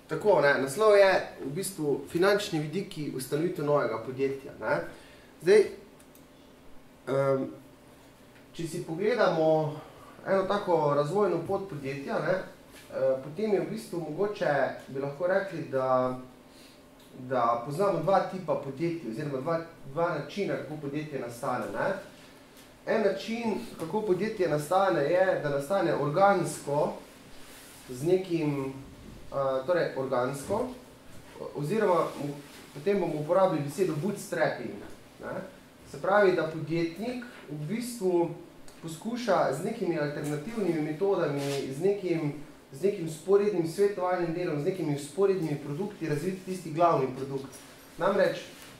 Tako, naslov je v bistvu finančni vidiki ustanovitev novega podjetja. Zdaj, če si pogledamo eno tako razvojno pot podjetja, potem je v bistvu mogoče, bi lahko rekli, da poznamo dva tipa podjetij, oziroma dva načina, kako podjetje nastane. En način, kako podjetje nastane, je, da nastane organsko, z nekim, torej organsko, oziroma potem bomo uporabili besedo bootstrapping. Se pravi, da podjetnik v bistvu poskuša z nekimi alternativnimi metodami, z nekim sporednim svetovalnim delom, z nekimi sporednimi produkti razviti tisti glavni produkt. Namreč,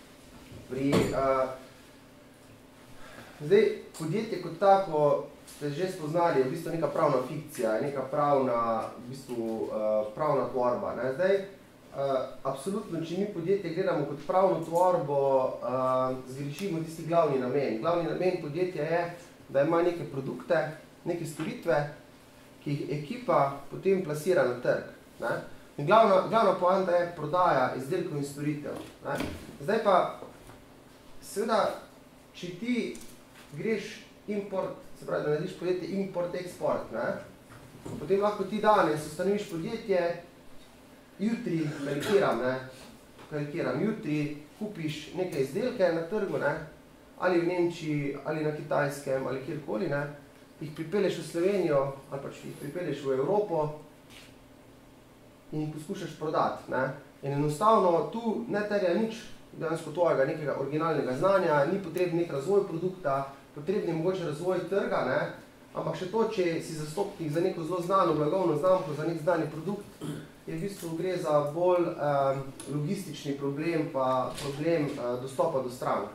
zdaj, podjetje kot tako ste že spoznali, je v bistvu neka pravna fikcija, neka pravna tvorba. Zdaj, absolutno, če mi podjetje gledamo kot pravno tvorbo, zgrešimo tisti glavni namen. Glavni namen podjetja je, da ima neke produkte, neke storitve, ki jih ekipa potem plasira na trg. In glavna poanta je prodaja izdelkov in storitev. Zdaj pa, seveda, če ti greš import, se pravi, da narediš podjetje import-export, potem lahko ti danes ustanoviš podjetje, jutri, karikiram, jutri kupiš neke izdelke na trgu, ali v Nemčiji, ali na Kitajskem, ali kjerkoli, jih pripelješ v Slovenijo, ali pač jih pripelješ v Evropo in jih poskušaš prodati. In enostavno tu ne terja nič dejansko tvojega nekega originalnega znanja, ni potreben nek razvoj produkta, potrebni je mogoče razvoj trga, ampak še to, če si zastopnik za neko zelo znano blagovno znamko, za nek znani produkt, je v bistvu gre za bolj logistični problem, pa problem dostopa do strank.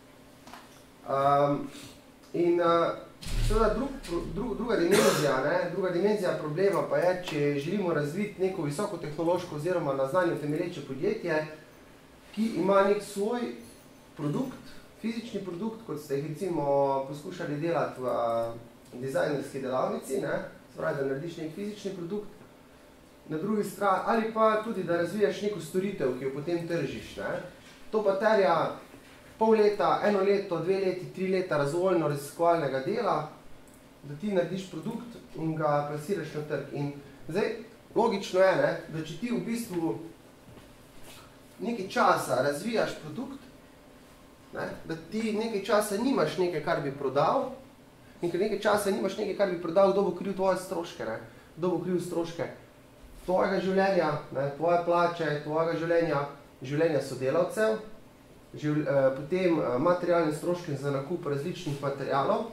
In seveda druga dimenzija problema pa je, če želimo razviti neko visokotehnološko oziroma na znanju temelječe podjetje, ki ima nek svoj produkt, fizični produkt, kot ste jih recimo poskušali delati v dizajnerski delavnici, se pravi, da narediš nek fizični produkt, na drugi strani, ali pa tudi, da razvijaš neko storitev, ki jo potem tržiš. To pa terja pol leta, 1 leto, 2 leti, 3 leta razvojno raziskovalnega dela, da ti narediš produkt in ga plasiraš na trg. In zdaj, logično je, da če ti v bistvu nekaj časa razvijaš produkt, da ti nekaj časa nimaš nekaj, kar bi prodal, in ker nekaj časa nimaš nekaj, kar bi prodal, kdo bo kril tvoje stroške, kdo bo kril stroške tvojega življenja, tvoje plače, tvojega življenja sodelavcev, potem materialne stroške za nakup različnih materialov.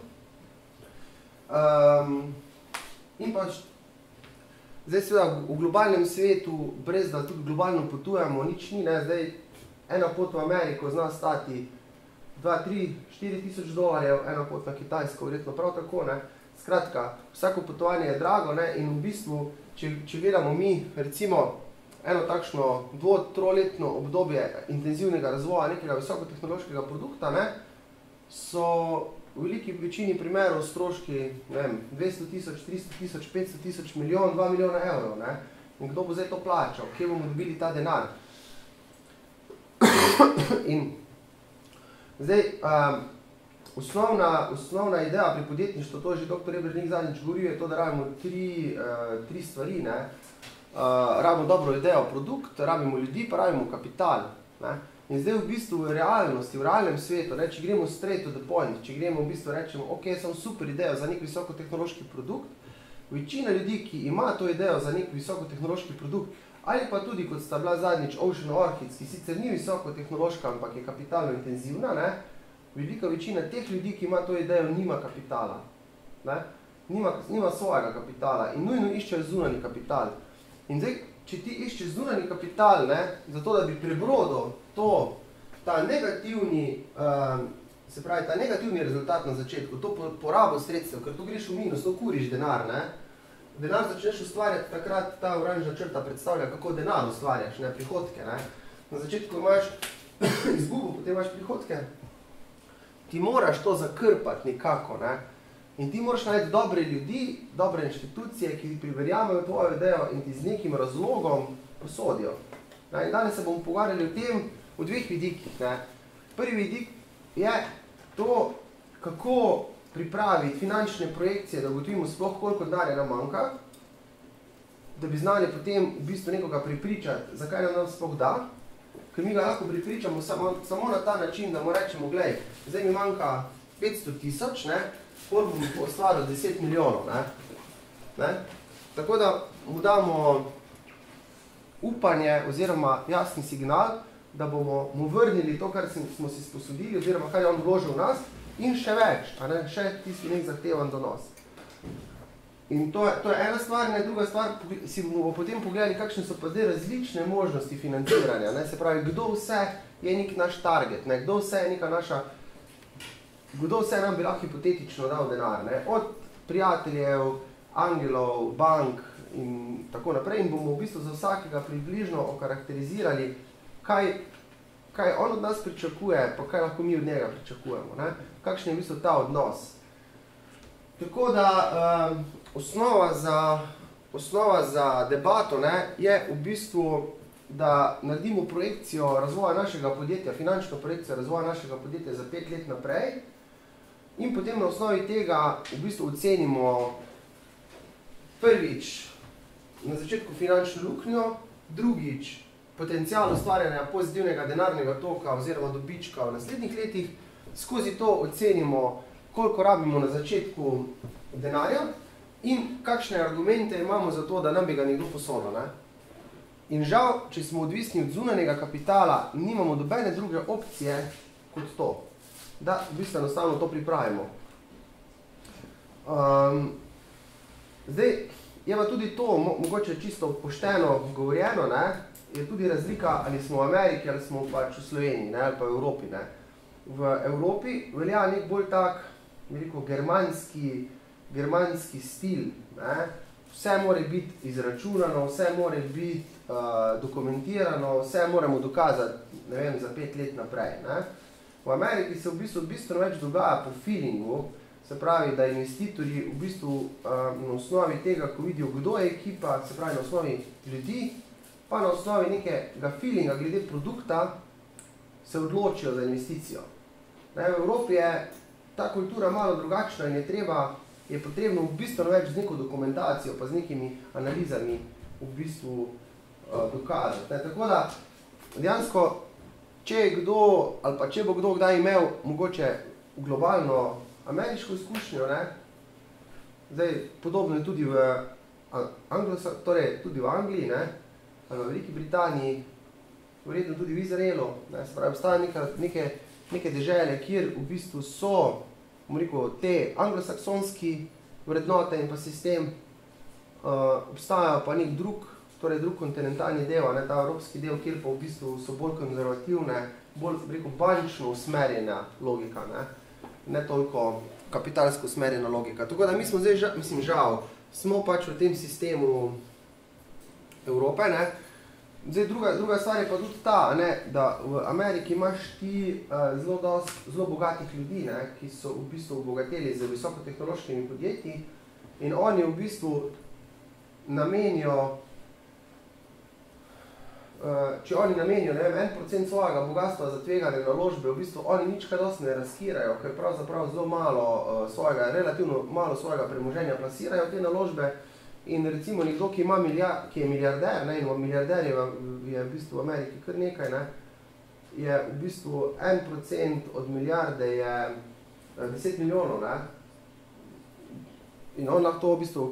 In pa zdaj seveda v globalnem svetu, brez da tudi globalno potujemo, nič ni, zdaj ena pot v Ameriko zna stati 2, 3, 4 tisoč dolarjev, ena pot na Kitajsko, verjetno prav tako. Skratka, vsako potovanje je drago in v bistvu, če gledamo mi, recimo, eno takšno 2-3-letno obdobje intenzivnega razvoja nekega visokotehnološkega produkta, so v veliki večini primerov stroški 200 tisoč, 300 tisoč, 500 tisoč, milijon, 2 milijona evrov. In kdo bo zdaj to plačal? Kje bomo dobili ta denar? In zdaj, osnovna ideja pri podjetništvu, to je že dr. Ebernik zadnjič govoril, je to, da rabimo tri stvari. Rabimo dobro idejo, produkt, rabimo ljudi, pa rabimo kapital. In zdaj v bistvu v realnosti, v realnem svetu, če gremo straight to the point, če gremo v bistvu rečemo, ok, sem super idejo za nek visokotehnološki produkt, večina ljudi, ki ima to idejo za nek visokotehnološki produkt, ali pa tudi, kot sta bila zadnjič Ocean Orchids, ki sicer ni visokotehnološka, ampak je kapitalno intenzivna, velika večina teh ljudi, ki ima to idejo, nima kapitala. Nima svojega kapitala in nujno iščejo zunanji kapital. In zdaj, če ti iščeš zunanji kapital, zato da bi prebrodil ta negativni, se pravi, ta negativni rezultat na začetku, to porabo sredstev, ker tu greš v minus, to kuriš denar, denar začneš ustvarjati, takrat ta oranžna črta predstavlja, kako denar ustvarjaš, prihodke. Na začetku imaš izgubo, potem imaš prihodke. Ti moraš to zakrpati nekako, in ti moraš najti dobre ljudi, dobre inštitucije, ki ti verjamejo tvojo idejo in ti z nekim razlogom posodijo. In danes se bomo pogovarjali o tem v dveh vidikih. Prvi vidik je to, kako pripraviti finančne projekcije, da ugotovimo sploh, koliko denarja nam manjka, da bi znali potem v bistvu nekoga prepričati, zakaj nam sploh da, ker mi ga lahko prepričamo samo na ta način, da mu rečemo, glej, zdaj mi manjka 500 tisoč, koliko bom ustvaril 10 milijonov. Tako da mu damo upanje oziroma jasni signal, da bomo mu vrnili to, kar smo si sposodili, oziroma kar je on vložil v nas, in še več, še tisti nek zahtevan donos. In to je ena stvar, in druga stvar, si bomo potem pogledali, kakšne so pa zdaj različne možnosti financiranja. Se pravi, kdo vse je nek naš target, kdo vse je neka naša, kdo vse nam bi lahko hipotetično dal denar. Od prijateljev, angelov, bank in tako naprej. In bomo v bistvu za vsakega približno okarakterizirali, kaj on od nas pričakuje, pa kaj lahko mi od njega pričakujemo. Kakšen je v bistvu ta odnos. Tako da osnova za debato je v bistvu, da naredimo projekcijo razvoja našega podjetja, finančno projekcijo razvoja našega podjetja za 5 let naprej in potem na osnovi tega v bistvu ocenimo prvič na začetku finančno luknjo, drugič potencial ustvarjanja pozitivnega denarnega toka oziroma dobička v naslednjih letih, skozi to ocenimo, koliko rabimo na začetku denarja in kakšne argumente imamo za to, da nam bi ga nekdo posodil. In žal, če smo odvisni od zunanjega kapitala, nimamo nobene druge opcije kot to, da v bistvu enostavno to pripravimo. Zdaj, je pa tudi to, mogoče čisto pošteno govorjeno, je tudi razlika, ali smo v Ameriki, ali smo pač v Sloveniji, ali pa v Evropi. V Evropi velja nek bolj tak, germanski stil. Vse mora biti izračunano, vse mora biti dokumentirano, vse moramo dokazati, ne vem, za 5 let naprej. V Ameriki se v bistvu bistveno več dogaja po feelingu, se pravi, da investitorji v bistvu na osnovi tega, ko vidijo, kdo je ekipa, se pravi na osnovi ljudi, pa na osnovi nekega feelinga glede produkta, se odločijo za investicijo. V Evropi je ta kultura malo drugačna in je potrebno v bistvu več z neko dokumentacijo, pa z nekimi analizami v bistvu dokazati. Tako da, dejansko, če bo kdo kdaj imel mogoče globalno ameriško izkušnjo, zdaj podobno je tudi v Angliji, ali v Veliki Britaniji, verjetno tudi v Izraelu, se pravi, obstajajo neke dežele, kjer v bistvu so, te anglosaksonski vrednote in pa sistem, obstajajo pa nek drug kontinentalni del, ta evropski del, kjer pa v bistvu so bolj konzervativne, bolj, bančno usmerjena logika, ne toliko kapitalsko usmerjena logika. Tako da mi smo zdaj, žal, smo pač v tem sistemu Evrope, Zdaj, druga stvar je pa tudi ta, da v Ameriki imaš ti zelo bogatih ljudi, ki so v bistvu obogateli z visokotehnološkimi podjetji in oni v bistvu namenijo, če oni namenijo 1% svojega bogatstva za tvegane naložbe, v bistvu oni nič kaj dosti ne riskirajo, ker pravzaprav zelo malo relativno malo svojega premoženja plasirajo te naložbe. In recimo nekdo, ki je milijarder, in milijarder je v bistvu v Ameriki kar nekaj, je v bistvu 1% od milijarde je 10 milijonov, in on lahko to v bistvu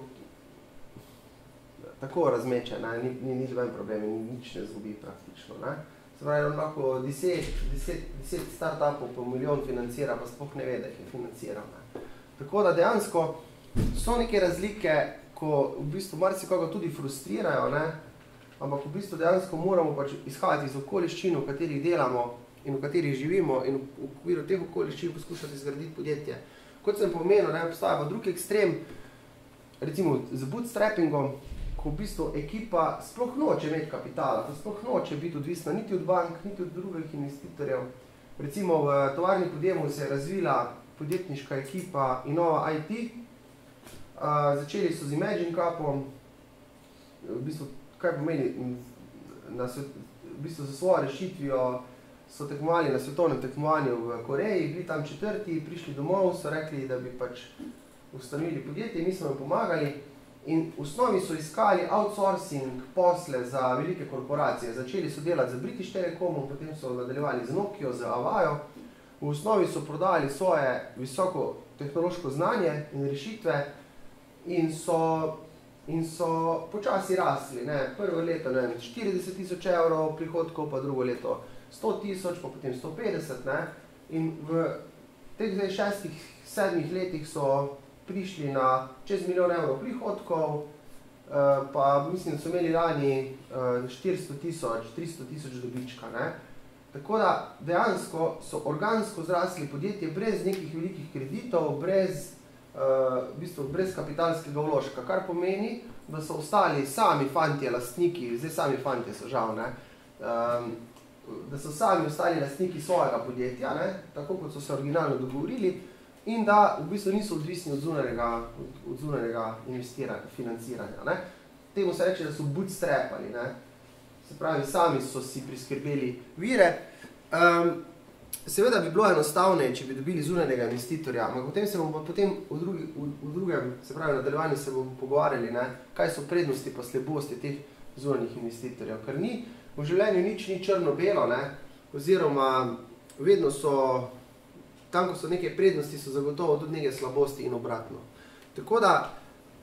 tako razmeče, ni nič ven problem in nič ne zgubi praktično. Se pravi, on lahko 10 start-upov po milijon financira, pa sploh ne ve, da jih je financiral. Tako da dejansko so neke razlike, ko v bistvu marsikoga tudi frustrirajo, ampak v bistvu dejansko moramo pač izhajati iz okoliščin, v katerih delamo in v katerih živimo in v okviru teh okoliščin poskušati zgraditi podjetje. Kot sem pomenil, obstaja pa drug ekstrem, recimo z bootstrappingom, ko v bistvu ekipa sploh noče imeti kapitala, pa sploh noče biti odvisna niti od bank, niti od drugih investitorjev. Recimo v tovarni Podjemu se je razvila podjetniška ekipa Innova IT, začeli so z Imagine Cupom, v bistvu, kaj pomeni, v bistvu za svojo rešitvijo so tekmovali na svetovnem tekmovanju v Koreji, bili tam 4., prišli domov, so rekli, da bi pač ustanovili podjetje, mi smo jim pomagali in v osnovi so iskali outsourcing posle za velike korporacije. Začeli so delati z British Telecomom, potem so nadaljevali z Nokio, z Avajo. V osnovi so prodali svoje visoko tehnološko znanje in rešitve in so počasi rasli. Prvo leto 40.000 evrov prihodkov, pa drugo leto 100.000, pa potem 150. In v teh 6-7 letih so prišli na čez milijon evrov prihodkov, pa mislim, da so imeli lani 400.000, 300.000 dobička. Tako da dejansko so organsko zrasli podjetje brez nekih velikih kreditov, brez kapitalskega vložka, kar pomeni, da so ostali sami fantje lastniki, zdaj sami fantje so žal, da so sami ostali lastniki svojega podjetja, tako kot so se originalno dogovorili, in da v bistvu niso odvisni od zunanjega investiranja, financiranja. Temu se reče, da so bootstrapali, se pravi, sami so si priskrbeli vire. Seveda bi bilo enostavneje, če bi dobili zunanjega investitorja, ampak potem se bomo v drugem, se pravi, nadaljevanju se bomo pogovarjali, kaj so prednosti pa slabosti teh zunanjih investitorjev, ker ni v življenju nič ni črno-belo, oziroma vedno so, tam, ko so neke prednosti, so zagotovo tudi neke slabosti in obratno. Tako da,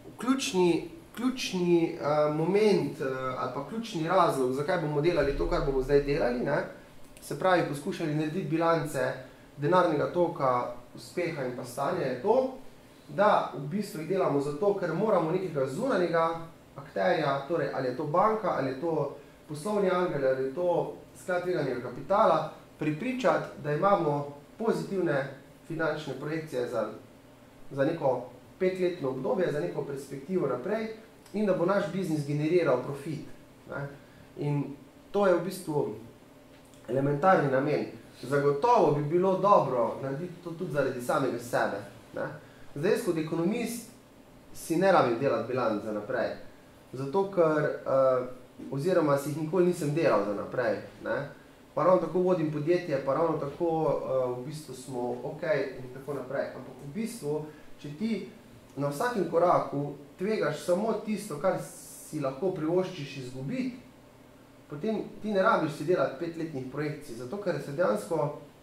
ključni moment ali pa ključni razlog, zakaj bomo delali to, kar bomo zdaj delali, se pravi, poskušali narediti bilance denarnega toka, uspeha in pa stanja, je to, da v bistvu jih delamo zato, ker moramo nekega zunanjega akterja, torej ali je to banka, ali je to poslovni angel, ali je to sklad tveganega kapitala, prepričati, da imamo pozitivne finančne projekcije za neko 5-letno obdobje, za neko perspektivo naprej in da bo naš biznis generiral profit. In to je v bistvu elementarni namen. Zagotovo bi bilo dobro narediti to tudi zaradi samega sebe. Zdaj, kot ekonomist si ne rabim delati bilanc za naprej, zato ker, oziroma si jih nikoli nisem delal za naprej. Pa ravno tako vodim podjetje, pa ravno tako v bistvu smo ok in tako naprej. Ampak v bistvu, če ti na vsakem koraku tvegaš samo tisto, kar si lahko privoščiš izgubiti, potem ti ne rabiš si delati 5-letnih projekcij, zato ker se dejansko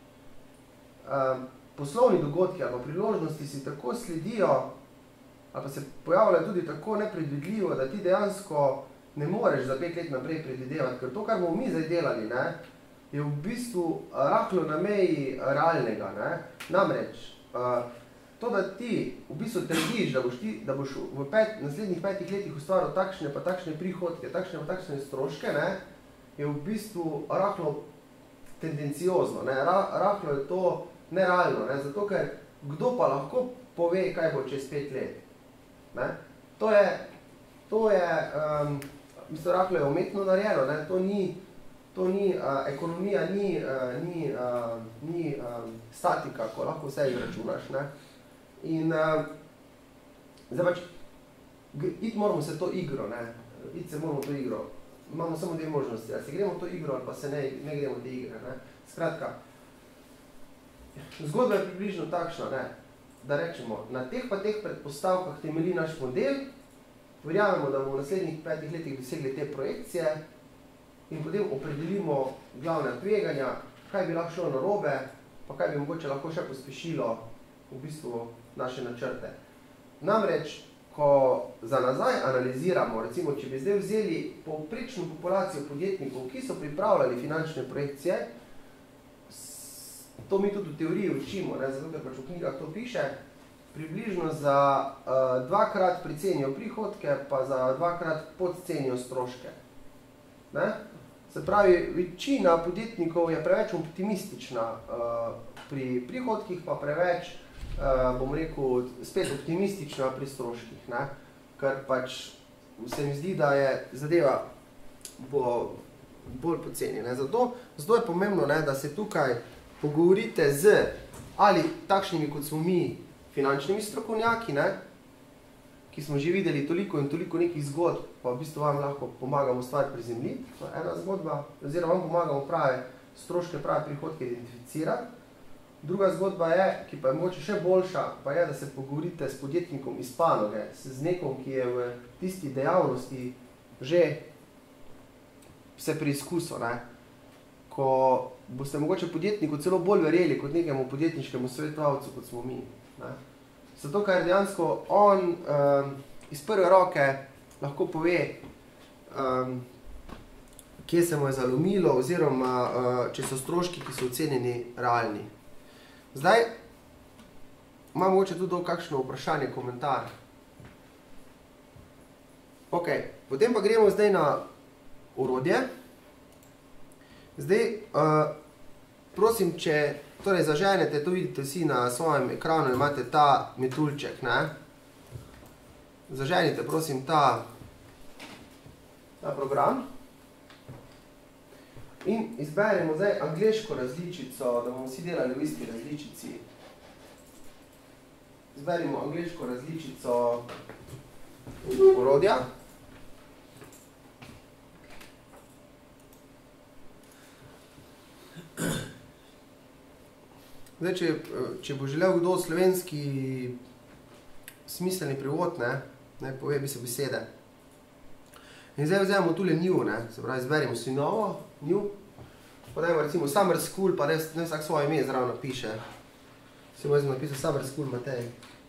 poslovni dogodki ali priložnosti si tako sledijo, ali pa se pojavljajo tudi tako nepredvidljivo, da ti dejansko ne moreš za 5 let naprej predvidevati, ker to, kar bomo mi zdaj delali, je v bistvu rahlo na meji realnega. Namreč, to, da ti v bistvu trdiš, da boš v naslednjih 5 letih ustvaril takšne pa takšne prihodke, takšne pa takšne stroške, je v bistvu rahlo tendenciozno, rahlo je to nerealno, zato ker kdo pa lahko pove, kaj bo čez 5 let. To je, mislim, rahlo je umetno narejeno, to ni, ekonomija ni statika, ko lahko vse izračunaš. In zdaj pač, iti moramo se to igro, iti se moramo to igro. Imamo samo 2 možnosti, ali se gremo to igro, ali pa se ne gremo te igre. Skratka, zgodba je približno takšna, da rečemo, na teh pa teh predpostavkah temelji naš model, verjamemo, da bomo v naslednjih 5 letih dosegli te projekcije in potem opredelimo glavne tveganja, kaj bi lahko šlo narobe, pa kaj bi mogoče lahko še pospešilo v bistvu naše načrte. Namreč, ko za nazaj analiziramo, recimo, če bi zdaj vzeli povprečno populacijo podjetnikov, ki so pripravljali finančne projekcije, to mi tudi v teoriji učimo, zato ker pač v knjigah to piše, približno za 2-krat pricenijo prihodke, pa za 2-krat podcenijo stroške. Se pravi, večina podjetnikov je preveč optimistična pri prihodkih, pa preveč, bom rekel, spet optimistična pri stroških, ker pač se mi zdi, da je zadeva bolj poceni. Zato je pomembno, da se tukaj pogovorite z ali takšnimi, kot smo mi, finančnimi strokovnjaki, ki smo že videli toliko in toliko nekih zgodb, pa v bistvu vam lahko pomagamo stvar prizemljiti, to je ena zgodba, oziroma vam pomagamo prave stroške, prave prihodke identificirati. Druga zgodba je, ki pa je mogoče še boljša, pa je, da se pogovorite s podjetnikom iz panoge, z nekom, ki je v tisti dejavnosti že vse preizkusil, ne. Ko boste mogoče podjetniku celo bolj verjeli kot nekemu podjetniškemu svetovalcu, kot smo mi, ne. Zato, ker dejansko on iz prve roke lahko pove, kje se mu je zalomilo, oziroma če so stroški, ki so ocenjeni, realni. Zdaj, imam mogoče tudi kakšno vprašanje, komentar. Ok, potem pa gremo zdaj na orodje. Zdaj, prosim, če torej zaženete, to vidite vsi na svojem ekranu, imate ta metuljček, ne? Zaženite, prosim, ta program. In izberemo zdaj angleško različico, da bomo vsi delali v isti različici. Izberimo angleško različico orodja. Zdaj, če bo želel kdo slovenski smiselni prevod, ne pove bi se besede. In zdaj vzemamo tule new, ne, se pravi, izberimo si novo, new, pa dajmo recimo Summer School, pa ne vsak svoje ime zraven napiše. Si bom napisal Summer School Matej.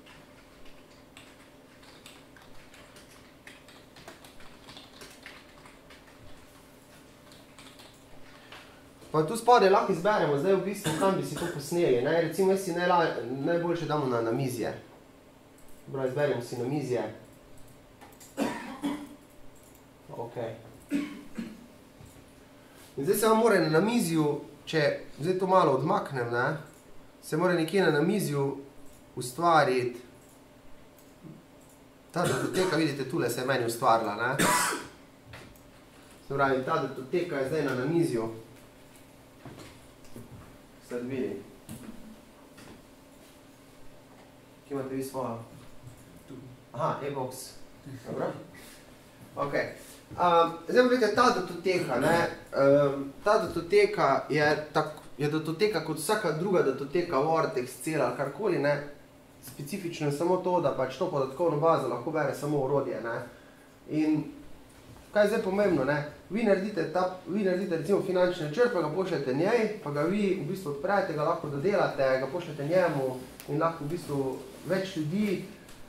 Pa tu spodaj lahko izberemo, zdaj v bistvu, kam bi si to posneli, ne, recimo jaz si najboljše damo na namizje. Dobro, izberemo si namizje. Ok. In zdaj se vam mora na namizju, če zdaj to malo odmaknem, ne, se mora nekje na namizju ustvariti. Ta datoteka, vidite, tule se je meni ustvarila, ne. Se pravi, ta datoteka je zdaj na namizju. Sled vidi. Kje imate vi svojo? Aha, e-box. Dobro. Ok. Zdaj vidite, ta datoteka, ne, ta datoteka je datoteka kot vsaka druga datoteka, Word, Excel ali karkoli, ne, specifično je samo to, da pač to podatkovno bazo lahko bere samo orodje, ne. In kaj je zdaj pomembno, ne, vi naredite recimo finančni načrt, pa ga pošljete njej, pa ga vi v bistvu odprete, ga lahko dodelate, ga pošljete njemu in lahko v bistvu več ljudi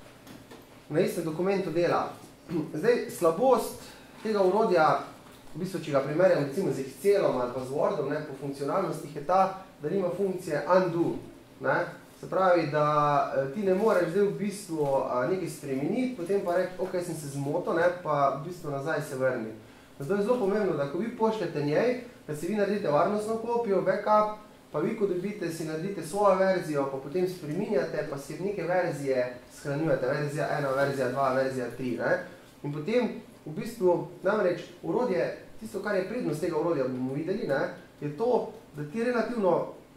na istem dokumentu dela. Zdaj, slabost tega orodja, v bistvu, če ga primerjam recimo z Excelom ali pa z Wordom, ne, po funkcionalnostih je ta, da nima funkcije undo, ne. Se pravi, da ti ne moreš zdaj v bistvu nekaj spremeniti, potem pa reči, ok, sem se zmotil, ne, pa v bistvu nazaj se vrni. Zato je zelo pomembno, da ko vi pošljete njej, da si vi naredite varnostno kopijo, backup, pa vi, ko dobite, si naredite svojo verzijo, pa potem spreminjate, pa si neke verzije shranjujete, verzija 1, verzija 2, verzija 3, ne. In potem v bistvu, namreč, orodje, tisto, kar je prednost tega orodja, bomo videli, ne, je to, da ti relativno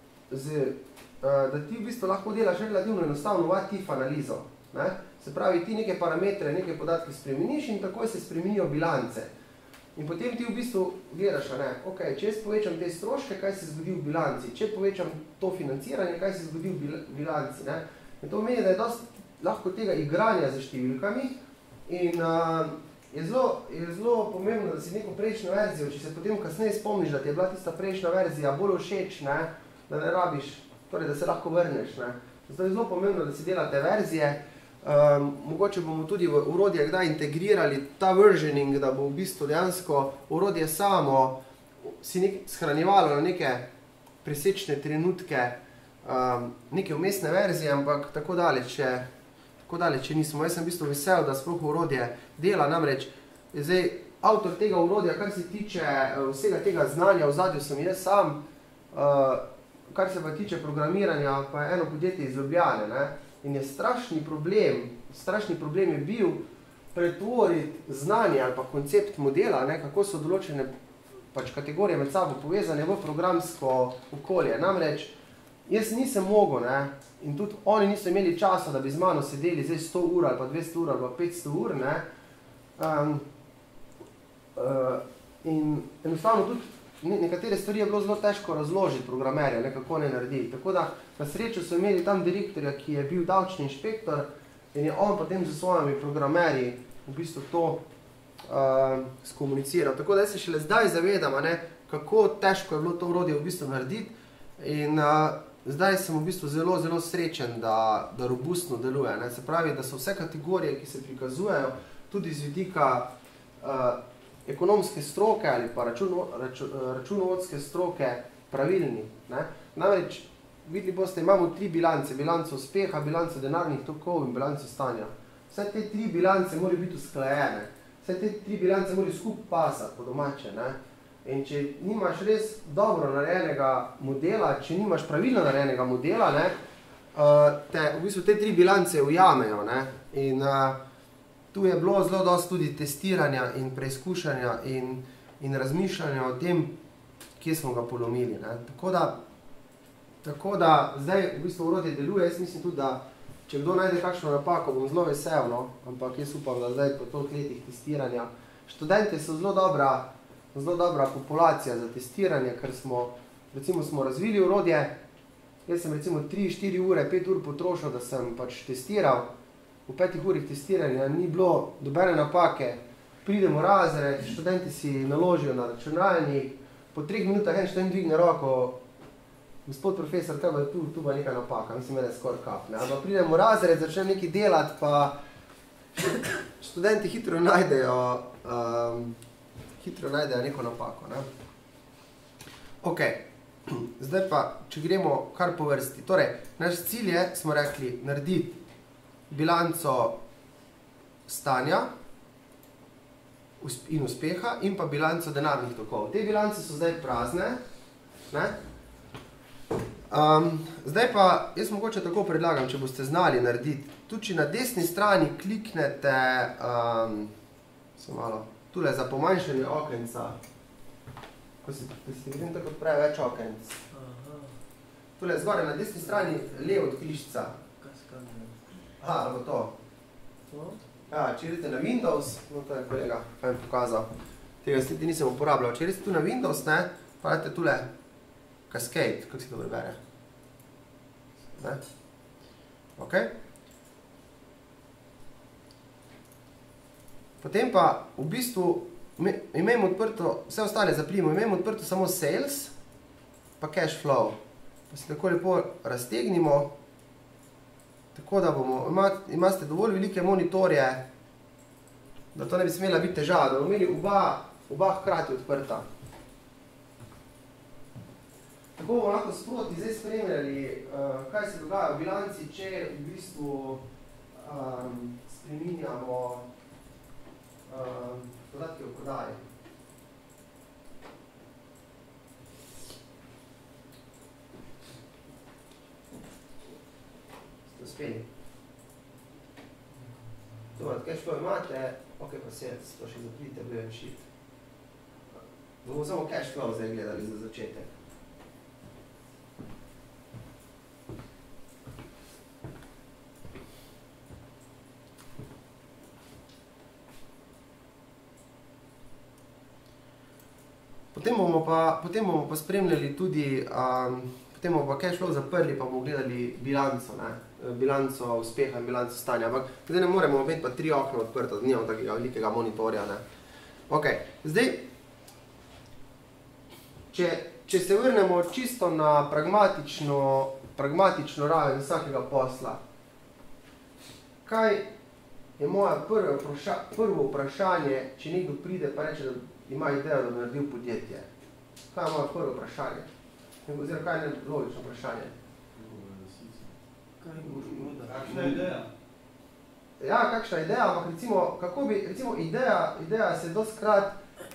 da ti v bistvu lahko delaš relativno enostavno what if analizo, ne. Se pravi, ti neke parametre, neke podatke spremeniš in takoj se spremenijo bilance. In potem ti v bistvu gledaš, ne, ok, če jaz povečam te stroške, kaj se zgodi v bilanci, če povečam to financiranje, kaj se zgodi v bilanci, ne. In to meni, da je dosti lahko tega igranja z številkami in je zelo pomembno, da si neko prejšnjo verzijo, če se potem kasneje spomniš, da ti je bila tista prejšnja verzija bolj všeč, ne, da ne rabiš, torej, da se lahko vrneš, ne. Zato je zelo pomembno, da si delate verzije. Mogoče bomo tudi v orodje kdaj integrirali ta versioning, da bo v bistvu dejansko orodje samo si shranjevalo na neke presečne trenutke, neke vmesne verzije, ampak tako daleč nismo. Jaz sem v bistvu vesel, da sploh orodje dela, namreč zdaj avtor tega orodja, kar se tiče vsega tega znanja, v zadju sem jaz sam, kar se pa tiče programiranja, pa je eno podjetje iz Ljubljane, ne. In je strašni problem je bil pretvoriti znanje ali pa koncept modela, ne, kako so določene pač kategorije med sabo povezane v programsko okolje. Namreč, jaz nisem mogel, ne, in tudi oni niso imeli časa, da bi z mano sedeli zdaj 100 ur ali pa 200 ur ali pa 500 ur, ne. In enostavno tudi nekatere stvari je bilo zelo težko razložiti programerja, ne, kako ne narediti. Tako da na srečo so imeli tam direktorja, ki je bil davčni inšpektor in je on potem z svojimi programerji v bistvu to skomuniciral. Tako da jaz se šele zdaj zavedam, ne, kako težko je bilo to orodje v bistvu narediti in zdaj sem v bistvu zelo, zelo srečen, da robustno deluje, ne. Se pravi, da so vse kategorije, ki se prikazujejo, tudi z vidika ekonomske stroke ali pa računovodske stroke pravilni, ne. Namreč, videli boste, imamo 3 bilance, bilanco uspeha, bilanco denarnih tokov in bilanco stanja. Vse te 3 bilance morajo biti usklajene, vse te 3 bilance morajo skupaj pasati po domače, ne. In če nimaš res dobro narejenega modela, če nimaš pravilno narejenega modela, ne, te v bistvu te 3 bilance ujamejo, ne. In tu je bilo zelo dosti tudi testiranja in preizkušanja in razmišljanja o tem, kje smo ga polomili, ne. Tako da zdaj v bistvu orodje deluje, jaz mislim tudi, da če kdo najde kakšno napako, bom zelo vesel, no, ampak jaz upam, da zdaj po toliko letih testiranja. Študenti so zelo dobra populacija za testiranje, ker smo razvili orodje, jaz sem recimo 3-4 ure, 5 ur potrošil, da sem pač testiral, v 5 urih testiranja ni bilo dobene napake, pridemo v razred, študenti si naložijo na računalnik, po 3 minutah en študent dvigne roko, gospod profesor, treba je tu pa neka napaka, mislim, da je skoraj kap, ne, ampak pridemo v razred, začnem nekaj delati, pa študenti hitro najdejo neko napako, ne. Ok, zdaj pa, če gremo kar po vrsti, torej, naš cilj je, smo rekli, narediti bilanco stanja in uspeha in pa bilanco denarnih tokov. Te bilance so zdaj prazne, ne. Zdaj pa, jaz mogoče tako predlagam, če boste znali narediti, tudi če na desni strani kliknete, tule za pomanjšanje okenca, ko si vidim tako preveč okenc. Tule zgore na desni strani levo od križca. Ali bo to? Ja, če idete na Windows, no to je kolega fajn pokazal, tega niti nisem uporabljal, če idete tu na Windows, ne, pa dajte tule Cascade, kako se to prebere? Ne? Ok? Potem pa v bistvu imamo odprto, vse ostale zaplijemo, imamo odprto samo Sales, pa Cash Flow. Pa se tako lepo raztegnimo, tako da imate dovolj velike monitorje, da to ne bi smela biti težava, da bomo imeli oba hkrati odprta. Tako bomo lahko sproti zdaj spremljali, kaj se dogaja v bilanci, če v bistvu spreminjamo podatke o prodaji. Ste uspeli? Dobro, cash flow imate, ok, pa to še zaprite, blue sheet. Bomo samo cash flow zdaj gledali za začetek. Potem bomo pa spremljali tudi, potem bomo pa cash flow zaprli, pa bomo gledali bilanco, ne, bilanco uspeha in bilanco stanja, ampak zdaj ne moremo imeti pa 3 okna odprta, nimamo takega velikega monitorja, ne. Ok, zdaj, če se vrnemo čisto na pragmatično raven vsakega posla, kaj je moje prvo vprašanje, če nekdo pride pa reče, da ima idejo, da bi naredil podjetje. Kaj je moje prvo vprašanje? Oziroma, kaj je logično vprašanje? Kakšna ideja? Ja, kakšna ideja, ampak recimo ideja se dostkrat,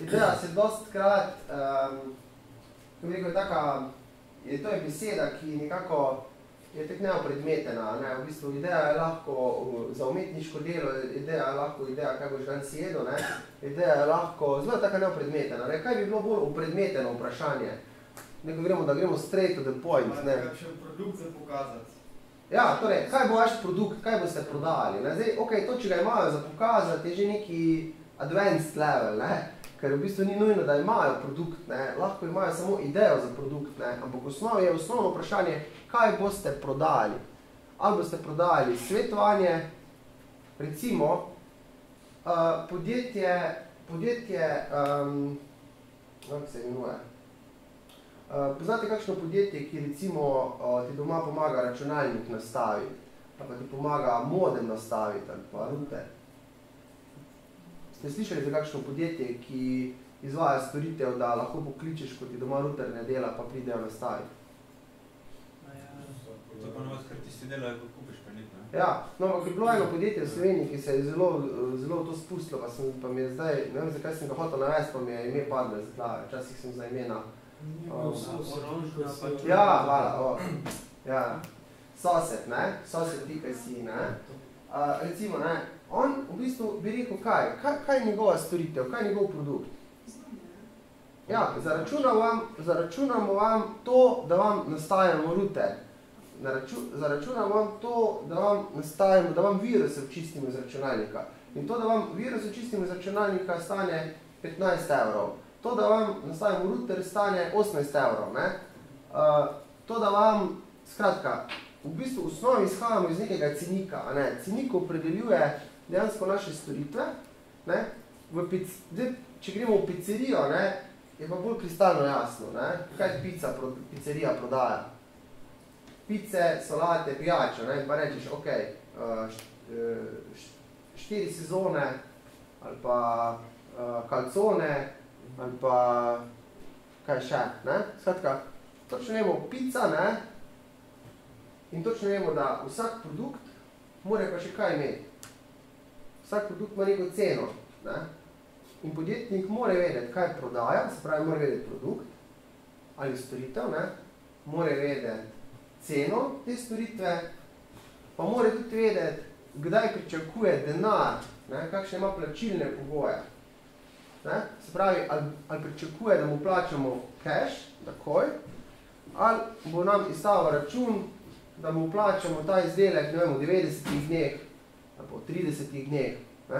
kako bi rekel, to je beseda, ki nekako je tako neopredmetena, ne, v bistvu ideja je lahko za umetniško delo, ideja je lahko ideja, kaj boš danes jedel, ne, ideja je lahko zelo taka neopredmetena, ne, kaj bi bilo bolj opredmeteno vprašanje? neko gremo, da gremo straight to the point. Imate kakšen produkt za pokazati? Ja, torej, kaj bo vaš produkt, kaj boste prodali, ne? Zdaj, ok, to, če ga imajo za pokazati, je že neki advanced level, ne? Ker v bistvu ni nujno, da imajo produkt, ne? Lahko imajo samo idejo za produkt, ne? Ampak v osnovi je osnovno vprašanje, kaj boste prodali. Ali boste prodali svetovanje, recimo, podjetje, kako se imenuje? Poznate kakšno podjetje, ki recimo ti doma pomaga računalnik nastaviti, ali pa ti pomaga modem nastaviti, ali pa router? Ste slišali za kakšno podjetje, ki izvaja storitev, da lahko pokličeš, ko ti doma router ne dela, pa pridejo nastaviti? To pa novac, ker tisti delajo, ko kupiš pa nik, ne? Ja, no, ampak je bilo eno podjetje v Sloveniji, ki se je zelo to spustilo, pa mi je zdaj, ne vem, zakaj sem ga hotel navesti, pa mi je ime padlo iz glave, včasih sem za imena. Ja, hvala, ja, sosed, ne, sosed.si, ne, recimo, ne, on v bistvu bi rekel, kaj je njegova storitev, kaj je njegov produkt? Ja, zaračunamo vam to, da vam nastavimo router, zaračunamo vam to, da vam viruse očistimo iz računalnika in to, da vam viruse očistimo iz računalnika stane 15 €. To, da vam nastavimo router, stane 18 €, ne? To, da vam, skratka, v bistvu v osnovi izhajamo iz nekega cenika, a ne? Cenik opredeljuje dejansko naše storitve, ne? Če gremo v pizzerijo, ne, je pa bolj kristalno jasno, ne? Kaj pizzerija prodaja? Pice, solate, pijačo, ne? Pa rečeš, ok, 4 sezone, ali pa kalcone, ali pa kaj še, ne? Skratka, točno vemo pizza, ne? In točno vemo, da vsak produkt mora pa še kaj imeti. Vsak produkt ima neko ceno, ne? In podjetnik mora vedeti, kaj prodaja, se pravi, mora vedeti produkt ali storitev, ne? Mora vedeti ceno te storitve, pa mora tudi vedeti, kdaj pričakuje denar, ne? Kakšne ima plačilne pogoje. Ne? Se pravi, ali pričakuje, da mu plačamo cash, takoj, ali bo nam izstavil račun, da mu plačamo ta izdelek, ne vem, v 90 dneh, ali po 30 dneh. Ne?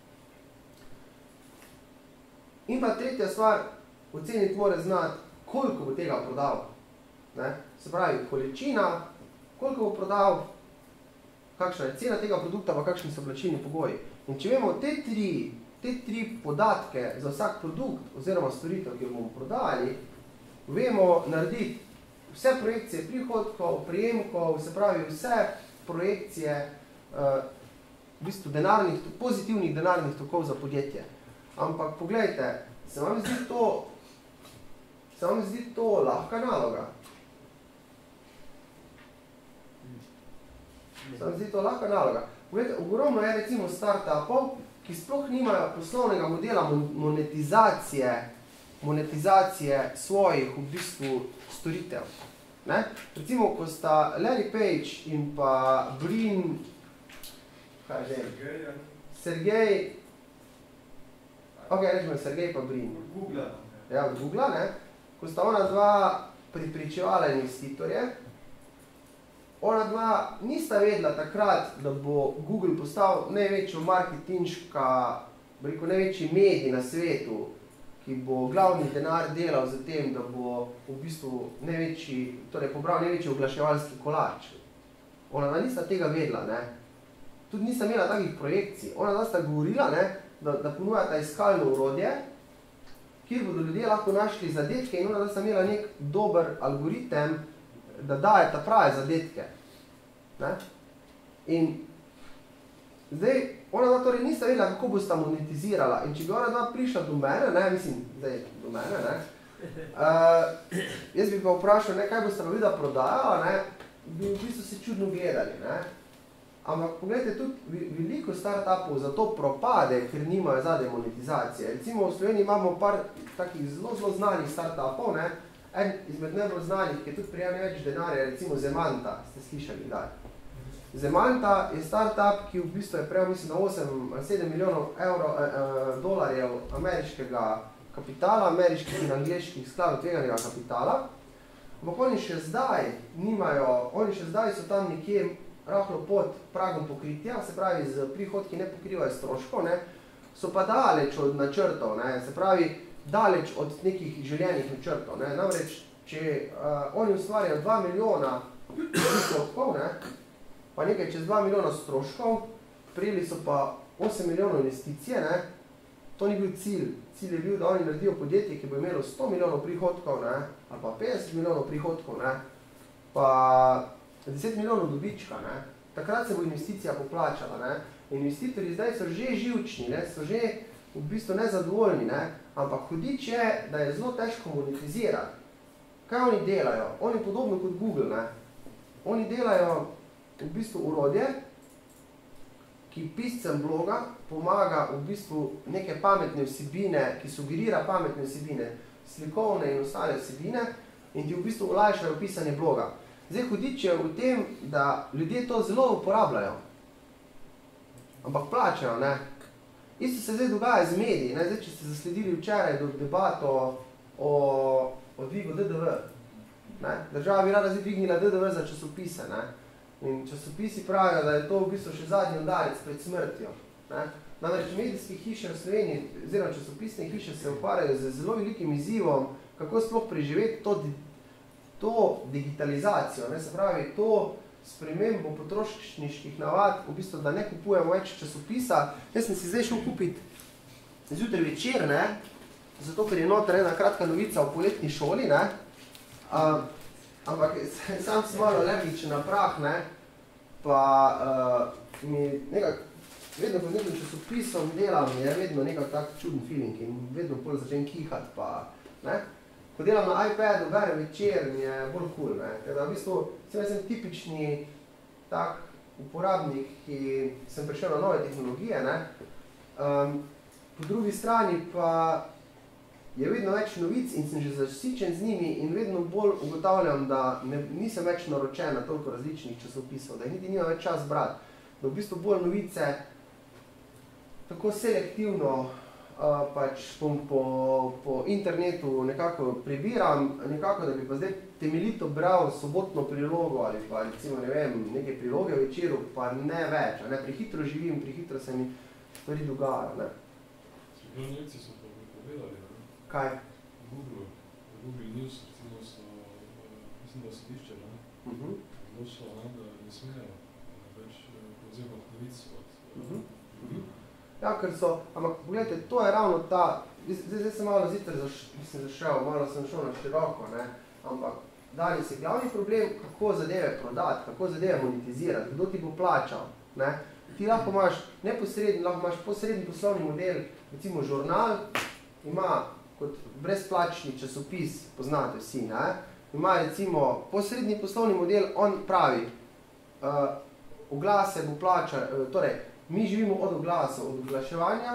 In pa tretja stvar, oceniti mora znati, koliko bo tega prodal. Ne? Se pravi, količina, koliko bo prodal, kakšna je cena tega produkta, pa kakšni so plačilni pogoji. In če vemo te tri podatke za vsak produkt oziroma storitev, ki jo bomo prodali, vemo narediti vse projekcije prihodkov, prejemkov, se pravi vse projekcije v bistvu pozitivnih denarnih tokov za podjetje. Ampak poglejte, se vam zdi to lahka naloga? Se vam zdi to lahka naloga? Poglejte, ogromno je recimo startupov, ki sploh nimajo poslovnega modela monetizacije svojih v bistvu storitev. Ne? Recimo, ko sta Larry Page in pa Brin, kaj že? Sergej, ok, rečemo Sergej pa Brin. Od Google. Ja, od Google, ne? Ko sta ona dva pripričevala investitorje, ona dva nista vedela takrat, da bo Google postal največjo marketinška, rekel, največji medij na svetu, ki bo glavni denar delal za tem, da bo v bistvu pobral največji oglaševalski kolač. Ona dva nista tega vedela, ne? Tudi nista imela takih projekcij. Ona dva sta govorila, ne, da ponujata iskalno orodje, kjer bodo ljudje lahko našli zadetke in ona dva sta imela nek dober algoritem, da daje ta prave zadetke. Ne? In zdaj, ona dva torej nista vedela, kako bosta monetizirala. In če bi ona dva prišla do mene, ne, mislim, zdaj do mene, ne, jaz bi pa vprašal, ne, kaj bosta pa videla prodajala, ne, bi v bistvu se čudno gledali, ne. Ampak pogledajte, tudi veliko startupov zato propade, ker nimajo zadaj monetizacije. Recimo v Sloveniji imamo par takih zelo znanih startupov, ne. En izmed najbolj znanih, ki je tudi prijel največ denarja, recimo Zemanta, ste slišali kdaj. Zemanta je startup, ki v bistvu je prijel, mislim, na 8-7 milijonov dolarjev ameriškega kapitala, ameriških in angleških skladov tveganega kapitala. ampak oni še zdaj nimajo, oni še zdaj so tam nekje rahlo pod pragom pokritja, se pravi, z prihodki ne pokrivajo stroškov, ne, so pa daleč od načrtov, ne, se pravi, daleč od nekih željenih načrtov, ne, namreč, če oni ustvarjajo 2 milijona prihodkov, ne, pa nekaj čez 2 milijona stroškov, prijeli so pa 8 milijonov investicije, ne, to ni bil cilj. Cilj je bil, da oni naredijo podjetje, ki bo imelo 100 milijonov prihodkov, ne, ali pa 50 milijonov prihodkov, ne, pa 10 milijonov dobička, ne. Takrat se bo investicija poplačala, ne. Investitorji zdaj so že živčni, ne, so že v bistvu nezadovoljni, ne, ampak hudič je, da je zelo težko monetizirati. Kaj oni delajo? Oni podobno kot Google, ne. Oni delajo v bistvu orodje, ki piscem bloga pomaga v bistvu neke pametne vsebine, ki sugerira pametne vsebine, slikovne in ostale vsebine in ti v bistvu olajšajo pisanje bloga. Zdaj, hudič je v tem, da ljudje to zelo uporabljajo, ampak plačajo, ne. Isto se zdaj dogaja z mediji, ne. Zdaj, če ste zasledili včeraj debato o dvigu DDV, ne. Država bi rada zdaj dvignila DDV za časopise, ne. In časopisi pravijo, da je to v bistvu še zadnji udarec pred smrtjo, ne. Namreč medijske hiše v Sloveniji, oziroma časopisne hiše se ukvarjajo z zelo velikim izzivom, kako sploh preživeti to digitalizacijo, ne, se pravi, to spremembo potrošniških navad, v bistvu, da ne kupujemo več časopisa. Jaz sem si zdaj šel kupiti zjutraj večer, ne, zato ker je noter ena kratka novica o poletni šoli, ne, ampak sam sem malo alergičen na prah, ne, pa mi nekako, vedno ko z nekim časopisom delam, je vedno nekak tak čuden feeling in vedno pol začnem kihati, pa, ne. Ko delam na iPadu, berem večer, mi je bolj cool, ne. Teda v bistvu sem tipični tak uporabnik, ki sem prišel na nove tehnologije, ne. Po drugi strani pa je vedno več novic in sem že zasičen z njimi in vedno bolj ugotavljam, da nisem več naročen na toliko različnih časopisov, da jih niti nima več čas brati, da v bistvu bolj novice tako selektivno pač po internetu nekako prebiram, nekako, da bi pa zdaj temeljito bral sobotno prilogo ali pa recimo, ne vem, neke priloge v večeru, pa ne več, ne, prehitro živim, prehitro se mi stvari dogajajo, ne. Njemci so pa povedali, ne? Kaj? Google News, recimo so, mislim, da sodišče, ne? Odločilo, ne, da ne smejo več povzemati novic od... Ja, ker so, ampak pogledajte, to je ravno ta, zdaj sem malo zjutraj zašel, malo sem šel na široko, ne, ampak danes je glavni problem, kako zadeve prodati, kako zadeve monetizirati, kdo ti bo plačal, ne. Ti lahko imaš neposredni, lahko imaš posredni poslovni model, recimo žurnal, ima kot brezplačni časopis, poznate vsi, ne, ima recimo posredni poslovni model, on pravi, oglase bo plačal, torej, mi živimo od oglasov, od oglaševanja.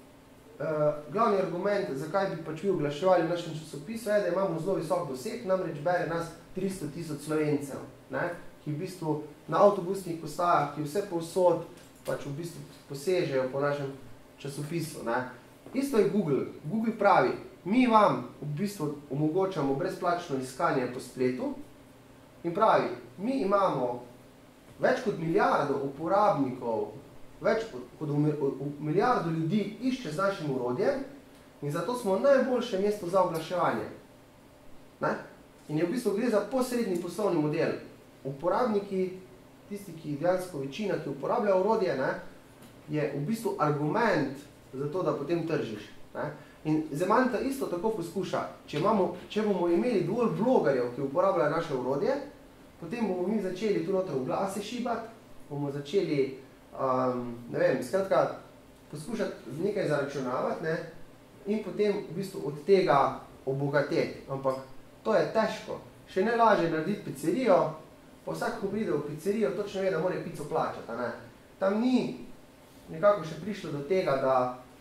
Glavni argument, zakaj bi pač vi oglaševali v našem časopisu, je, da imamo zelo visok doseg, namreč bere nas 300 000 Slovencev, ne, ki v bistvu na avtobusnih postajah, ki vse povsod pač v bistvu posežejo po našem časopisu, ne. Isto je Google. Google pravi, mi vam v bistvu omogočamo brezplačno iskanje po spletu in pravi, mi imamo več kot milijardo uporabnikov, več kot milijardo ljudi išče z našim orodjem in zato smo najboljše mesto za oglaševanje. Ne? In je v bistvu gre za posredni poslovni model. Uporabniki, tisti, ki dejansko večina, ki uporablja orodje, ne, je v bistvu argument za to, da potem tržiš. Ne? In Zemanta isto tako poskuša, če bomo imeli dovolj blogerjev, ki uporabljajo naše orodje, potem bomo mi začeli tu noter oglase šibati, bomo začeli ne vem, skratka, poskušati nekaj zaračunavati, ne, in potem v bistvu od tega obogateti. Ampak to je težko. Še ne lažje narediti pizzerijo, pa vsak, ko pride v pizzerijo, točno ve, da mora pico plačati, ne. Tam ni nekako še prišlo do tega, da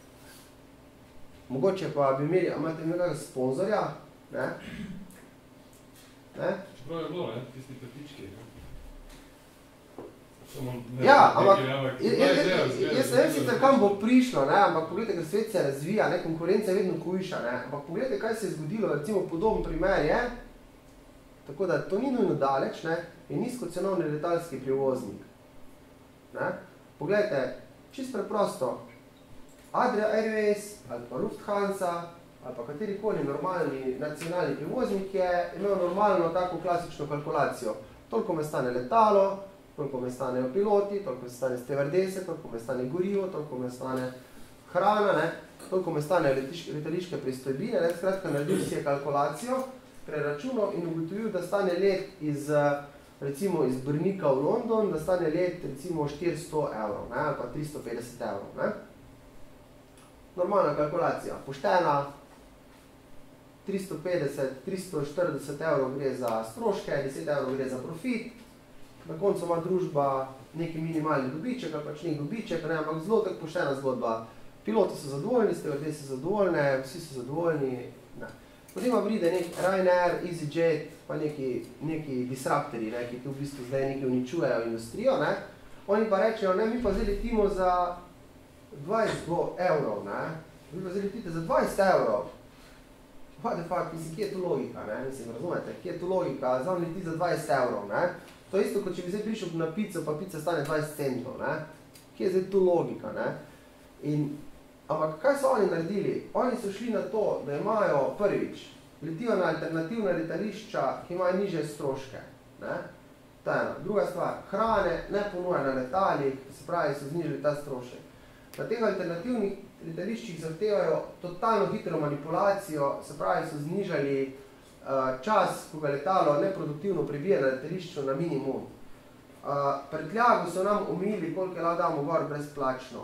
mogoče pa bi imeli, imate nekakega sponzorja, ne. Ne? Čeprav je bilo, ne, tisti petički, ne. Ja, ampak jaz ne vem sicer, kam bo prišlo, ne, ampak pogledajte, ker svet se razvija, ne, konkurenca je vedno hujša, ne, ampak pogledajte, kaj se je zgodilo, recimo podoben primer je, Tako da to ni nujno daleč, ne, je nizkocenovni letalski prevoznik. Ne. Poglejte, čisto preprosto, Adria Airways ali pa Lufthansa ali pa katerikoli normalni nacionalni prevoznik je imel normalno tako klasično kalkulacijo. Toliko me stane letalo, toliko me stanejo piloti, toliko me stane stevardese, toliko me stane gorivo, toliko me stane hrana, ne, toliko me stane letališke pristojbine, ne, skratka naredil si je kalkulacijo, preračunal in ugotovil, da stane let iz, recimo iz Brnika v London, da stane let recimo 400 evrov, ne, ali pa 350 evrov, ne. Normalna kalkulacija, poštena, 350-340 evrov gre za stroške, 10 evrov gre za profit, na koncu ima družba neki minimalni dobiček ali pač nek dobiček, ne, ampak zelo tako poštena zgodba. Piloti so zadovoljni, stevardese so zadovoljne, vsi so zadovoljni. Ne. Potem pa pride nek Ryanair, EasyJet, pa neki disruptorji, ne, ki tu v bistvu zdaj nekaj uničujejo industrijo. Ne. Oni pa rečejo, ne, mi pa zdaj letimo za 20 evrov, ne. Mi pa zdaj letite za 20 evrov. What the fuck, mislim, kje je tu logika, ne? Mislim, razumete, kje je tu logika, zdaj leti za 20 evrov, ne? To je isto, kot če bi zdaj prišel na pico, pa pica stane 20 centov, ne? Kje je zdaj tu logika, ne? Ampak kaj so oni naredili? Oni so šli na to, da imajo prvič, letijo na alternativna letališča, ki imajo nižje stroške, ne? To je ena. Druga stvar, hrane ne ponuja na letalih, se pravi, so znižili ta strošek. Na teh alternativnih letališčih zahtevajo totalno hitro manipulacijo, se pravi, so znižali čas, ko ga letalo neproduktivno prebije na letališču na minimum. Prtljago so nam omejili, koliko je lahko damo gor brezplačno.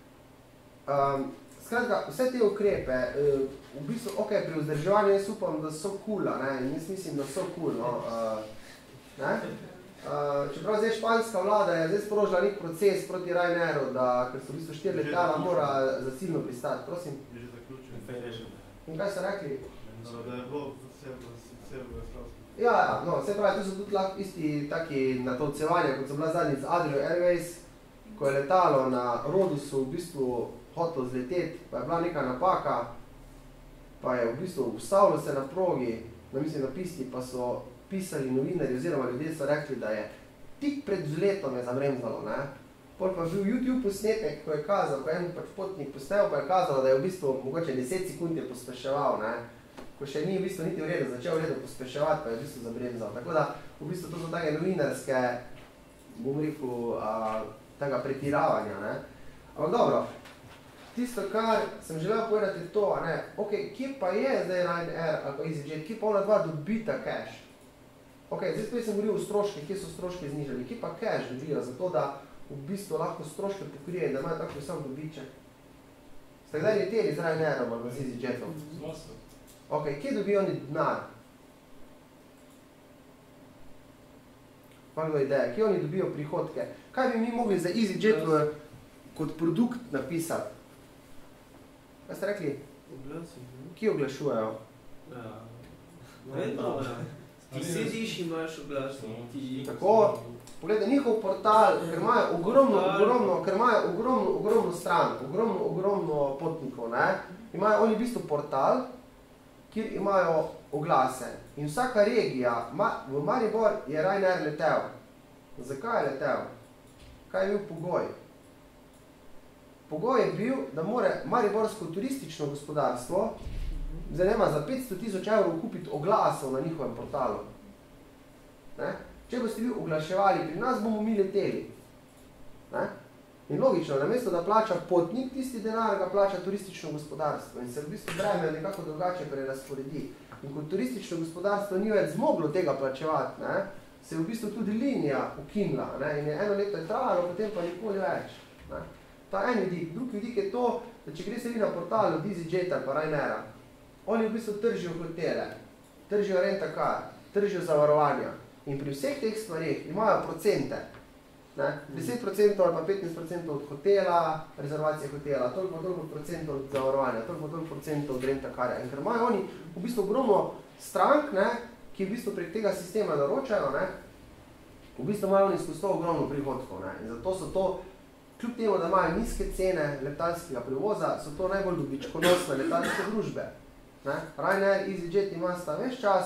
Skratka, vse te ukrepe, v bistvu, ok, pri vzdrževanju jaz upam, da so cool, ne, in jaz mislim, da so cool, no, ne. Čeprav zdaj španska vlada je zdaj sprožila nek proces proti Ryanairu, da, ker so v bistvu 4 letala mora zasilno pristati, prosim. Že zaključujem. In kaj so rekli? Da je bilo vse v Evropski. Ja, no, se pravi, tu so tudi lahko isti taki natovcevanja, kot so bila zadnjič z Adria Airways, ko je letalo na Rodusu v bistvu hotel zleteti, pa je bila neka napaka, pa je v bistvu ustavilo se na progi, mislim na pisti, pa so pisali novinarji oziroma ljudje so rekli, da je tik pred vzletom je zamremzalo, ne. Pol pa bil YouTube posnetek, ko je kazal, ko je en pač potnik posnel, pa je kazalo, da je v bistvu mogoče 10 sekund je pospeševal, ne. Ko še ni v bistvu niti v redu, začel v redu pospeševati, pa je v bistvu zamremzal. Tako da, v bistvu to so take novinarske, bom rekel, tega pretiravanja, ne. Ampak dobro, tisto, kar sem želel povedati je to, ne, ok, kje pa je zdaj Ryanair ali pa EasyJet, kje pa ona dva dobita cash? Ok, zdaj spet sem govoril o stroških, kje so stroške znižali, kje pa cash dobijo, zato da v bistvu lahko stroške pokrije in da imajo tako sam dobiček. Ste kdaj leteli z Ryanairom ali z EasyJetom? Ok, kje dobijo oni denar? Malo ideje, kje oni dobijo prihodke? Kaj bi mi mogli za EasyJet kot produkt napisati? Kaj ste rekli? Oglasi. Kje oglašujejo? Ja. Vedno, ti sediš in imaš oglas. Tako, pogledaj, njihov portal, ker imajo ogromno stran, ogromno potnikov, ne, imajo oni v bistvu portal, kjer imajo oglase. In vsaka regija, v Maribor je Ryanair letel. Zakaj je letel? Kaj je bil pogoj? Pogoj je bil, da more mariborsko turistično gospodarstvo zdaj nema za 500 000 evrov kupiti oglasov na njihovem portalu. Ne? Če boste vi oglaševali, pri nas bomo mi leteli. Ne? In logično, namesto da plača potnik tisti denar, ga plača turistično gospodarstvo in se v bistvu breme nekako drugače prerasporedi. In kot turistično gospodarstvo ni več zmoglo tega plačevati, ne? Se je v bistvu tudi linija ukinila, ne? In je eno leto je trajalo, potem pa nikoli več. Ne? Ta en vidik. Drugi vidik je to, da če greste vi na portalu EasyJeta pa Ryanaira, oni v bistvu tržijo hotele, tržijo rent-a-car, tržijo zavarovanja. In pri vseh teh stvarih imajo procente. 10% ali pa 15% od hotela, rezervacije hotela, toliko procentov od zavarovanja, toliko procentov od rent-a-carja. In ker imajo oni v bistvu ogromno strank, ne, ki v bistvu prek tega sistema naročajo, ne, v bistvu imajo oni skozi to ogromno prihodkov. Ne. In zato so to, kljub temu, da imajo nizke cene letalskega prevoza, so to najbolj dobičkonosne letalske družbe. Ne. Ryanair, EasyJet ima sta ves čas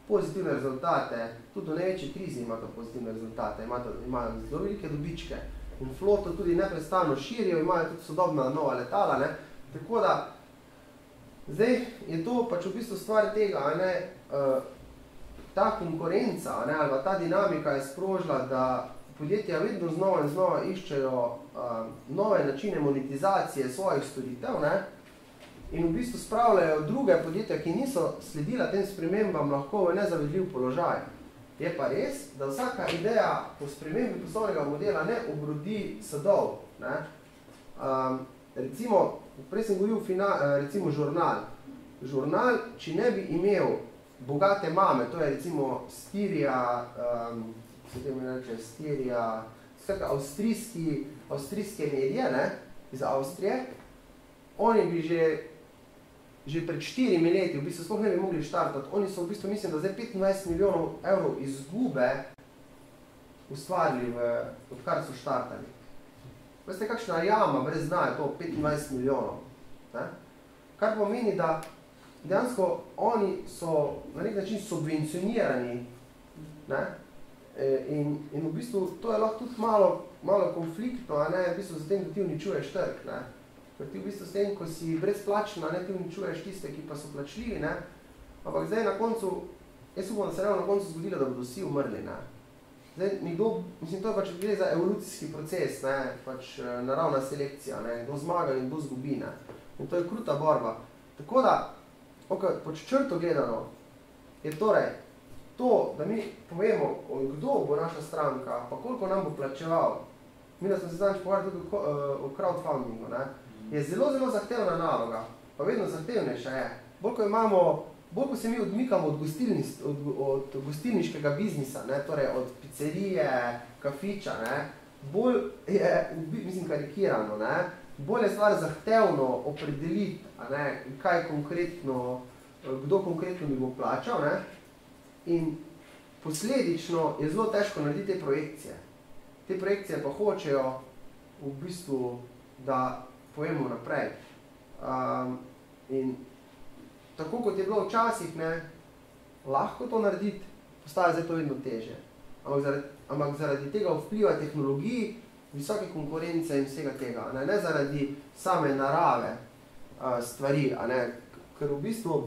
pozitivne rezultate, tudi v največji krizi imajo pozitivne rezultate, imajo zelo velike dobičke in floto tudi neprestano širijo, imajo tudi sodobna nova letala, ne. Tako da, zdaj je to pač v bistvu stvar tega, ne, ta konkurenca, ne, ali ta dinamika je sprožila, da podjetja vedno znova in znova iščejo nove načine monetizacije svojih storitev, ne, in v bistvu spravljajo druge podjetja, ki niso sledila tem spremembam, lahko v nezavedljiv položaj. Je pa res, da vsaka ideja po spremembi poslovnega modela ne obrodi sadov, ne. Recimo, prej sem govoril recimo žurnal. Žurnal, če ne bi imel bogate mame, to je recimo Stirija, avstrijske medije, ne, iz Avstrije, oni bi že pred 4 leti, v bistvu sploh ne bi mogli štartati, oni so v bistvu, mislim, da zdaj 25 milijonov evrov izgube ustvarili, odkar so štartali. Veste, kakšna jama brez dna je to 25 milijonov, ne? Kar pomeni, da dejansko oni so na nek način subvencionirani, ne? In v bistvu to je lahko tudi malo konfliktno, a ne, v bistvu z tem, da ti uničuješ trg, ne. Ker ti v bistvu s tem, ko si brezplačen, a ne, ti uničuješ tiste, ki pa so plačljivi, ne. Ampak zdaj na koncu, jaz upam, da se na koncu zgodilo, da bodo vsi umrli, ne. Zdaj, nekdo, mislim, to je pač gre za evolucijski proces, ne, pač naravna selekcija, ne, kdo zmaga in kdo zgubi, ne. In to je kruta borba. Tako da, pod črto gledano, je torej to, da mi povemo, kdo bo naša stranka, pa koliko nam bo plačeval, mi da smo se zadnjič pogovarjali tudi o crowdfundingu, ne, je zelo, zelo zahtevna naloga, pa vedno zahtevnejša je. Bolj ko se mi odmikamo od gostilniškega biznisa, ne, torej od pizzerije, kafiča, ne, bolj je, mislim, karikirano, ne, bolj je stvar zahtevno opredeliti, a ne, kaj konkretno, kdo konkretno bi bo plačal, ne, in posledično je zelo težko narediti te projekcije. Te projekcije pa hočejo v bistvu, da povemo naprej. In tako kot je bilo včasih, ne, lahko to narediti, postaja zdaj to vedno teže. Ampak zaradi tega vpliva tehnologiji, visoke konkurence in vsega tega, ne zaradi same narave stvari, a ne, ker v bistvu,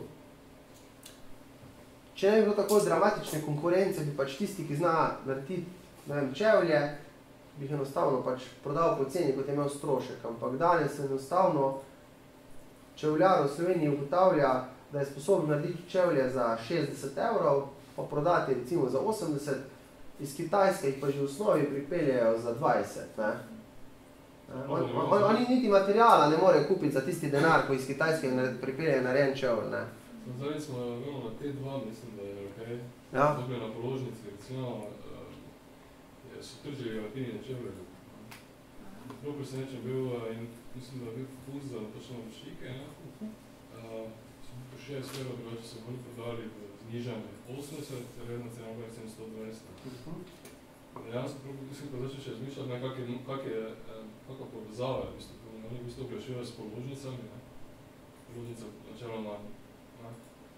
če ne bi bilo tako dramatične konkurence, bi pač tisti, ki zna narediti, ne vem, čevlje, bi jih enostavno pač prodal po ceni, kot je imel strošek. Ampak danes enostavno čevljar v Sloveniji ugotavlja, da je sposoben narediti čevlje za 60 evrov, pa prodati recimo za 80, iz Kitajske jih pa že v osnovi pripeljejo za 20, ne. Oni niti materiala ne morejo kupiti za tisti denar, ko iz Kitajske pripeljejo narejen čevl, ne. Zdaj smo na T2, mislim, da je okej. Ja. Dobili na položnici, recimo, so tržili alpini čevlje. Prav presenečen bil in mislim, da je bil fokus za točno šike, ne. Po 60 evrov drugače so bolj prodali v znižanje 80, redna cena bila 120. Dejansko mislim, pa začel še razmišljati, ne, kakva povezava je, v bistvu, oni v bistvu oglašujejo s položnicami, ne. Položnica načeloma, ne.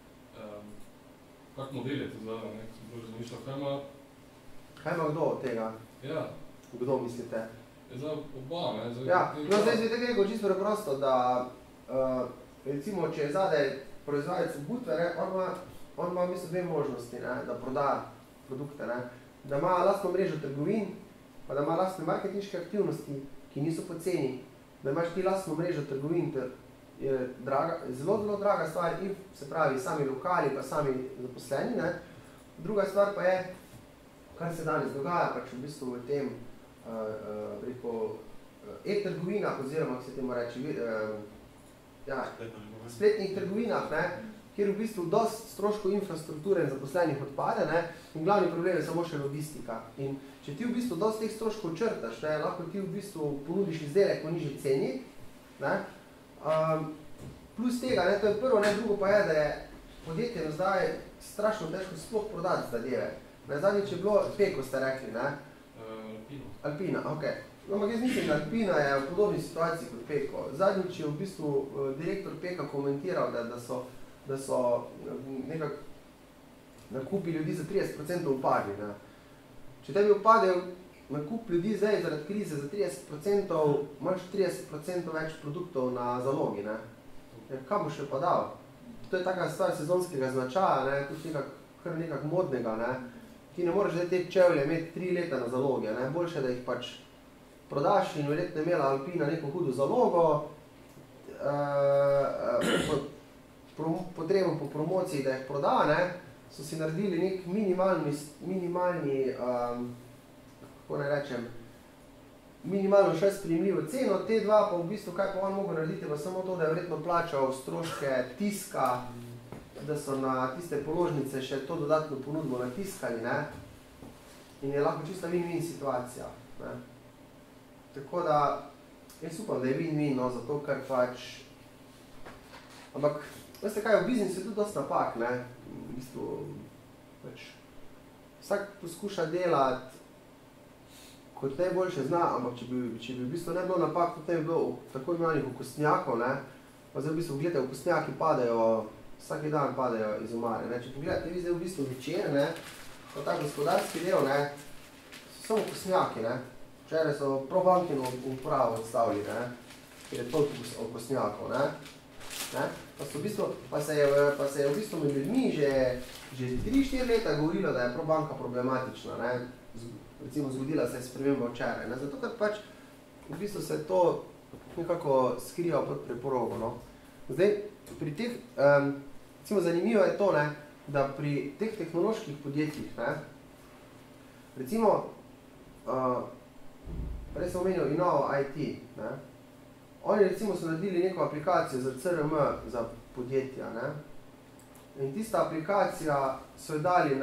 Kak model je to zdaj, ne, ko sem bolj razmišljal, kaj ima kdo od tega? Ja. Kdo mislite? Je zdaj oba, ne. Ja, no zdaj je tako čisto preprosto, da recimo, če je zadaj proizvajalec butve, ne, on ima v bistvu dve možnosti, ne, da proda produkte, ne, da ima lastno mrežo trgovin, pa da ima lastne marketinške aktivnosti, ki niso poceni, da imaš ti lastno mrežo trgovin, je zelo, zelo draga stvar in se pravi sami lokali, pa sami zaposleni, ne. Druga stvar pa je, kar se danes dogaja, pač v bistvu v tem, preko e-trgovinah, oziroma, kako se temu reči, spletnih trgovinah, ne, kjer v bistvu dosti stroškov infrastrukture in zaposlenih odpade, ne, in glavni problem je samo še logistika. In če ti v bistvu dosti teh stroškov črtaš, ne, lahko ti v bistvu ponudiš izdelek po nižji ceni, ne, plus tega, ne, to je prvo, ne, drugo pa je, da je podjetje zdaj strašno težko sploh prodati zadeve. Ne, zadnjič je bilo Peko, ste rekli, ne? Alpina, okej. Ampak jaz mislim, da Alpina je v podobni situaciji kot Peko. Zadnjič je v bistvu direktor Peka komentiral, da so nekako nakupi ljudi za 30% upadli. Ne. Če tebi upadejo nakup ljudi zdaj zaradi krize za 30%, imaš 30% več produktov na zalogi. Ne. Kaj boš še pa dal? To je taka stvar sezonskega značaja, ne, tudi kar nekak modnega. Ne. Ti ne moreš zdaj te čevlje imeti 3 leta na zalogi, ne. Boljše, da jih pač prodaš in verjetno imela Alpina neko hudo zalogo, potrebo po promociji, da jih proda, ne, so si naredili nek minimalni, kako naj rečem, minimalno še sprejemljivo ceno, te dva pa v bistvu, kaj pa on mogel narediti, pa samo to, da je verjetno plačal stroške tiska, da so na tiste položnice še to dodatno ponudbo natiskali, ne, in je lahko čista win-win situacija, ne. Tako da, jaz upam, da je win-win, no, zato ker pač, ampak, veste kaj, v biznisu je tudi dosti napak, ne, v bistvu, pač, vsak poskuša delati, kot najboljše zna, ampak če bi v bistvu ne bilo napak, kot ne bi bilo tako imenih okostnjakov, ne, pa zdaj v bistvu, gledajte, okostnjaki padajo, vsaki dan padajo iz omare, ne, če pogledate, vi zdaj v bistvu večer, ne, pa ta gospodarski del, ne, so samo okostnjaki, ne, včeraj so Probankino upravo odstavili, ne, ker je toliko okostnjakov, ne, pa se je v bistvu med ljudmi že 3-4 leta govorilo, da je Probanka problematična, ne, recimo zgodila se je sprememba včeraj, ne, zato ker pač v bistvu se to nekako skriva pod preporogo, no. Zdaj, pri teh, recimo zanimivo je to, ne, da pri teh tehnoloških podjetjih, ne, recimo, prej sem omenil Innovo IT, ne, oni recimo so naredili neko aplikacijo za CRM za podjetja, ne, in tista aplikacija so jo dali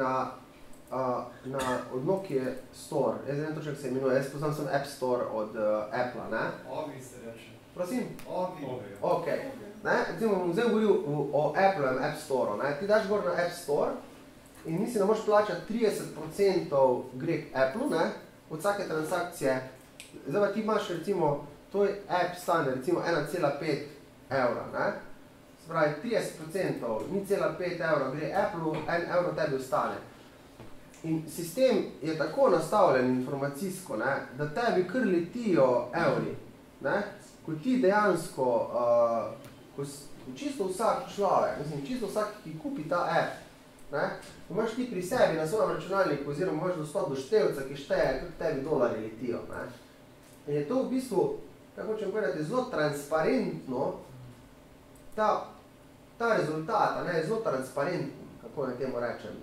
od Nokia Store, jaz ne vem točno, kako se imenuje, jaz poznam sem App Store od Apple-a, ne. Ovi se reče. Prosim? Ovi. Ok, ne, recimo bom zdaj govoril o Apple-em App Store-u, ne, ti daš gor na App Store in misli, da moraš plačati 30% gre k Apple-u, ne, od vsake transakcije, zdaj pa ti imaš recimo, tvoj app stane recimo 1,5 evra, ne, se pravi 30%, 0,5 evra gre Apple-u, 1 evro tebi ostane. In sistem je tako nastavljen informacijsko, ne, da tebi kar letijo evri, ne, ko ti dejansko, ko čisto vsak človek, mislim, čisto vsak, ki kupi ta app, ne, imaš ti pri sebi na svojem računalniku oziroma imaš dostop do števca, ki šteje, kako tebi dolari letijo, ne. In je to v bistvu, kako hočem povedati, zelo transparentno, ta rezultat, ne, zelo transparentno, kako naj temu rečem,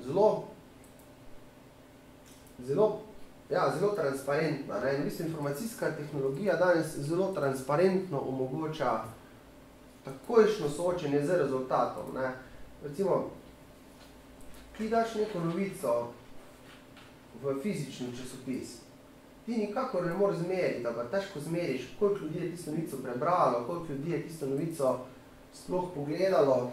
zelo transparentna, ne, in v bistvu informacijska tehnologija danes zelo transparentno omogoča takojšnjo soočenje z rezultatom, ne. Recimo, ti daš neko novico v fizični časopis, ti nikakor ne moreš zmeriti, ali pa težko zmeriš, koliko ljudi je tisto novico prebralo, koliko ljudi je tisto novico sploh pogledalo.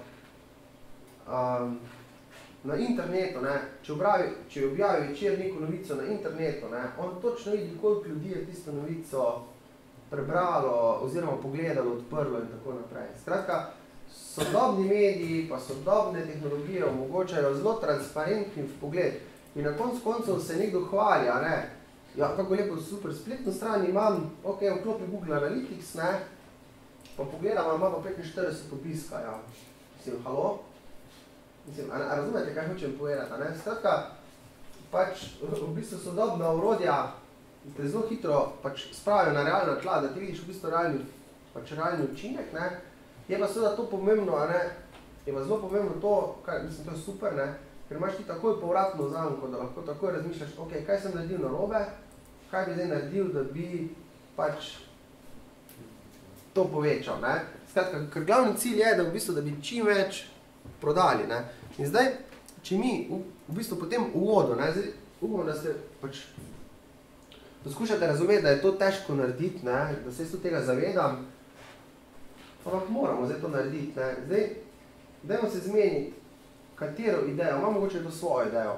Na internetu, ne, če objavi večer neko novico na internetu, ne, on točno vidi, koliko ljudi je tisto novico prebralo oziroma pogledalo, odprlo in tako naprej. Skratka, sodobni mediji pa sodobne tehnologije omogočajo zelo transparentni vpogled in na koncu se nekdo hvali, ne, ja, kako lepo super spletno stran imam, ok, vklopi Google Analytics, ne, pa pogledam, ima pa 45 obiska, ja, mislim, halo? Mislim, a razumete, kaj hočem povedati, ne? Skratka, pač v bistvu sodobna orodja te zelo hitro pač spravijo na realna tla, da ti vidiš v bistvu realni učinek, ne? Je pa seveda to pomembno, ne? Je pa zelo pomembno to, mislim, to je super, ne? Ker imaš ti takoj povratno zanko, da lahko takoj razmišljaš, ok, kaj sem naredil narobe, kaj bi zdaj naredil, da bi pač to povečal, ne? Skratka, ker glavni cilj je, da v bistvu, da bi čim več prodali, ne. In zdaj, če mi v bistvu po tem uvodu, ne, zdaj upam, da ste pač poskušate razumeti, da je to težko narediti, ne, da se jaz tudi tega zavedam, ampak moramo zdaj to narediti, ne. Zdaj, dajmo se zmeniti, katero idejo, imam mogoče to svojo idejo.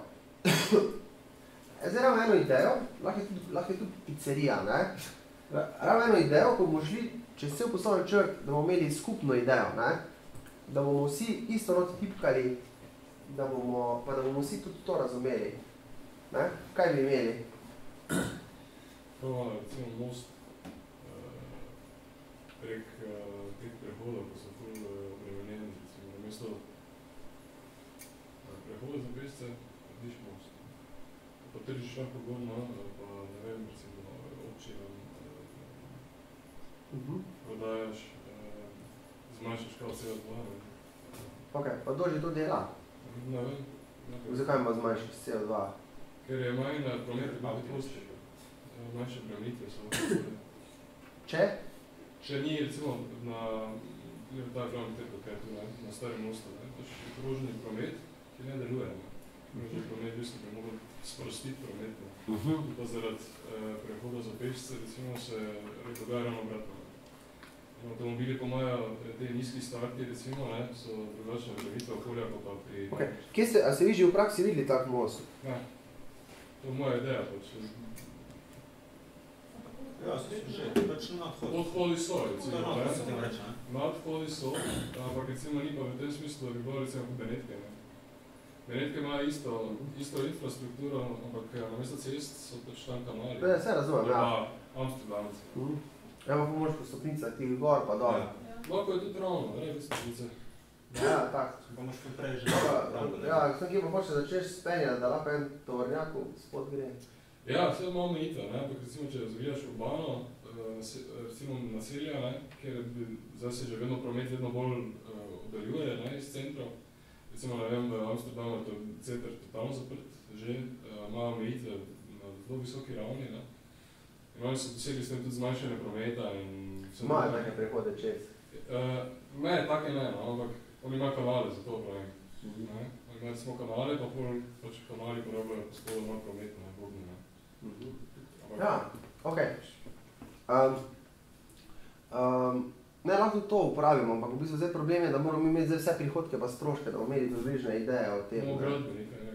Zdaj ravno eno idejo, lahko je tudi pizzerija, ne. Ravno eno idejo, ko bomo šli čez cel poslovni črt, da bomo imeli skupno idejo, ne. Da bomo vsi isto not tipkali, da bomo vsi tudi to razumeli. Ne? Kaj bi imeli? To recimo most prek teh prehodov, ko so ful obremenjeni, recimo na mesto prehoda za pešce, narediš most. Pa tržiš lahko godno, pa ne vem, recimo občinam prodajaš, zmanjšaš kao CO2. Ok, pa kdo že to dela? Ne vem. Zakaj ima zmanjšaš CO2? Ker je manj prometnih hitrosti. Manjše bremenitve so. Če? Če ni, recimo, na ta glavni tek, kaj je tu, na starem mostu, pač krožni promet, ki ne deluje. Krožni promet, v bistvu bi mogel sprostiti promet. Pa zaradi prehoda za pešce, recimo, se dogaja ravno obratno. Avtomobili pa imajo te nizki starti, recimo, so drugačne bremenitve okolja, pa pri... Okay. A ste vi že v praksi videli tak most? Ne. To je moja ideja, pač. Ja, so že, pač nadhod. Odhodi so, recimo, nadhodi so, ampak recimo ni pa v tem smislu, da bi bilo recimo kot Benetke. Benetke imajo isto infrastrukturo, ampak na mesto cest so pač tam kanali. Ne, se razumem, ja. Amsterdamci. Ja, pa pomoč po stopnicah tih gor pa dol. Lahko je tudi ravno, ne, stopnice. Ja, tak. Pa moš kaj prej že. Ja, sem kje pa hoče začeš spenjati, da lahko en tovornjaku spod gre. Ja, vse malo omejitve, ne, ampak recimo, če zagledaš urbano, recimo naselja, ne, kjer zdaj se že vedno promet vedno bolj oddaljuje, ne, iz centrov. Recimo, ne vem, v Amsterdamu je to center totalno zaprt, že ima omejitve na zelo visoki ravni, ne. In oni so dosegli s tem tudi zmanjšanje prometa in... Imajo nekaj prehode čez? Ne, take ne, no, ampak oni imajo kanale, za to pravim. Oni imajo recimo kanale, pa pač kanali porabljajo poskolo malo prometno, ne, vodno, ne. Ja, ok. Ne, lahko to uporabimo, ampak v bistvu zdaj problem je, da moramo imeti zdaj vse prihodke pa stroške, da bomo imeli približne ideje o tem. No, gradbe nekaj, nekaj.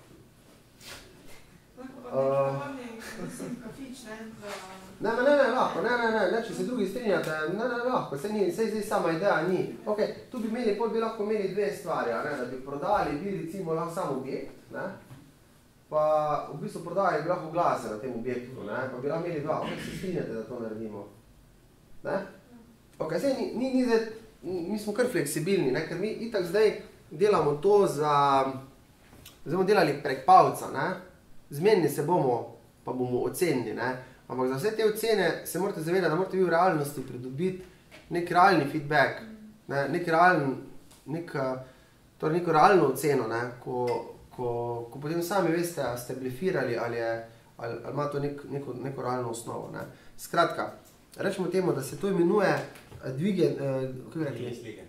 Ne, lahko, ne, če se drugi strinjate, ne, lahko, sej zdaj sama ideja ni. Ok, tu bi lahko imeli dve stvari, ne, da bi prodali, recimo lahko sam objekt, ne, pa v bistvu prodali bi lahko glase na tem objektu, ne, pa bi lahko imeli dva, ok, se strinjate, da to naredimo. Ne? Ok, sej ni zdaj, mi smo kar fleksibilni, ne, ker mi itak zdaj delamo to zdaj bomo delali prek palca, ne, zmenili se bomo, pa bomo ocenili, ne, ampak za vse te ocene se morate zavedati, da morate vi v realnosti pridobiti nek realni feedback, ne, neko realno oceno, ne, ko potem sami veste, ali ste blefirali ali ima to neko realno osnovo, ne. Skratka, rečemo temu, da se to imenuje dvige, kako bi rekli? Slike.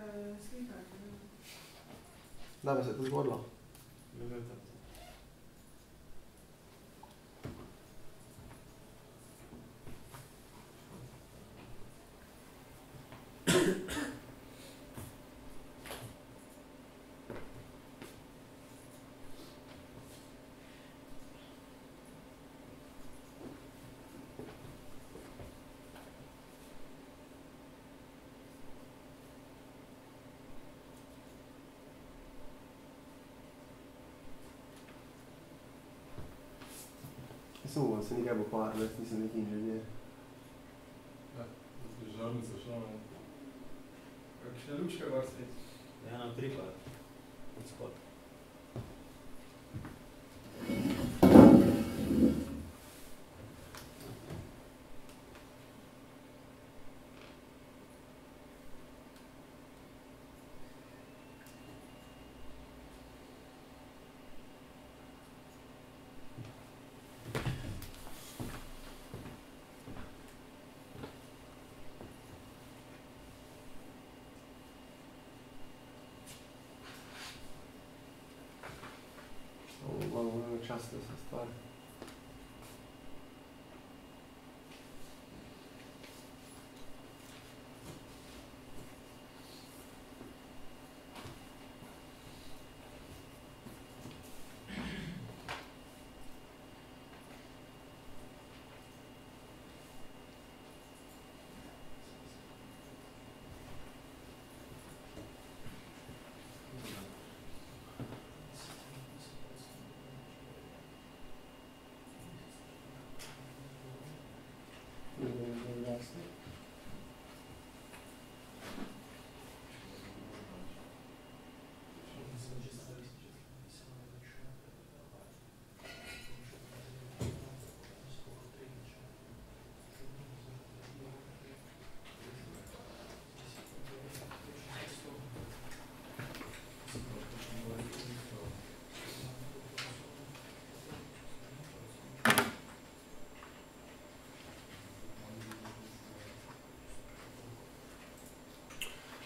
Da bi se to zgodilo? Samo se nekaj bo paril, jaz nisem neki inženir. Ja, žarnica šla, ne. Kakšne lučke vrsti? Ja, na pripad. Odspod. Malo čas, da se stvari.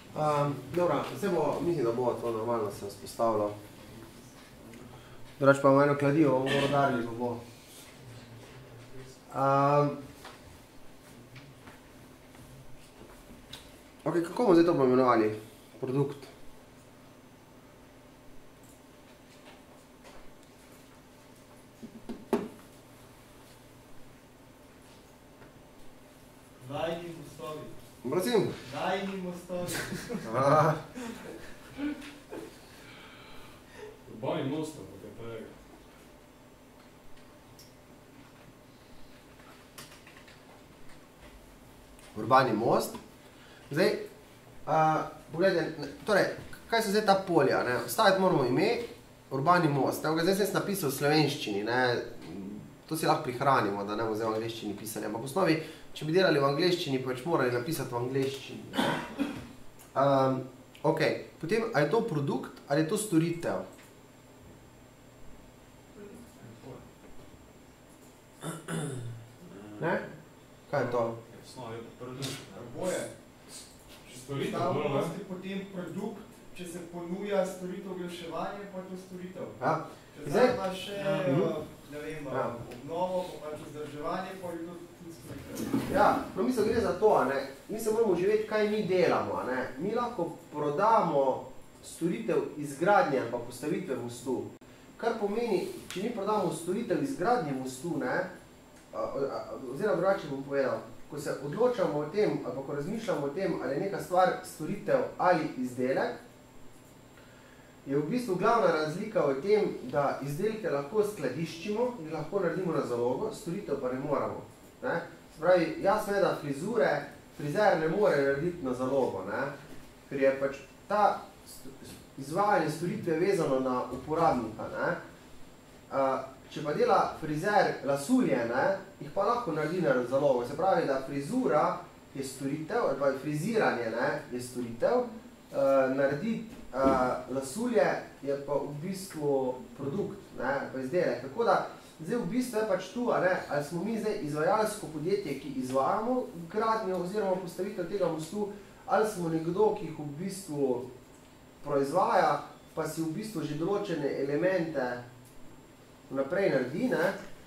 Dobro, mislim, da bo to normalno se vzpostavilo. Drugač pa imamo eno kladivo, bomo rodarili, pa bo. Ok, kako bomo zdaj to poimenovali? Produkt. Dajni mostovi. Prosim? Dajni mostovi. Urbani most, ampak je tega. Urbani most. Zdaj, pogledajte, torej, kaj so zdaj ta polja, ne? Staviti moramo ime, urbani most. Zdaj sem napisal v slovenščini, ne? To si lahko prihranimo, da ne bomo zdaj v angleščini pisali. Ampak v osnovi, če bi delali v angleščini, pač morali napisati v angleščini. Ok, potem, ali je to produkt, ali je to storitev? Ne? Kaj je to? V osnovi je produkt. Boje. Storitev, Stavnost je potem produkt, če se ponuja storitev oglaševanja, pa je to storitev. Ja. Če zdaj pa še, ne vem, obnovo, pa pač vzdrževanje, pa je to tudi storitev. Ja, no mislim, gre za to, ne. Mi se moramo živeti, kaj mi delamo, ne. Mi lahko prodamo storitev izgradnje ali pa postavitve mostu. Kar pomeni, če mi prodamo storitev izgradnje mostu, ne, oziroma drugače bom povedal, ko se odločamo o tem, ali pa ko razmišljamo o tem, ali je neka stvar storitev ali izdelek, je v bistvu glavna razlika v tem, da izdelke lahko skladiščimo in lahko naredimo na zalogo, storitev pa ne moramo. Ne? Se pravi, jasno je, da frizer ne more narediti na zalogo, ne? Ker je pač ta izvajanje storitve vezano na uporabnika. Ne? Če pa dela frizer lasulje, ne, jih pa lahko naredi na zalogo. Se pravi, da frizura je storitev, ali pa friziranje, ne, je storitev, narediti lasulje je pa v bistvu produkt, ne, pa izdelek. Tako da, zdaj v bistvu je pač tu, ne, ali smo mi zdaj izvajalsko podjetje, ki izvajamo gradnjo oziroma postavitev tega mostu, ali smo nekdo, ki jih v bistvu proizvaja, pa si v bistvu že določene elemente vnaprej naredi, ne,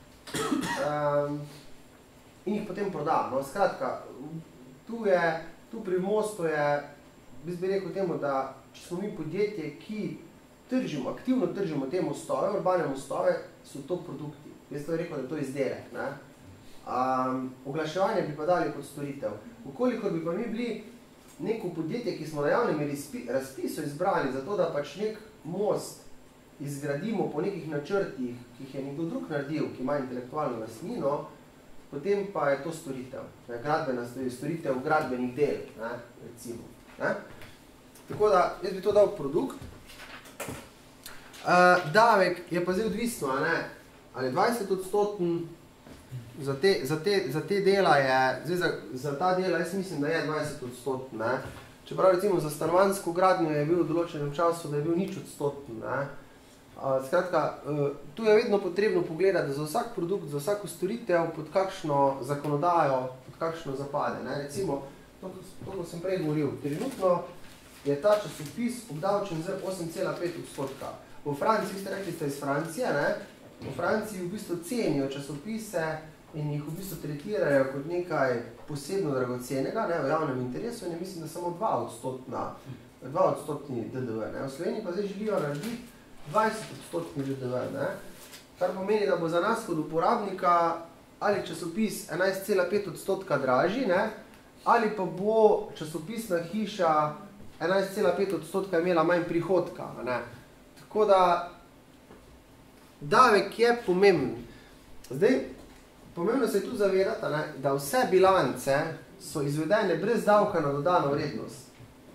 in jih potem proda. No, skratka, tu pri mostu je, bi rekel temu, da če smo mi podjetje, ki aktivno tržimo te mostove, urbane mostove, so to produkti. Jaz to je rekel, da je to izdelek, ne. Oglaševanje bi pa dali kot storitev. Vkolikor bi pa mi bili neko podjetje, ki smo na javnem razpisu izbrali, zato da pač nek most izgradimo po nekih načrtih, ki jih je nekdo drug naredil, ki ima intelektualno lastnino, potem pa je to storitev. Gradbena storitev gradbenih del, ne, recimo. Ne? Tako da, jaz bi to dal produkt. Davek je pa zdaj odvisno, ne, ali 20% za te dela je, zdaj za ta dela jaz mislim, da je 20%, ne. Čeprav recimo za stanovanjsko gradnjo je bil v določenem času, da je bil 0%, ne. Skratka, tu je vedno potrebno pogledati za vsak produkt, za vsako storitev, pod kakšno zakonodajo, pod kakšno zapade. Ne? Recimo, to, ko sem prej govoril, trenutno je ta časopis obdavčen z 8,5%. V Franciji, ste rekli, ste iz Francije, ne? V Franciji v bistvu cenijo časopise in jih v bistvu tretirajo kot nekaj posebno dragocenega, ne? V javnem interesu in mislim, da samo 2% DDV. Ne? V Sloveniji pa zdaj želijo narediti 20% DDV, ne? Kar pomeni, da bo za nas kot uporabnika ali časopis 11,5% dražji, ne? Ali pa bo časopisna hiša 11,5% imela manj prihodka. Ne? Tako da davek je pomemben. Zdaj, pomembno se je tu zavedati, ne? Da vse bilance so izvedene brez davka na dodano vrednost.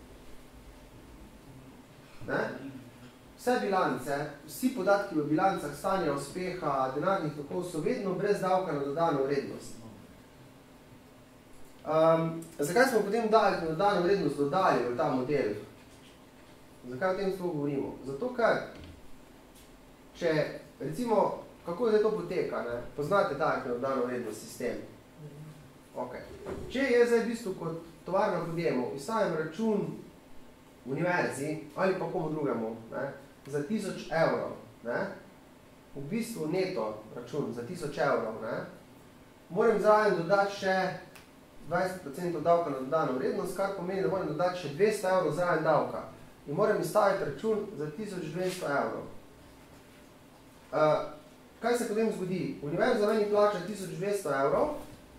Ne? Vse bilance, vsi podatki v bilancah stanja uspeha, denarnih tokov so vedno brez davka na dodano vrednost. Zakaj smo potem davek na dodano vrednost dodali v ta model? Zakaj o tem sploh govorimo? Zato, ker, če, recimo, kako zdaj to poteka, ne? Poznate davek na dodano vrednost sistem? Ok. Če je zdaj v bistvu kot tovarna podjemov, izstavim račun univerzi ali pa komu drugemu, ne, za 1000 evrov, ne, v bistvu neto račun za 1000 evrov, ne, moram zraven dodati še 20% davka na dodano vrednost, kar pomeni, da moram dodati še 200 evrov zraven davka. In moram izstaviti račun za 1200 evrov. Kaj se potem zgodi? Univerza meni plača 1200 evrov,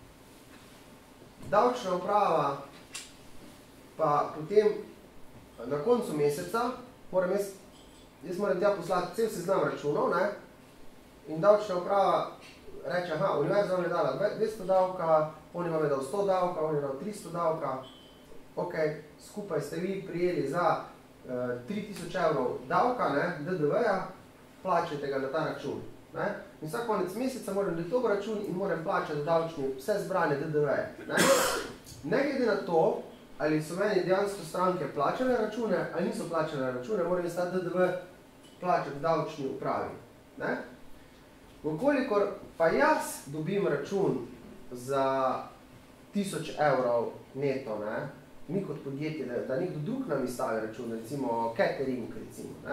davčna uprava pa potem na koncu meseca, jaz moram tja poslati cel seznam računov, ne? In davčna uprava reče, aha, univerza vam je dala 200 davka, oni vam je dal 100 davka, oni je dal 300 davka, ok, skupaj ste vi prijeli za 3000 evrov davka, ne, DDV-ja, plačajte ga na ta račun. Ne? In vsak konec meseca moram dati dober račun in moram plačati davčni vse zbrane DDV-je. Ne glede na to, ali so meni dejansko stranke plačane račune, ali niso plačane račune, moram jaz ta DDV plačati davčni upravi. Ne? Vkolikor pa jaz dobim račun za 1000 evrov neto, ne? Mi kot podjetje, da nekdo drug nam izstavi račun, recimo catering, recimo, ne?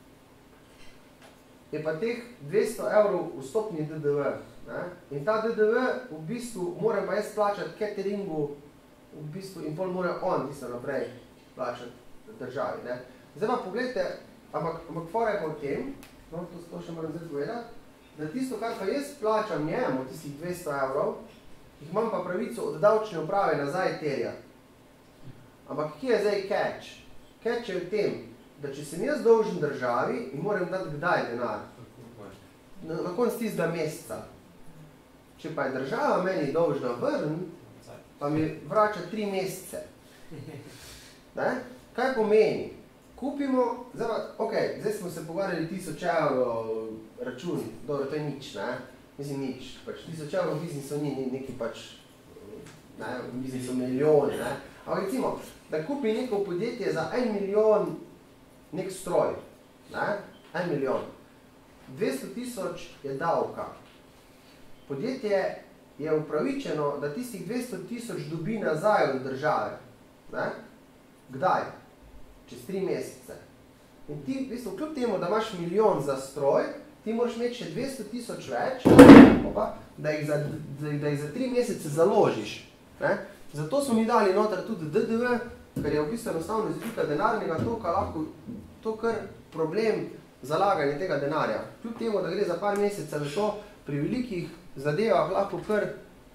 Je pa teh 200 evrov vstopni DDV. Ne? In ta DDV v bistvu moram pa jaz plačati cateringu v bistvu in pol mora on tisto naprej plačati državi. Ne? Zdaj pa pogledajte, ampak fora je pa v tem, no, to še moram zdaj povedati, da tisto, kar pa jaz plačam njemu, tistih 200 evrov, jih imam pa pravico od davčne uprave nazaj terjati. Ampak kje je zdaj catch? Catch je v tem, da če sem jaz dolžen državi in moram dati kdaj denar, na konc tistega meseca. Če pa je država meni dolžna vrn, pa mi vrača 3 mesece. Ne? Kaj pomeni? Kupimo, zdaj smo se pogovarjali 1000 evrov račun, dobro, to je nič, ne? Mislim nič, pač 1000 evrov v biznisu ni neki pač, ne, v biznisu milijoni, ne? Ampak recimo, da kupi neko podjetje za 1 milijon nek stroj, ne? 1 milijon. 200 000 je davka. Podjetje je upravičeno, da tistih 200 000 dobi nazaj od države. Ne? Kdaj? Čez 3 mesece. In ti, v bistvu, kljub temu, da imaš milijon za stroj, ti moraš imeti še 200 000 več, da jih za 3 mesece založiš. Ne? Zato smo mi dali noter tudi DDV, ker je v bistvu enostavno izvika denarnega toka lahko to kar problem zalaganja tega denarja. Kljub temu, da gre za par mesecev, to pri velikih zadevah lahko kar,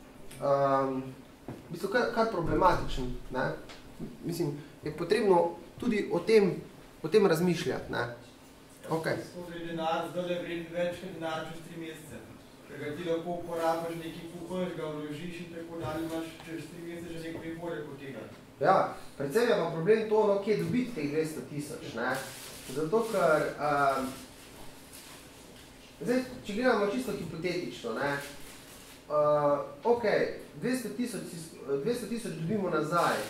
v bistvu kar problematičen. Ne? Mislim, je potrebno tudi o tem razmišljati. Ne? Okay. Skozi denar, zdaj je vreden več denar čez 3 mesece. Ker ga ti lahko uporabiš, neki kuhaš, ga vložiš in tako dalje, imaš čez 3 mesece že nek prihodek od tega. Ja, predvsem je pa problem to, no, kje dobiti teh 200 000, ne? Zato, ker, zdaj, če gledamo čisto hipotetično, ne, ok, 200 000 dobimo nazaj,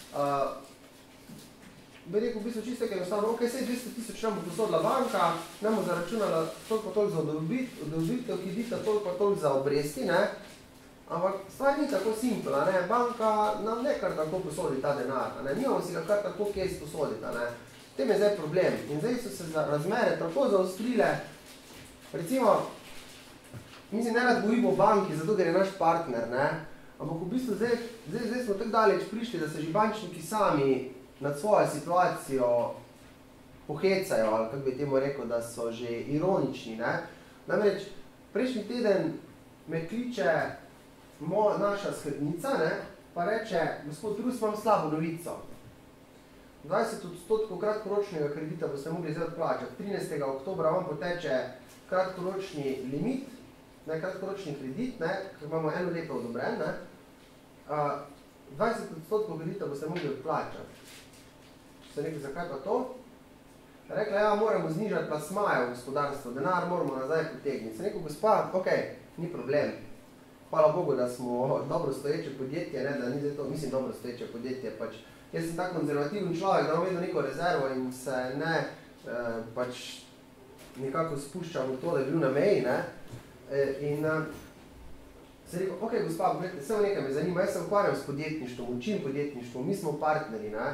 bi rekel, v bistvu čisto enostavno, ok, sej 200 000 nam bo posodila banka, nam bo zaračunala toliko za odobitev kredita, toliko za obresti, ne, ampak stvar ni tako simpla, ne, banka nam ne kar tako posodi ta denar, ne, nimamo si ga kar tako kje sposoditi, ne. V tem je zdaj problem. In zdaj so se razmere tako zaostrile, recimo, mislim, ne rad govorimo o banki, zato ker je naš partner, ne, ampak v bistvu zdaj smo tako daleč prišli, da se že bančniki sami nad svojo situacijo pohecajo, ali kako bi temu rekel, da so že ironični, ne. Namreč, prejšnji teden me kliče naša skrbnica, ne, pa reče, gospod Rus, imam slabo novico. 20% kratkoročnega kredita boste mogli zdaj odplačati. 13. oktobra vam poteče kratkoročni limit, ne, kratkoročni kredit, ne, ker imamo eno leto odobren, ne, 20% kredita boste mogli odplačati. Če se nekaj, zakaj pa to? Rekla, ja, moramo znižati plasmaje v gospodarstvo, denar moramo nazaj potegniti. Se neko, gospa, ok, ni problem. Hvala Bogu, da smo dobro stoječe podjetje, ne, da ni zdaj to, mislim, dobro stoječe podjetje, pač. Jaz sem tak konzervativen človek, da imam vedno neko rezervo in se ne pač nekako spuščam v to, da je bil na meji, ne. In se rekel, ok, gospa, gledajte, samo nekaj me zanima, jaz se ukvarjam s podjetništvom, učim podjetništvom, mi smo partneri, ne.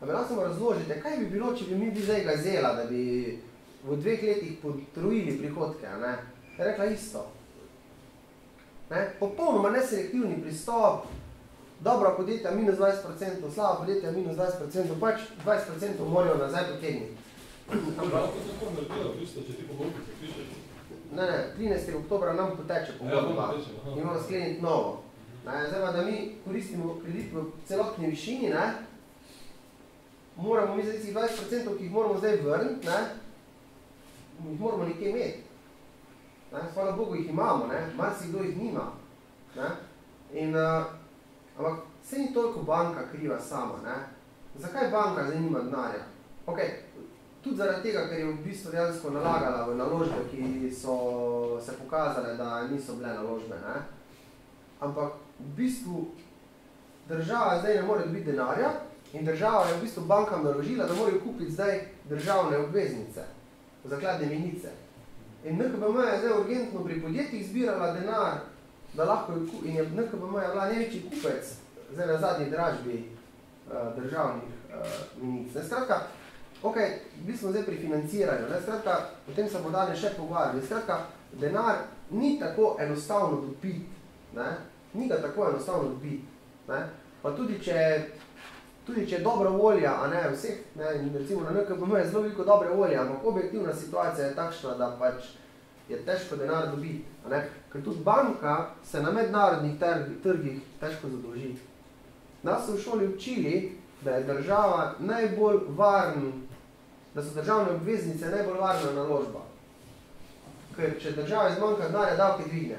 A me lahko razložite, kaj bi bilo, če bi mi zdaj Gazela, da bi v 2 letih potrojili prihodke, ne? Je rekla isto. Ne? Popolnoma neselektivni pristop, dobra podjetja minus 20%, slaba podjetja minus 20%, pač 20% morajo nazaj potegniti. Lahko tako naredila, v bistvu, če ti pogodbi zapišeš. Ne, 13. oktobra nam poteče pogodba. Imamo skleniti novo. Zdaj pa, da mi koristimo kredit v celotni višini, ne? Moramo mi za tistih 20%, ki jih moramo zdaj vrniti, ne? Jih moramo nekje imeti. Hvala Bogu jih imamo, ne? Marsikdo jih nima. Ne? Ampak se ni toliko banka kriva sama, ne? Zakaj banka zdaj nima denarja? Ok, tudi zaradi tega, ker je v bistvu dejansko nalagala v naložbe, ki so se pokazale, da niso bile naložbe, ne? Ampak v bistvu država zdaj ne more dobiti denarja in država je v bistvu bankam naložila, da morajo kupiti zdaj državne obveznice, zakladne menice. In NKBM je zdaj urgentno pri podjetjih zbirala denar, da lahko in je NKBM je bila največji kupec zdaj na zadnji dražbi državnih menic. Skratka, ok, bili smo zdaj pri financiranju, skratka, o tem se bo danes še pogovarjali. Skratka, denar ni tako enostavno dobiti, ni ga tako enostavno dobiti. Pa tudi če je dobra volja, a ne, vseh, recimo na NKBM je zelo veliko dobre volje, ampak objektivna situacija je takšna, da pač je težko denar dobiti, a ne, ker tudi banka se na mednarodnih trgih težko zadolži. Nas so v šoli učili, da je država najbolj varen, da so državne obveznice najbolj varna naložba. Ker če država izmanjka denarja, davke dvigne.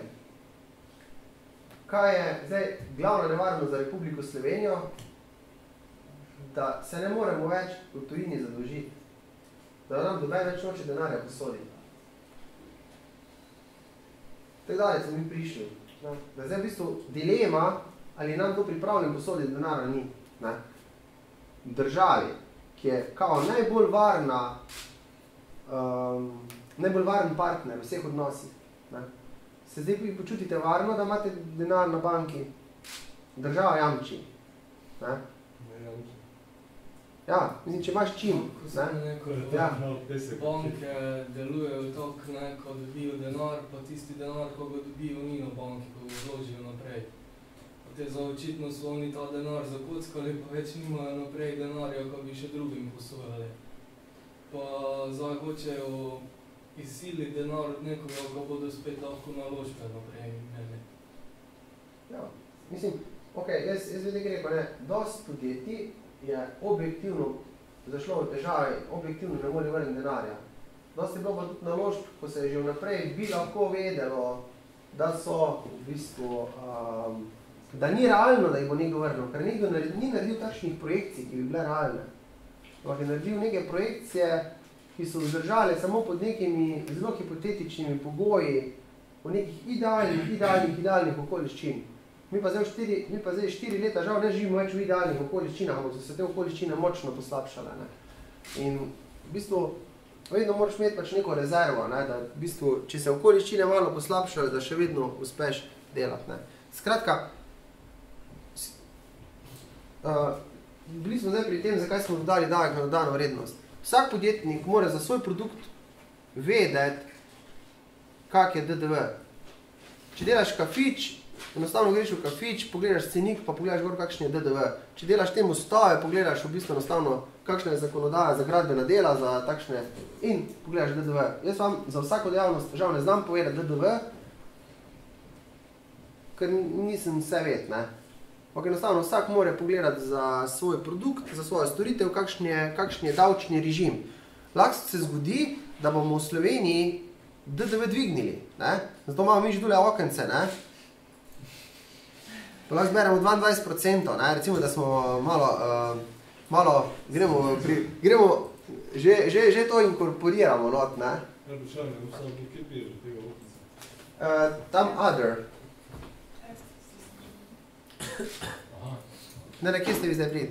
Kaj je zdaj glavna nevarnost za Republiko Slovenijo? Da se ne moremo več v tujini zadolžiti. Da nam doben več noče denarja posoditi. Tako dalje smo mi prišli. Da je zdaj v bistvu dilema, ali nam to pripravljen posoditi denarja ni. V državi, ki je kao najbolj varen partner v vseh odnosih. Se zdaj počutite varno, da imate denar na banki? Država jamči. Ja, mislim, če imaš čim. Banke delujejo tako, ko dobijo denar, pa tisti denar, ko ga dobijo ni na banki, ko ga vložijo naprej. Očitno so oni ta denar zakockali, pa več nimajo naprej denarja, ko bi še drugim posojali. Pa zdaj hočejo izsiliti denar od nekoga, ko bodo spet lahko naložbe naprej imeli. Ja, mislim, ok, jaz bi nekaj rekel, ne, dosti podjetij je objektivno zašlo v težave, objektivno ne more vrniti denarja. Dosti je bilo pa tudi naložb, ko se je že vnaprej bi lahko vedelo, da so v bistvu, da ni realno, da jih bo nekdo vrnil, ker nekdo ni naredil takšnih projekcij, ki bi bile realne. Ampak je naredil neke projekcije, ki so vzdržale samo pod nekimi zelo hipotetičnimi pogoji, v nekih idealnih okoliščin. Mi pa zdaj 4 leta žal ne živimo več v idealnih okoliščinah, ampak so se te okoliščine močno poslabšale. In v bistvu vedno moraš imeti pač neko rezervo, da v bistvu, če se okoliščine malo poslabšale, da še vedno uspeš delati. Skratka, bili smo zdaj pri tem, zakaj smo dodali davek na dodano vrednost. Vsak podjetnik mora za svoj produkt vedeti, kak je DDV. Če delaš kafič, enostavno greš v kafič, pogledaš cenik, pa pogledaš gor, kakšen je DDV. Če delaš te mostove, pogledaš v bistvu enostavno, kakšna je zakonodaja za gradbena dela, za takšne in pogledaš DDV. Jaz vam za vsako dejavnost žal ne znam povedati DDV, ker nisem vse ved, ne. Ampak enostavno vsak mora pogledati za svoj produkt, za svojo storitev, kakšen je davčni režim. Lahko se zgodi, da bomo v Sloveniji DDV dvignili, ne. Zato imamo mi že dole okence, ne. Pa lahko zberemo 22%, ne, recimo, da smo malo gremo, že to inkorporiramo not, ne. Ja, počakaj, ne bo samo kje pije že tega oknica? Tam other. Ne, kje ste vi zdaj prije?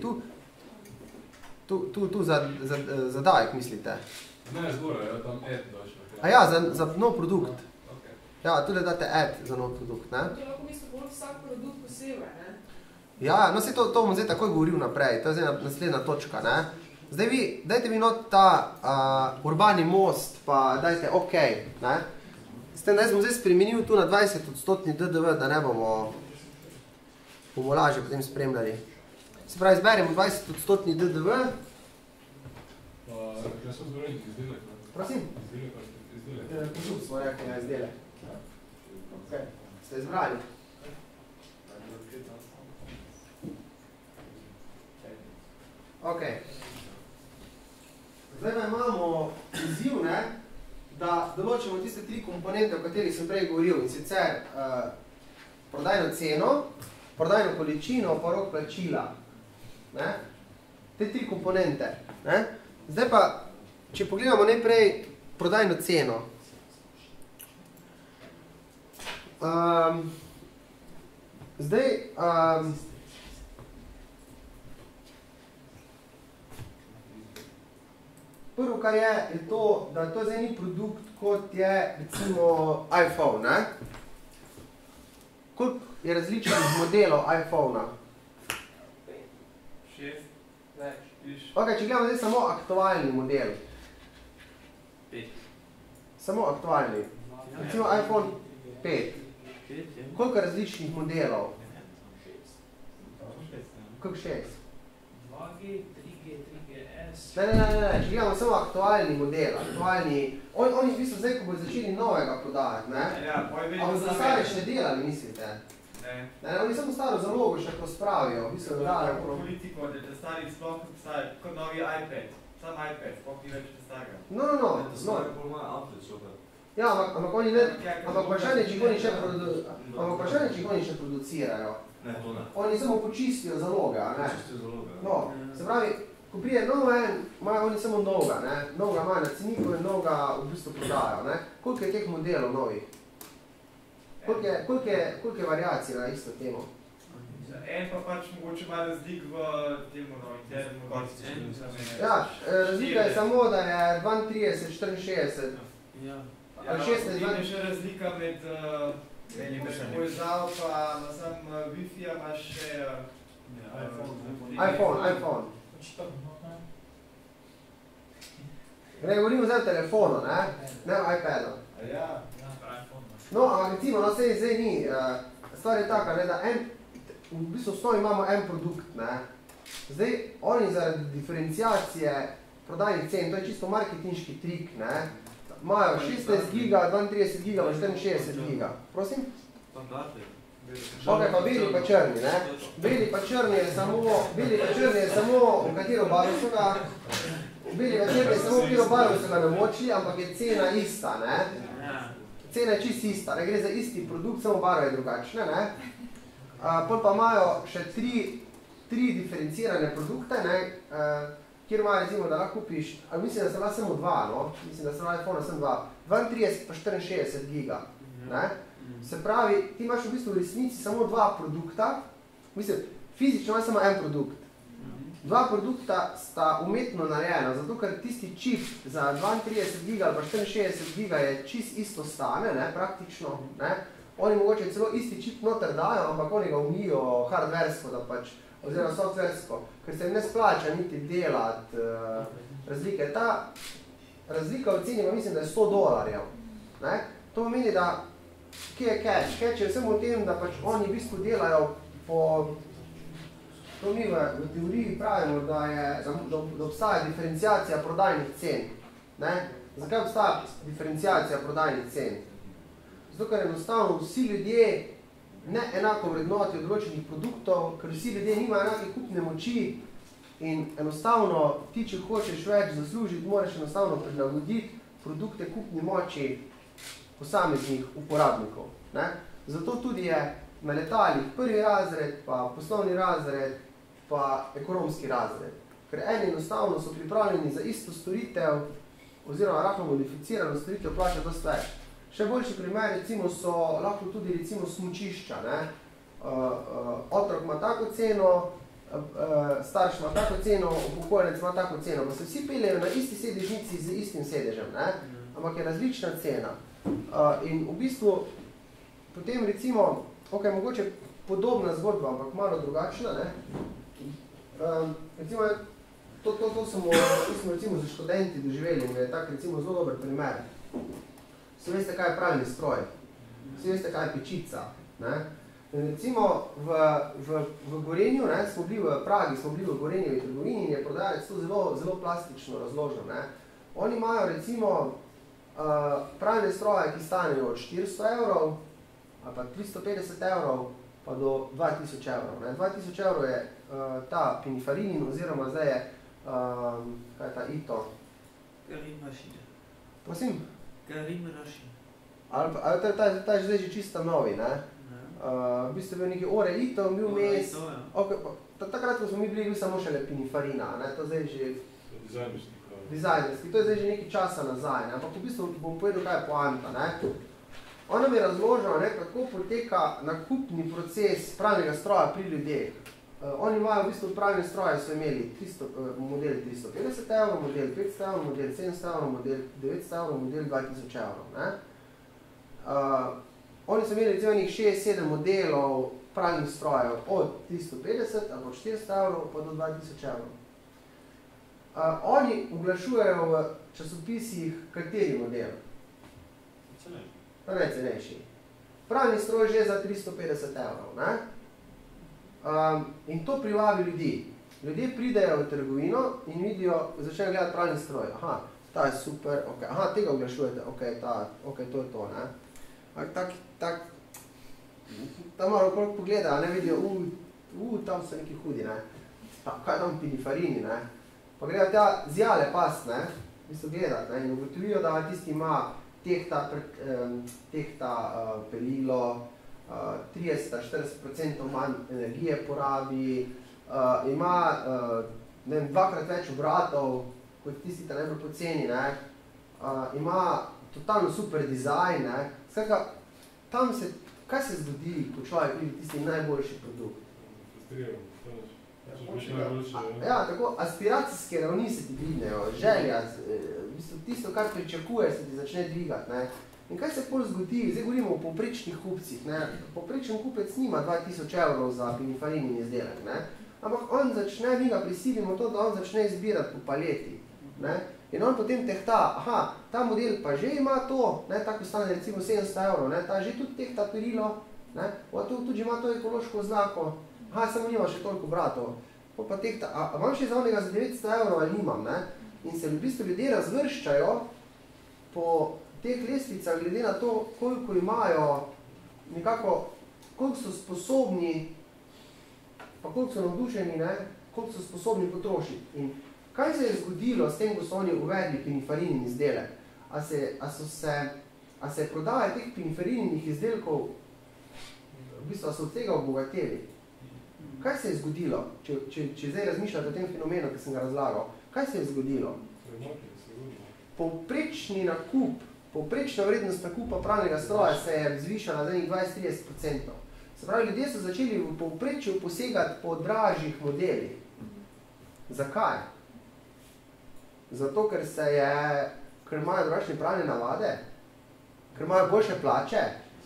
Tu za davek mislite? Ne, zgoraj, ja, tam ad daš. A ja, za nov produkt. Ja, tudi date ad za nov produkt, ne? To je lahko v bistvu vsak produkt posebej, ne? Ja, no se to bom zdaj takoj govoril naprej, to je zdaj naslednja točka, ne. Zdaj vi, dajte mi not ta urbani most, pa dajte OK, ne. S tem, da bom zdaj spremenil tu na 20% DDV, da ne bomo lažje potem spremljali. Se pravi, izberemo 20% DDV. Kaj smo zborili izdelek? Prosim? Izdelek. Produkt smo rekli na izdelek. Ok, ste izbrali? Ok. Zdaj pa imamo izziv, ne, da določimo tiste 3 komponente, o katerih sem prej govoril, in sicer prodajno ceno, prodajno količino, pa rok plačila. Ne? Te 3 komponente. Ne? Zdaj pa, če pogledamo najprej prodajno ceno. Prvo, kar je to, da to zdaj ni produkt, kot je recimo iPhone. Ne? Koliko je različnih modelov iPhone-a? 6, več, piš. Ok, če gledamo zdaj samo aktualni model. 5. Samo aktualni. Recimo iPhone 5. Koliko različnih modelov? Koliko 6? 2G, 3G, 3GS. Ne, če gledamo samo aktualni model, aktualni... Oni v bistvu zdaj, ko bodo začeli novega prodajati, ne? Ja, poj vedno A bodo stare še delali, mislite? Ne. Oni samo staro zalogo še ko spravijo, v bistvu dodajo. Politiko, da te stari sploh ne postaje, kot novi iPad. Sam iPad, sploh ni več te starega. No. Ja, ampak oni ne... Ampak vprašanje, če jih oni še producirajo. Ne, to ne. Oni samo počistijo zaloge, ne? Počistijo zaloge. No, se pravi, ko prije nov en, imajo oni samo novega, ne? Novega imajo na ceniku in novega v bistvu prodajo, ne? Koliko je teh modelov novih? Koliko je variacij na isto temo? En pa pač mogoče malo razlik v temu, no, internem modelcu. Ja, razlika je samo, da je 32, 64. Ja. Ali 16, potem je še razlika med povezav, pa sam Wi-Fi-ja imaš še iPhone. Ne, govorimo zdaj o telefonu, ne o iPadu. Ja. No, ampak recimo, no, zdaj ni. Stvar je taka, ne, da v bistvu v osnovi imamo en produkt, ne. Zdaj, oni zaradi diferenciacije prodajnih cen, to je čisto marketinški trik, ne, imajo 16 giga, 32 giga, pa 64 giga. Prosim? Ok, pa beli pa črni, ne. Beli pa črni je samo, v katero barvo so ga, beli pa črni je samo, v katero barvo so ga namočili, ampak je cena ista, ne. Cena je čist ista, ne, gre za isti produkt, samo barva je drugačna, ne. Pol pa imajo še tri diferencirane produkte, ne, kjer imajo recimo, da lahko kupiš, ali mislim, da se lahko samo 2, no, mislim, da se lahko iPhone samo 2, 32 pa 64 giga, ne. Se pravi, ti imaš v bistvu v resnici samo 2 produkta, mislim, fizično imaš samo en produkt. 2 produkta sta umetno narejena, zato ker tisti čip za 32 giga ali pa 64 giga je čist isto stane, ne, praktično, ne. Oni mogoče celo isti čip noter dajo, ampak oni ga umijo hardversko, da pač, oziroma softversko, ker se jim ne splača niti delati razlike. Ta razlika v ceni, mislim, da je $100, ne. To pomeni, da kje je catch? Catch je samo v tem, da pač oni v bistvu delajo po... To mi v teoriji pravimo, da obstaja diferenciacija prodajnih cen. Ne? Zakaj obstaja diferenciacija prodajnih cen? Zato, ker enostavno vsi ljudje ne enako vrednotijo določenih produktov, ker vsi ljudje nimajo enake kupne moči in enostavno ti, če hočeš več zaslužiti, moraš enostavno prilagoditi produkte kupni moči posameznih uporabnikov. Ne? Zato tudi je na letalih prvi razred, pa poslovni razred, pa ekonomski razred. Ker eni enostavno so pripravljeni za isto storitev, oziroma rahlo modificirano storitev plačati dosti več. Še boljši primer recimo so lahko tudi recimo smučišča. Ne? Otrok ima tako ceno, starš ima tako ceno, upokojenec ima tako ceno. Pa se vsi peljejo na isti sedežnici z istim sedežem, ne? Ampak je različna cena. In v bistvu potem recimo, ok, mogoče podobna zgodba, ampak malo drugačna, ne. Recimo, to smo recimo za študenti doživeli, je tak recimo zelo dober primer. Vsi veste, kaj je pralni stroj, vsi veste, kaj je pečica, ne. In recimo v Gorenju, ne, smo bili v Pragi, smo bili v Gorenjevi trgovini in je prodajalec to zelo plastično razložil, ne. Oni imajo recimo pralne stroje, ki stanejo od 400 evrov ali pa 350 evrov pa do 2000 evrov. 2000 evrov je ta Pininfarinin oziroma zdaj je, kaj je ta Ito? Karim Rašin. Prosim? Karim Rašin. Ali ta je zdaj že čisto novi, ne? V bistvu je bil neki Ore Ito, bil mes. Takrat, ko smo mi bili samo šele Pininfarina, ne? To zdaj že... Dizajnerski. To je zdaj že nekaj časa nazaj, ne? Ampak v bistvu bom povedal, kaj je poanta, ne? On nam je razložil, ne, kako poteka nakupni proces pralnega stroja pri ljudeh. Oni imajo v bistvu pralne stroje, so imeli model 350 evrov, model 500 evrov, model 700 evrov, model 900 evrov, model 2000 evrov, ne? Oni so imeli recimo 6-7 modelov pralnih strojev od 350 ali od 400 evrov pa do 2000 evrov. Oni oglašujejo v časopisih kateri model? Pa najcenejši. Pralni stroj že za 350 evrov, ne? In to privabi ljudi. Ljudje pridejo v trgovino in vidijo, začnejo gledati pralni stroj. Aha, ta je super, ok. Aha, tega oglašujete, ok, to je to, ne? Tam malo koliko pogledajo, ne vidijo, tam so neki hudi, ne? Kaj tam Pininfarini, ne? Pa grejo tja zjale past, ne? V bistvu gledati, ne? In ugotovijo, da tisti ima tehta pelilo, 30-40% manj energije porabi, ima dvakrat več obratov kot tisti, ta najbolj poceni, ne? Ima totalno super dizajn, ne? Skratka, tam se, kaj se zgodi, ko človek vidi tisti najboljši produkt? Ja, tako aspiracijske ravni se ti dvignejo, želja, tisto, kar pričakuješ, se ti začne dvigati, ne? In kaj se pol zgodi? Zdaj govorimo o povprečnih kupcih, ne? Povprečen kupec nima 2000 evrov za Pininfarinin izdelek, ne? Ampak on začne, mi ga prisilimo to, da on začne izbirati po paleti, ne? In on potem tehta, aha, ta model pa že ima to, ne? Tako stane recimo 700 evrov, ne? Ta že tudi tehta perilo, ne? Tudi ima to ekološko oznako, aha, samo nima še toliko bratov. Pa tehta, a imam še za onega za 900 evrov ali nimam, ne? In se v bistvu ljudje razvrščajo po teh lestvicah glede na to, koliko imajo, nekako, koliko so sposobni, pa koliko so navdušeni, ne? Koliko so sposobni potrošiti. In kaj se je zgodilo s tem, ko so oni uvedli Pininfarinin izdelek? A se je prodaja teh Pininfarininih izdelkov, v bistvu, a so od tega obogateli? Kaj se je zgodilo, če zdaj razmišljate o tem fenomenu, ki sem ga razlagal? Kaj se je zgodilo? Povprečni nakup, povprečna vrednost nakupa pralnega stroja se je zvišala za 20-30%. Se pravi, ljudje so začeli v povprečju posegati po dražjih modelih. Zakaj? Zato, ker imajo drugačne pralne navade? Ker imajo boljše plače?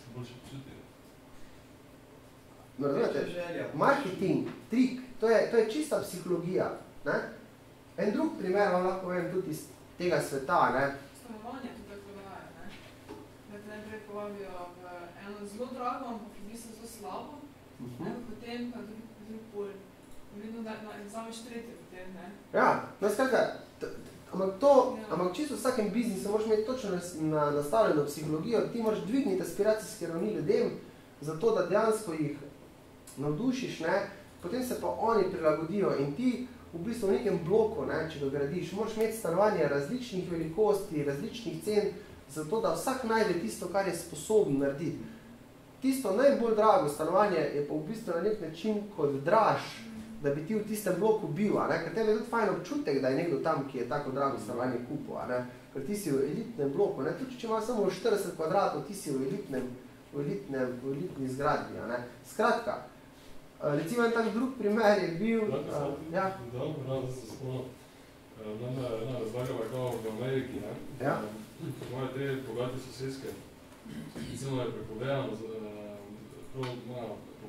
Marketing, trik, to je čista psihologija. Ne? En drug primer vam lahko povem tudi iz tega sveta. Ne? Stanovanje tudi tako daje, ne? Da te najprej povabijo v eno zelo drago, ampak v bistvu zelo slabo, ne? Potem pa drug pol. Vedno vzameš tretje potem, ne? Ja, no skratka, ampak čisto v vsakem biznisu moraš imeti točno nastavljeno psihologijo, ti moraš dvigniti aspiracijske ravni ljudem, zato da dejansko jih navdušiš, ne? Potem se pa oni prilagodijo in ti v bistvu v nekem bloku, ne, če ga gradiš, moraš imeti stanovanje različnih velikosti, različnih cen, zato da vsak najde tisto, kar je sposoben narediti. Tisto najbolj drago stanovanje je pa v bistvu na nek način kot draž, da bi ti v tistem bloku bil, ne? Ker tebi je tudi fajn občutek, da je nekdo tam, ki je tako drago stanovanje kupil, ne? Ker ti si v elitnem bloku, ne? Tudi če imaš samo 40 kvadratov, ti si v elitni zgradbi, ne? Skratka, recimo en tak drug primer je bil... Da, da se spomnil. Nama je ena razlagava kao v Ameriki, ne? Ja. Imajo te bogate soseske. Recimo je prepovedano, po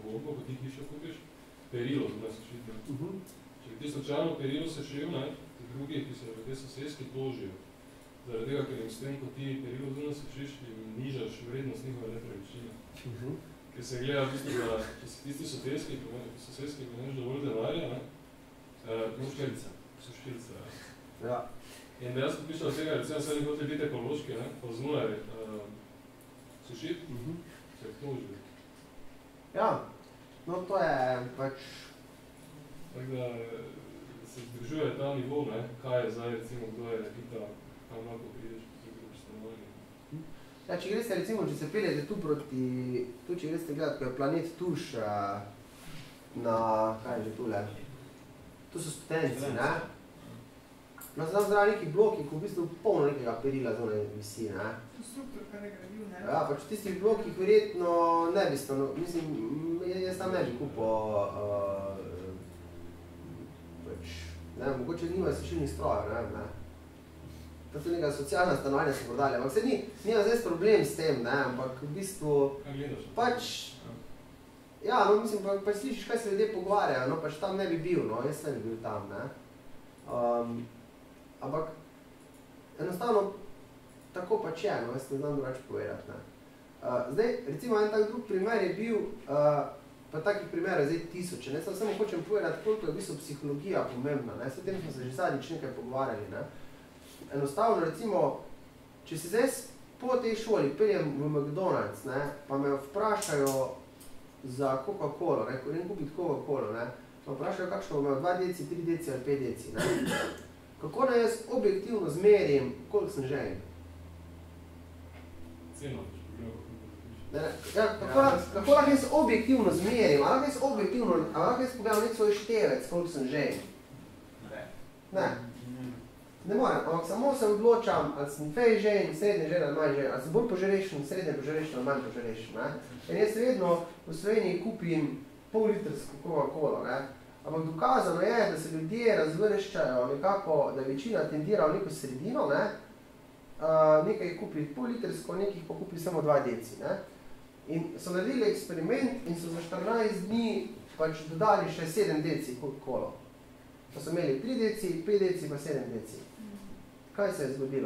bombo, ko ti hišo kupiš, perilo zunaj sušiti. Če bi ti slučajno perilo sešil, ne, ti drugi, ki so te soseski, tožijo. Zaradi tega, ker jim s tem, ko ti perilo zunaj sušiš, jim nižaš vrednost njihove nepremičnine. Ker se gleda v bistvu, da če si tisti soseski pomeniš dovolj denarja, ne, sušilce. Ja. In dejansko pišla od tega, recimo se ne hoteli biti ekološki, ne, pa zunaj sušiti, se jih toži. Ja, no to je pač... Tako da se združuje ta nivo, ne, kaj je zdaj, recimo, kdo je elita, kam lahko prideš po drugi stanovanje. Ja, če greste, recimo, če se peljete tu proti, tu če greste gledati, ko je planet Tuš na, kaj je že tule, tu so studenci, ne? No, znam zdravi neki bloki, ko v bistvu polno nekega perila zunaj visi, ne? Konstruktor, kar je gradil, ne? Ja, pač v tistih blokih verjetno ne bi stano, mislim, jaz tam ne bi kupil, pač, ne, mogoče nimajo sešilnih strojev, ne? To je neka socialna stanovanja so prodali, ampak se nima zdaj problem s tem, ne, ampak v bistvu, pač, ja, no, mislim, pač slišiš, kaj se ljudje pogovarjajo, no, pač tam ne bi bil, no, jaz ne bi bil tam, ne. Ampak, enostavno, tako pač je, no, jaz ne znam drugače povedati, ne. Zdaj, recimo, en tak drug primer je bil, pa takih primerov je zdaj tisoče, ne, samo hočem povedati, koliko je v bistvu psihologija pomembna, ne, s tem smo se že zadnjič nekaj pogovarjali, ne. Enostavno, recimo, če se zdaj po tej šoli peljem v McDonald's, ne, pa me vprašajo za Coca-Colo, ne, ko grem kupiti Coca-Colo, ne, pa vprašajo, kakšno bo imel 2 deci, 3 deci ali 5 deci, ne. Kako naj jaz objektivno zmerim, koliko sem željen? Ceno. Ja, kako lahko jaz objektivno zmerim? Ali lahko jaz pogledam nek svoj števec, koliko sem željen? Ne. Ne morem, ampak samo se odločam, ali sem fej željen, srednje željen ali manj željen, ali sem bolj požrešen, srednje požrešen ali manj požrešen, ne. In jaz vedno v Sloveniji kupim pol-litrsko Coca-Colo, ne. Ampak dokazano je, da se ljudje razvrščajo nekako, da večina tendira v neko sredino, ne. Nekaj kupi pol-litrsko, nekih pa kupi samo 2 deci, ne. In so naredili eksperiment in so za 14 dni pač dodali še 7 deci Coca-Colo. Pa so imeli 3 deci, 5 deci pa 7 deci. Kaj se je zgodilo?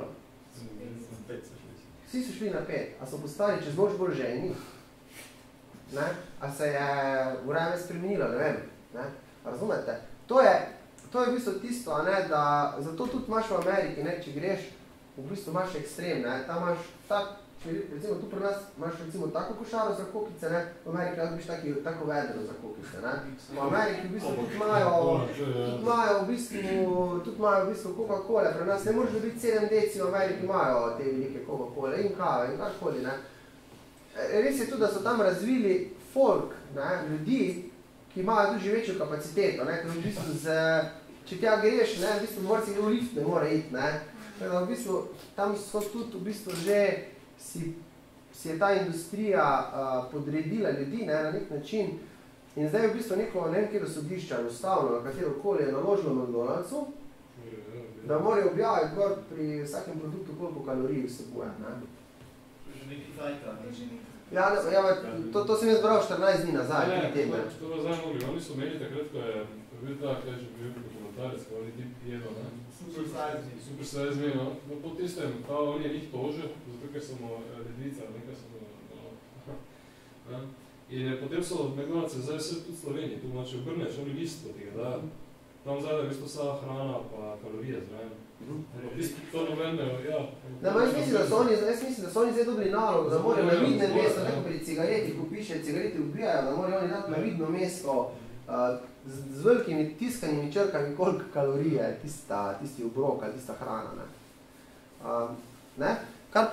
Vsi so šli na 5, a so postali čez noč bolj željni? Ne? A se je vreme spremenilo, ne vem. Ne? Razumete? To je v bistvu tisto, a ne, da zato tudi imaš v Ameriki, ne, če greš, v bistvu imaš ekstrem, ne, tam imaš tak, recimo tu pri nas imaš recimo tako košaro za kokice, ne, v Ameriki lahko biš tako vedro za kokice, ne. V Ameriki v bistvu tudi imajo v bistvu Coca-Cole, pri nas ne moreš dobiti 7 deci, v Ameriki imajo te velike Coca-Cole in kave in karkoli, ne. Res je tudi, da so tam razvili folk, ne, ljudi, ki imajo tudi že večjo kapaciteto, ne, ker v bistvu če tja greš, ne, v bistvu morci v lift ne more iti, ne. V bistvu, tam so tudi v bistvu že si je ta industrija podredila ljudi, ne, na nek način in zdaj v bistvu neko, ne vem, kjer sodišča ustavno, na katero okolje je naložilo McDonald'su, da morajo objaviti gor pri vsakem produktu, koliko kalorij vsebuje, ne. Že neki zajtra, ne? Ja, to sem jaz bral 14 dni nazaj, 3 tedne. To pa zdaj mogli, oni so imeli takrat, ko je bil ta, kaj že bil dokumentarec, ko oni tip jedo, ne? Super size me, no. No, po tistem, pa on je njih tožil, zato ker so mu ledvica, nekaj so mu, no. In potem so McDonald's zdaj vse tudi v Sloveniji, tu če obrneš, oni list po tega, da tam zdaj je v bistvu vsa hrana pa kalorije zraven. To nobendejo, ja. Jaz mislim, da so oni zdaj dobili nalog, da morajo na vidne mesto, tako pri cigareti, ko piše, cigareti ubijajo, da morajo oni dati na vidno mesto z velikimi tiskanimi črkami, koliko kalorije tisti obrok ali tista hrana. Ne? Kar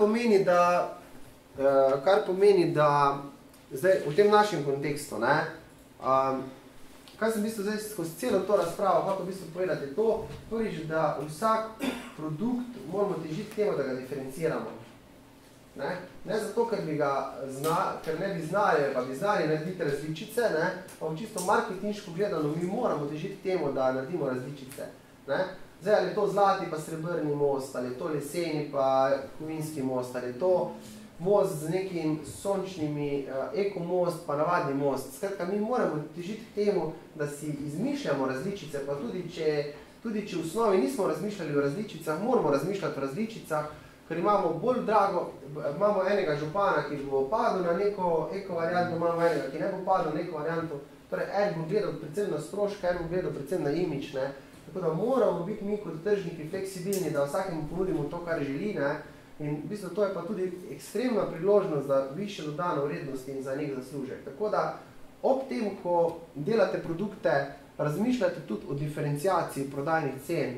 pomeni, da zdaj v tem našem kontekstu, ne, kaj sem v bistvu zdaj skozi celo to razpravo, kako v bistvu povedati to, prvič, da vsak produkt moramo težiti temu, da ga diferenciramo. Ne zato, ker ne bi znali, pa bi znali narediti različice, ne, pa v čisto marketinško gledano, mi moramo težiti temu, da naredimo različice. Ne. Zdaj, ali je to zlati pa srebrni most, ali je to leseni pa kovinski most, ali je to most z nekim sončnimi, ekomost, pa navadni most. Skratka, mi moramo težiti k temu, da si izmišljamo različice, pa tudi če v osnovi nismo razmišljali o različicah, moramo razmišljati o različicah, ker imamo bolj drago, imamo enega župana, ki bo padel na neko eko varianto, imamo enega, ki ne bo padel na neko varianto. Torej, en bo gledal predvsem na stroške, en bo gledal predvsem na imič, ne. Tako da moramo biti mi kot tržniki fleksibilni, da vsakemu ponudimo to, kar želi, ne. In v bistvu to je pa tudi ekstremna priložnost za višjo dodano vrednost in za nek zaslužek. Tako da ob tem, ko delate produkte, razmišljate tudi o diferenciaciji prodajnih cen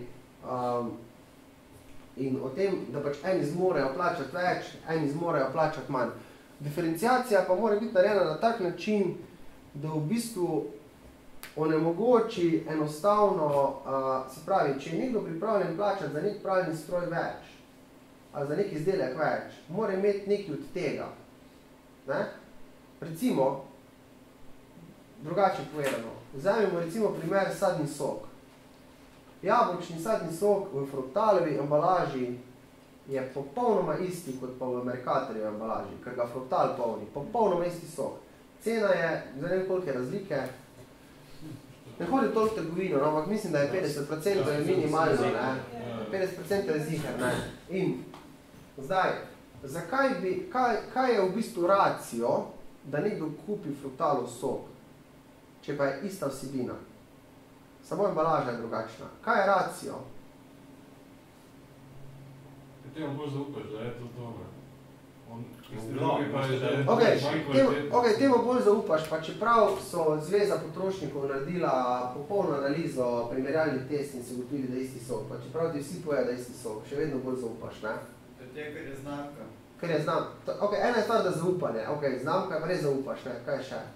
in o tem, da pač eni zmorejo plačati več, eni zmorejo plačati manj. Diferenciacija pa mora biti narejena na tak način, da v bistvu onemogoči enostavno, se pravi, če je nekdo pripravljen plačati za nek pralni stroj več, ali za nek izdelek več, mora imeti nekaj od tega. Ne? Recimo, drugače povedano, vzamemo recimo primer sadni sok. Jabolčni sadni sok v fruktalovi embalaži je popolnoma isti kot pa v Mercatorjevi embalaži, ker ga fruktal polni, popolnoma isti sok. Cena je, ne vem koliko je razlike, ne hodi toliko trgovino, no, ampak mislim, da je 50% je minimalno, ne? 50% je ziher, ne? In zdaj, kaj je v bistvu racijo, da nekdo kupi fruktalov sok, če pa je ista vsebina? Samo embalaža je drugačna. Kaj je racijo? Temu bolj zaupaš, da je to to, ne? Temu bolj zaupaš, pa čeprav so Zveza potrošnikov naredila popolno analizo, primerjalni test in se ugotovili, da je isti sok, pa čeprav ti vsi povejo, da je isti sok, še vedno bolj zaupaš, ne? Ker je znamka. Ker je znamka. Ok, ena je stvar, da zaupanje, ok, znamka pa res zaupaš, ne? Kaj še?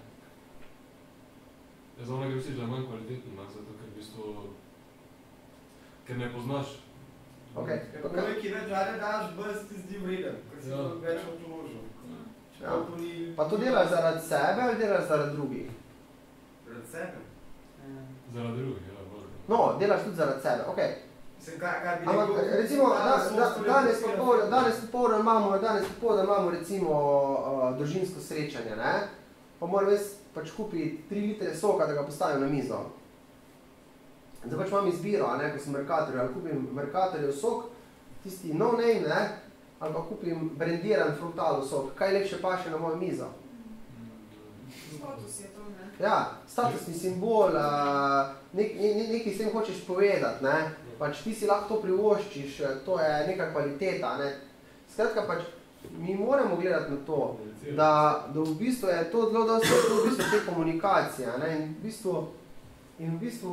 Jaz vam ne gre vsi, da je manj kvaliteten, zato ker v bistvu, ker ne poznaš. Okay. Kako ki več rade daš, bolj se ti zdi vreden, ker si več odložil. Ja. Pa to delaš zaradi sebe ali delaš zaradi drugih? Zaradi sebe. Zaradi drugih, ja. No, delaš tudi zaradi sebe, okej. Ampak recimo, danes popoldan imamo recimo družinsko srečanje, ne? Pa moram jaz pač kupiti 3 litre soka, da ga postavim na mizo. Zdaj pač imam izbiro, ne, ko sem Mercatorjev, ali kupim Mercatorjev sok, tisti no name, ne, ali pa kupim brendiran fruktalov sok, kaj lepše paše na mojo mizo. Status je to, ne? Ja, statusni simbol, nekaj s tem hočeš povedati, ne, pač ti si lahko to privoščiš, to je neka kvaliteta, ne. Skratka pač, mi moramo gledati na to, da v bistvu je to zelo dosti v bistvu te komunikacije, ne, in v bistvu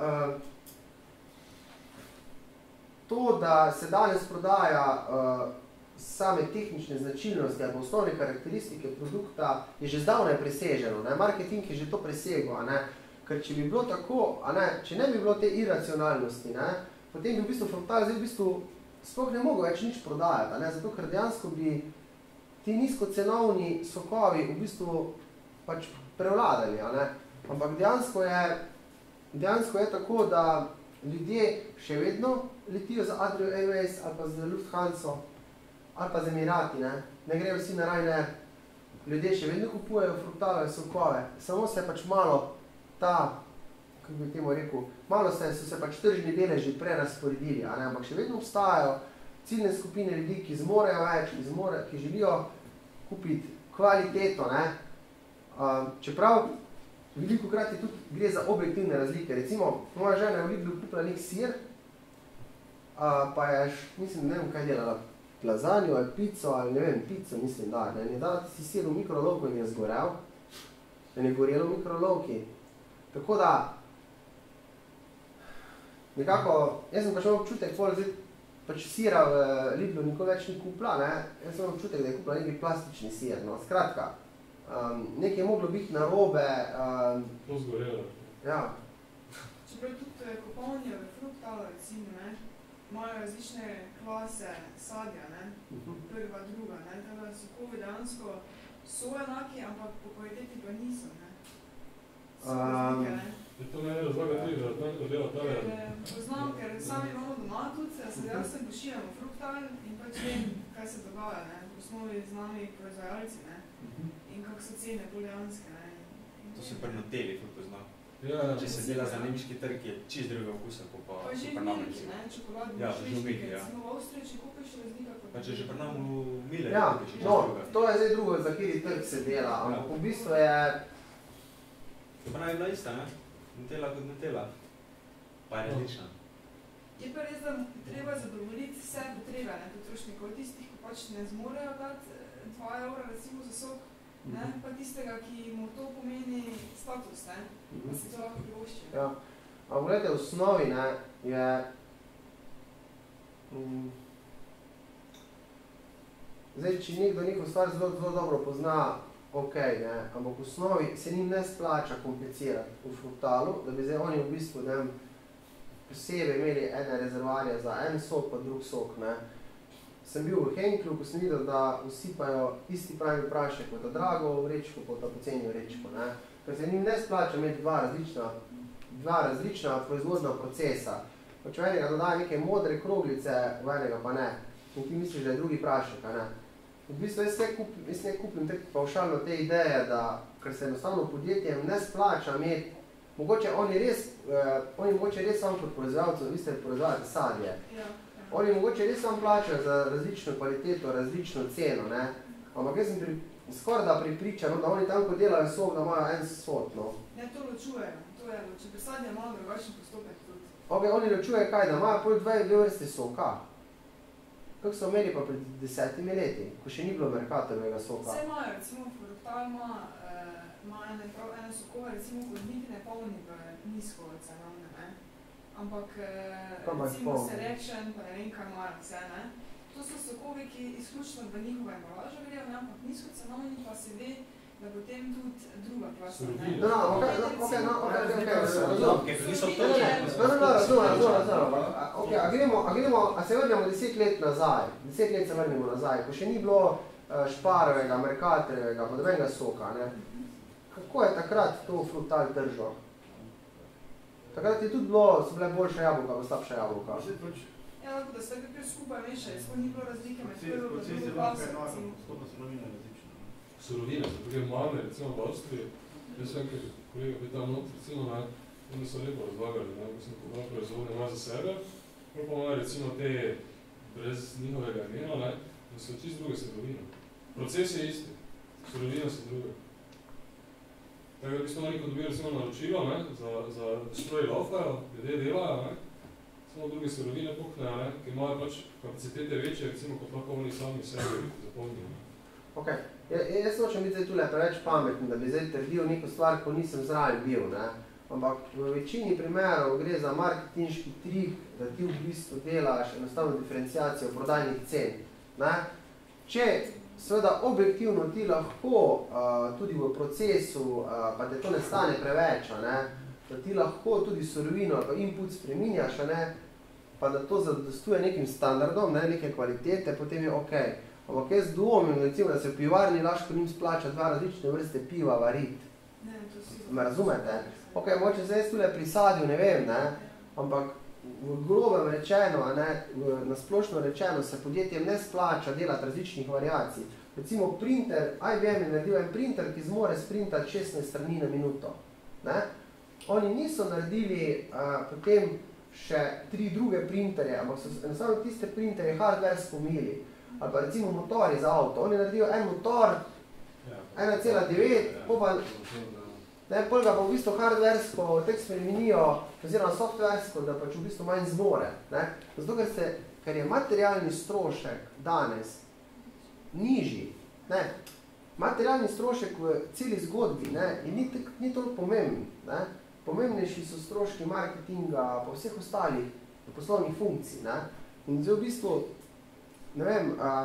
to, da se danes prodaja same tehnične značilnosti ali osnovne karakteristike produkta, je že zdavnaj preseženo. Ne? Marketing je že to presegel, ne? Ker če bi bilo tako, če ne bi bilo te iracionalnosti, ne? Potem bi v bistvu fruktal zdaj v bistvu sploh ne mogel več nič prodajati, ne? Zato ker dejansko bi ti nizkocenovni sokovi v bistvu pač prevladali, ne? Ampak dejansko je tako, da ljudje še vedno letijo za Adria Airways ali pa za Lufthansa ali pa za Emirati, ne grejo vsi na Ryanair. Ljudje še vedno kupujejo fruktalove sokove, samo se pač malo kako bi temu rekel, malo so se pač tržni deleži prerasporedili, ampak še vedno obstajajo ciljne skupine ljudi, ki zmorejo več, ki želijo kupiti kvaliteto, ne. Čeprav velikokrat tudi gre za objektivne razlike. Recimo, moja žena je v Lidlu kupila nek sir, pa je, mislim, ne vem kaj delala, lazanjo ali pico, ali ne vem, pico, mislim, da. In je dala si sir v mikrolovko in je zgorel, in je gorelo v mikrolovki. Tako da, nekako, jaz sem pač imel občutek, pač sira v Lidlu nikoli več ni kupila, ne, jaz sem imel občutek, da je kupila neki plastični sir, no, skratka. Nekaj je moglo biti narobe. To zgorelo. Ja. Čeprav tudi kupovanje v fruktalo, recimo, ne, imajo različne klase sadja, ne, prva, druga, ne, tako da sokovi dejansko so enaki, ampak po kvaliteti pa niso, ne. So razlike, ne. To ne razlaga tudi, da tanko dela tale. Poznam, ker sami imamo doma tudi, se dejansko pošiljamo fruktal in pač vem, kaj se dogaja, ne, v osnovi z nami proizvajalci, ne, in kako so cene poljanske, ne. To se pri Nutelli ful pozna. Ja, Če se dela za nemški trg, je čist drugega okusa, kot pa Pa že pri v nam. Milki, ne, čokoladni Ja, že v žličniki, Milki, ja. recimo v Avstriji, če kupiš razlika kot... Pa če že pri nam v Miller, Ja, kupiš, je čist no, druga. to je zdaj drugo, za kateri trg se dela, ampak v bistvu je... Pa naj je bila ista, ne? Nutella kot Nutella. Pa je različna. Je pa res, da treba zadovoljiti vse potrebe, ne, potrošnikov, tistih, ko pač ne zmorejo dati 2 evra recimo za sok, ne, pa tistega, ki mu to pomeni status, ne, da si to lahko privošči. Ja. Ampak gledajte, v osnovi, ne, je... Zdaj, če nekdo neko stvar zelo dobro pozna, ok, ne, ampak v osnovi se njim ne splača komplicirati v fruktalu, da bi zdaj oni v bistvu, ne vem, posebej imeli ene rezervarje za en sok, pa drug sok, ne. Sem bil v Henklu, ko sem videl, da usipajo isti pravi prašek v ta drago vrečko, pa v ta poceni vrečko, ne. Ker se njim ne splača imeti dva različna proizvodna procesa. Pač v enega dodaja neke modre kroglice, v enega pa ne. In ti misliš, da je drugi prašek, a ne. V bistvu jaz ne kupim pavšalno te ideje, da, ker se enostavno podjetjem ne splača imeti, mogoče oni mogoče res samo kot proizvajalcev, vi ste proizvajate sadje. Ja. Oni mogoče res samo plačajo za različno kvaliteto, različno ceno, ne. Ampak jaz sem skoraj da prepričan, da oni tam, ko delajo sok, da imajo en sod, no. Ne, to ločujejo, to je, če pri sadju je malo drugačen postopek tudi. Ok, oni ločujejo kaj, da imajo prvi dve vrste soka. Kako so imeli pa pred 10 leti, ko še ni bilo Mercatorjevega soka? Vse imajo, recimo Fruktal ima ene sokove, recimo kot niti ne polni v nizko cenovne, ne. Ampak recimo Selection, pa ne vem kaj imajo vse, ne. To so sokovi, ki izključno v njihove embalaže grejo, ne, ampak nizko cenovni pa se ve, da potem tudi druga klasa, ne. A se vrnemo 10 let nazaj, 10 let se vrnemo nazaj, ko še ni bilo Šparovega, Mercatorjevega, pa nobenega soka, ne. Kako je takrat to Fruktal držal? Takrat je tudi bilo, so bile boljša jabolka, pa slabša jabolka. Ja, lahko, da ste kar skupaj mešali, sploh ni bilo razlike med prvo in drugo klaso, recimo. Surovine, zato ker mame, recimo v Avstriji, jaz vem, ker kolega bi tam not, recimo, ne, oni so lepo razlagali, ne, mislim, ko malo proizvodne ima za sebe, pa imajo recimo te, brez njihovega imena, ne, da so čist druge surovine. Proces je isti, surovine so druge. Tako da bi smo neko dobili recimo naročilo, ne, za stroj laufajo, ljudje delajo, ne, samo druge surovine poknejo, ne, ki imajo pač kapacitete večje, recimo, kot lahko oni sami sebi zapolnijo. Ok, jaz nočem biti zdaj tule preveč pametni, da bi zdaj trdil neko stvar, ko nisem zraven bil, ne. Ampak v večini primerov gre za marketinški trik, da ti v bistvu delaš enostavno diferenciacijo prodajnih cen, ne. Če seveda objektivno ti lahko tudi v procesu, pa te to ne stane preveč, ne, da ti lahko tudi surovino pa input spreminjaš, ne, pa da to zadostuje nekim standardom, ne, neke kvalitete, potem je ok. Ampak jaz dvomim, recimo, da se v pivarni Laško njim splača 2 različne vrste piva variti. Ne, to si... Me razumete? Ok, mogoče se jaz tule pri sadju, ne vem, ne, ampak v grobem rečeno, ne, na splošno rečeno, se podjetjem ne splača delati različnih variacij. Recimo printer, IBM je naredil en printer, ki zmore sprintati 16 strani na minuto. Ne? Oni niso naredili potem še 3 druge printerje, ampak so enostavno tiste printerje hardwaresko imeli. Ali pa recimo motori za avto. Oni naredijo en motor, 1,9, pol ga pa v bistvu hardwaresko tek spremenijo, oziroma softwaresko, da pač v bistvu manj zmore. Ne? Zato, ker je materialni strošek danes nižji. Ne? Materialni strošek v celi zgodbi, ne, ni toliko pomemben. Ne? Pomembnejši so stroški marketinga pa vseh ostalih poslovnih funkcij. Ne? In zdaj v bistvu, ne vem,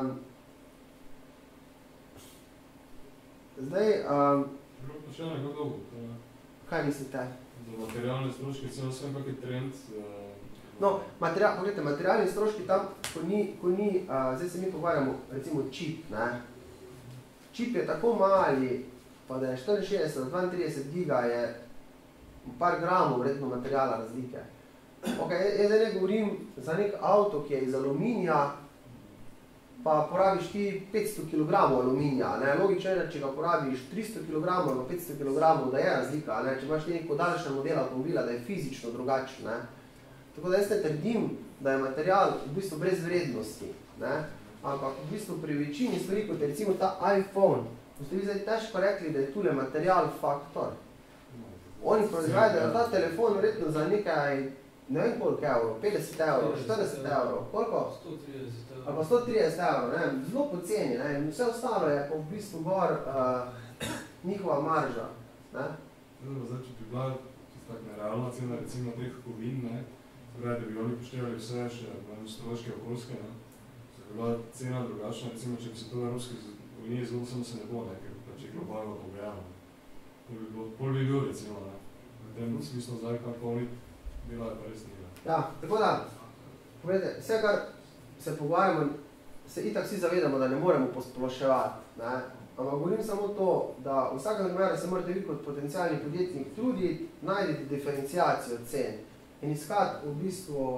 zdaj... Še nekaj dolgo, kaj mislite? Za materialne stroške, celo vsem kak je trend... No, pogledajte, materialni stroški tam, ko ni, zdaj se mi pogovarjamo, recimo čip, ne. Čip je tako mali, pa da je 64 do 32 giga je par gramov vredno materijala razlike. Ok, jaz zdaj ne govorim za nek avto, ki je iz aluminija, pa porabiš ti 500 kg aluminija, ne? Logično je, da če ga porabiš 300 kg ali 500 kg, da je razlika, ne? Če imaš neko daljše model avtomobila, da je fizično drugačen, ne? Tako da jaz ne trdim, da je material v bistvu brez vrednosti, ne? Ampak v bistvu pri večini stvari, kot je recimo ta iPhone, boste vi zdaj težko rekli, da je tule material faktor. Oni proizvajajo ta telefon verjetno za nekaj, ne vem koliko evrov, 50 evrov, 40 evrov, koliko? 130 evrov. Ali pa 130 evrov, ne, zelo poceni, ne, in vse ostalo je pa v bistvu gor njihova marža, ne. Zdaj, če bi bila čisto tak nerealna cena, recimo teh kovin, ne, da bi oni poštevali vse še stroške okoljske, ne, da bi bila cena drugačna, recimo, če bi se to v Evropski uniji zgodilo, samo se ne bo, ne, ker pač je globalno pogojeno. Pol bi bil, recimo, ne, v tem smislu zdaj, kar pa oni delajo, pa res njega. Ja, tako da, povedajte, vse, kar se pogovarjamo, se itak vsi zavedamo, da ne moremo posploševati, ne, ampak govorim samo to, da v vsakem primeru se morate vi kot potencialni podjetnik truditi, najditi diferenciacijo cen in iskati v bistvu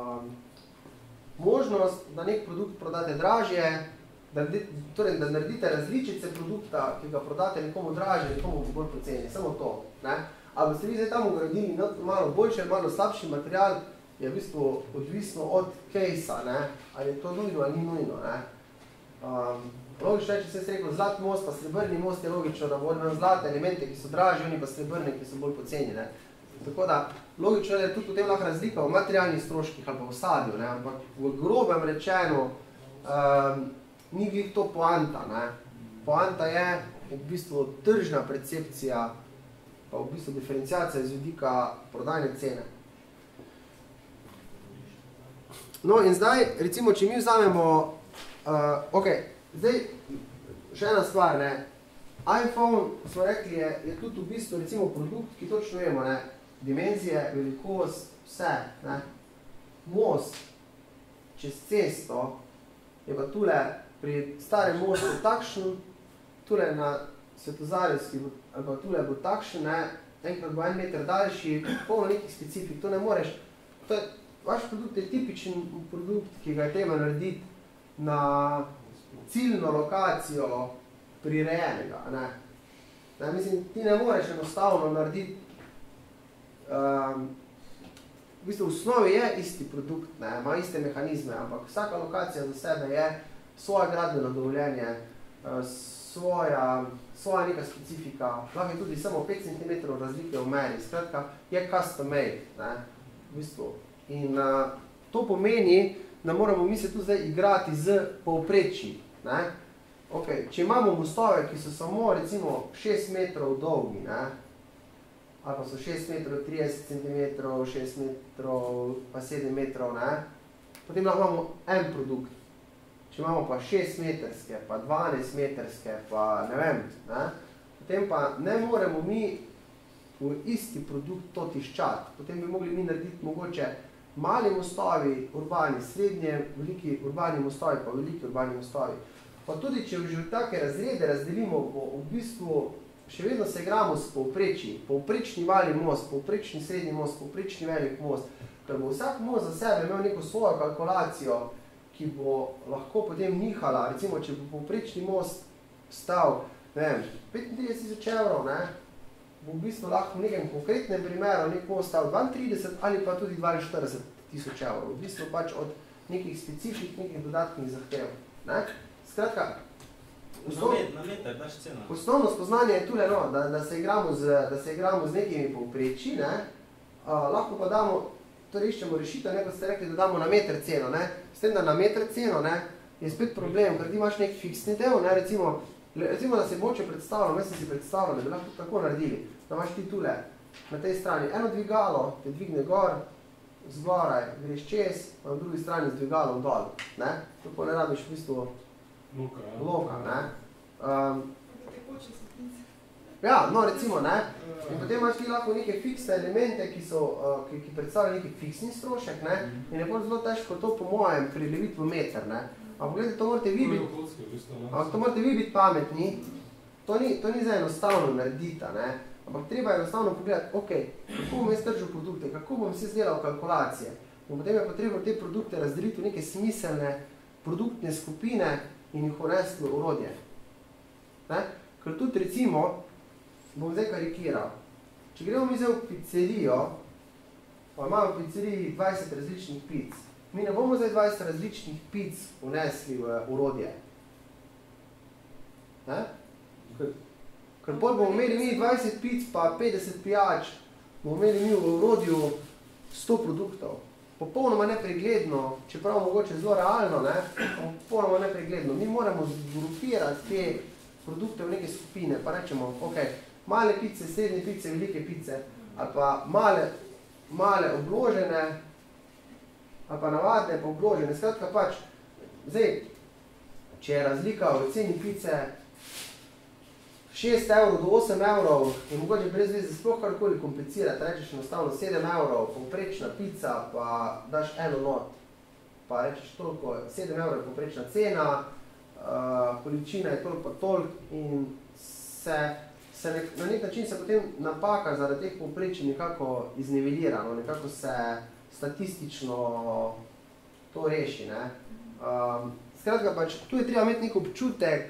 možnost, da nek produkt prodate dražje, torej, da naredite različice produkta, ki ga prodate nekomu dražje, nekomu bolj poceni, samo to, ne. Ali boste vi zdaj tam ugradili malo boljši, malo slabši material, je v bistvu odvisno od case-a, ne, ali je to nujno ali ni nujno, ne. Logično je, če se rekel zlat most pa srebrni most, je logično, da bodo zlate elemente, ki so dražji, oni pa srebrni, ki so bolj poceni, ne. Tako da, logično je, da je tudi potem lahko razlika v materialnih stroških ali pa v sadju, ne, ampak v grobem rečeno, ni glih to poanta, ne. Poanta je v bistvu tržna percepcija, pa v bistvu diferenciacija iz vidika prodajne cene. No in zdaj, recimo, če mi vzamemo, zdaj, še ena stvar, ne, iPhone, smo rekli, je tudi v bistvu, recimo, produkt, ki točno vemo, ne, dimenzije, velikost, vse, ne, most čez cesto je pa tule pri starem mostu takšen, tule na Svetozarevski, ali pa tule bo takšen, ne, enkrat bo 1 meter daljši, polno nekih specifik, to ne moreš, to je, vaš produkt je tipičen produkt, ki ga je treba narediti na ciljno lokacijo prirejenega, ne. Ne, mislim, ti ne moreš enostavno narediti, v bistvu v osnovi je isti produkt, ne, ima iste mehanizme, ampak vsaka lokacija za sebe je svoje gradbeno dovoljenje, svoja neka specifika, lahko je tudi samo 5 cm razlike v meri, skratka, je custom made, ne, v bistvu. In to pomeni, da moramo mi se tu zdaj igrati z povprečji, ne. Okay. Če imamo mostove, ki so samo recimo 6 metrov dolgi, ne, ali pa so 6 metrov 30 cm, 6 metrov pa 7 metrov, ne, potem lahko imamo en produkt. Če imamo pa 6 metrske, pa 12 metrske, pa ne vem, ne, potem pa ne moremo mi v isti produkt to tiščati. Potem bi mogli mi narediti mogoče mali mostovi, urbani, srednje, veliki urbani mostovi, pa veliki urbani mostovi. Pa tudi, če že take razrede razdelimo, v bistvu še vedno se igramo s povprečji. Povprečni mali most, povprečni srednji most, povprečni velik most. Ker bo vsak most za sebe imel neko svojo kalkulacijo, ki bo lahko potem nihala. Recimo, če bo povprečni most stal, ne vem, 35 000 evrov, ne, bo v bistvu lahko v nekem konkretnem primeru nek most stal 32 ali pa tudi 42 000 evrov. V bistvu pač od nekih specifičnih, nekih dodatnih zahtev, ne. Skratka, osnovno spoznanje je tule, no, da se igramo z nekimi povprečji, ne, lahko pa damo, torej iščemo rešitev, ne, kot ste rekli, da damo na meter ceno, ne, s tem, da na meter ceno, ne, je spet problem, ker ti imaš nek fiksni del, ne, recimo, da se moče predstavljamo, jaz sem si predstavljal, da bi lahko tako naredili, da imaš ti tule, na tej strani, eno dvigalo te dvigne gor, zgoraj greš čez, na drugi strani z dvigalom dol, ne, tako ne rabiš v bistvu loka, ne. Ja, no, recimo, ne, in potem imaš ti lahko neke fiksne elemente, ki predstavljajo neki fiksni strošek, ne, in je bolj zelo težko to po mojem prileviti v meter, ne. Ampak gledajte, to morate vi biti pametni, to ni za enostavno narediti, ne, ampak treba enostavno pogledati, ok, kako bom jaz tržil produkte, kako bom si izdelal kalkulacije, in potem je potrebno te produkte razdeliti v neke smiselne produktne skupine in jih unesli v orodje. Ne? Ker tudi recimo, bom zdaj karikiral, če gremo mi zdaj v pizzerijo, pa imamo v pizzeriji 20 različnih pic, mi ne bomo zdaj 20 različnih pic unesli v orodje. Ne? Ker bolj bomo imeli mi 20 pic pa 50 pijač, bomo imeli mi v orodju 100 produktov. Popolnoma nepregledno, čeprav mogoče zelo realno, ne? Popolnoma nepregledno. Mi moramo zgrupirati te produkte v neke skupine, pa rečemo, ok, male pice, srednje pice, velike pice, ali pa male obložene, ali pa navadne pa obložene. Skratka pač, zdaj, če je razlika v ceni pice 6 € do 8 € in mogoče brez veze sploh karkoli komplicirati, rečeš enostavno 7 €, povprečna pica, pa daš eno not, pa rečeš toliko, 7 € je povprečna cena, količina je toliko pa toliko in na nek način se potem napaka zaradi teh povprečij nekako iznivelira, no? Nekako se statistično to reši. Ne? Skratka pač, tu je treba imeti nek občutek,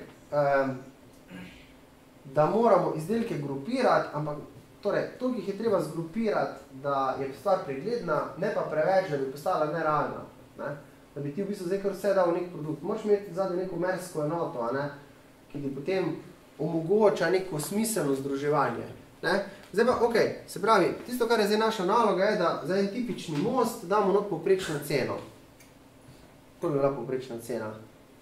da moramo izdelke grupirati, ampak torej, toliko jih je treba zgrupirati, da je stvar pregledna, ne pa preveč, da bi postala nerealna. Ne? Da bi ti v bistvu zdaj kar vse dal v nek produkt. Moraš imeti zadnjo neko mersko enoto, ne? Ki ti potem omogoča neko smiselno združevanje. Ne? Zdaj pa, ok, se pravi, tisto, kar je zdaj naša naloga, je, da za en tipični most damo not povprečno ceno. Koliko je bila povprečna cena?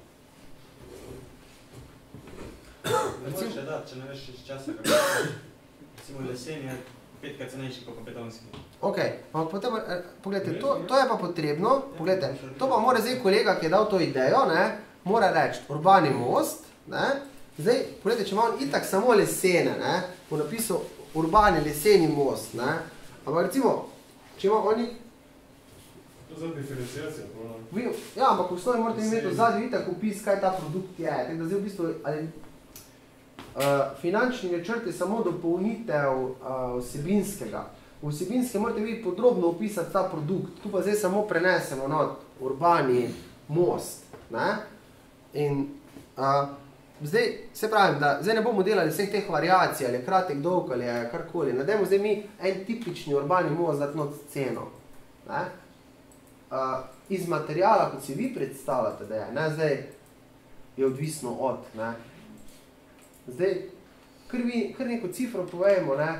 Ne moreš še dati, če ne veš iz časa, kako je. Recimo lesen je 5-krat cenejši kot betonski. Ok, ampak potem, pogledajte, to je pa potrebno, pogledajte, to pa mora zdaj kolega, ki je dal to idejo, ne, mora reči urbani most, ne, zdaj, pogledajte, če imamo itak samo lesene, ne, bo napisal urbani leseni most, ne, ampak recimo, če imamo oni... To je za diferenciacijo, no? Ja, ampak v osnovi morate imeti v zadnji itak opis, kaj ta produkt je, tako da zdaj v bistvu, ali finančni načrt je samo dopolnitev vsebinskega. V vsebinske morate vi podrobno opisati ta produkt. Tu pa zdaj samo prenesemo not urbani most. Ne? In zdaj, se pravim, da zdaj ne bomo delali vseh teh variacij, ali je kratek, dolg, ali je karkoli. Nadejmo zdaj mi en tipični urbani most dati not ceno. Ne? Iz materijala, kot si vi predstavljate, da je, ne? Zdaj je odvisno od, ne? Zdaj, kar neko cifro povejmo, ne?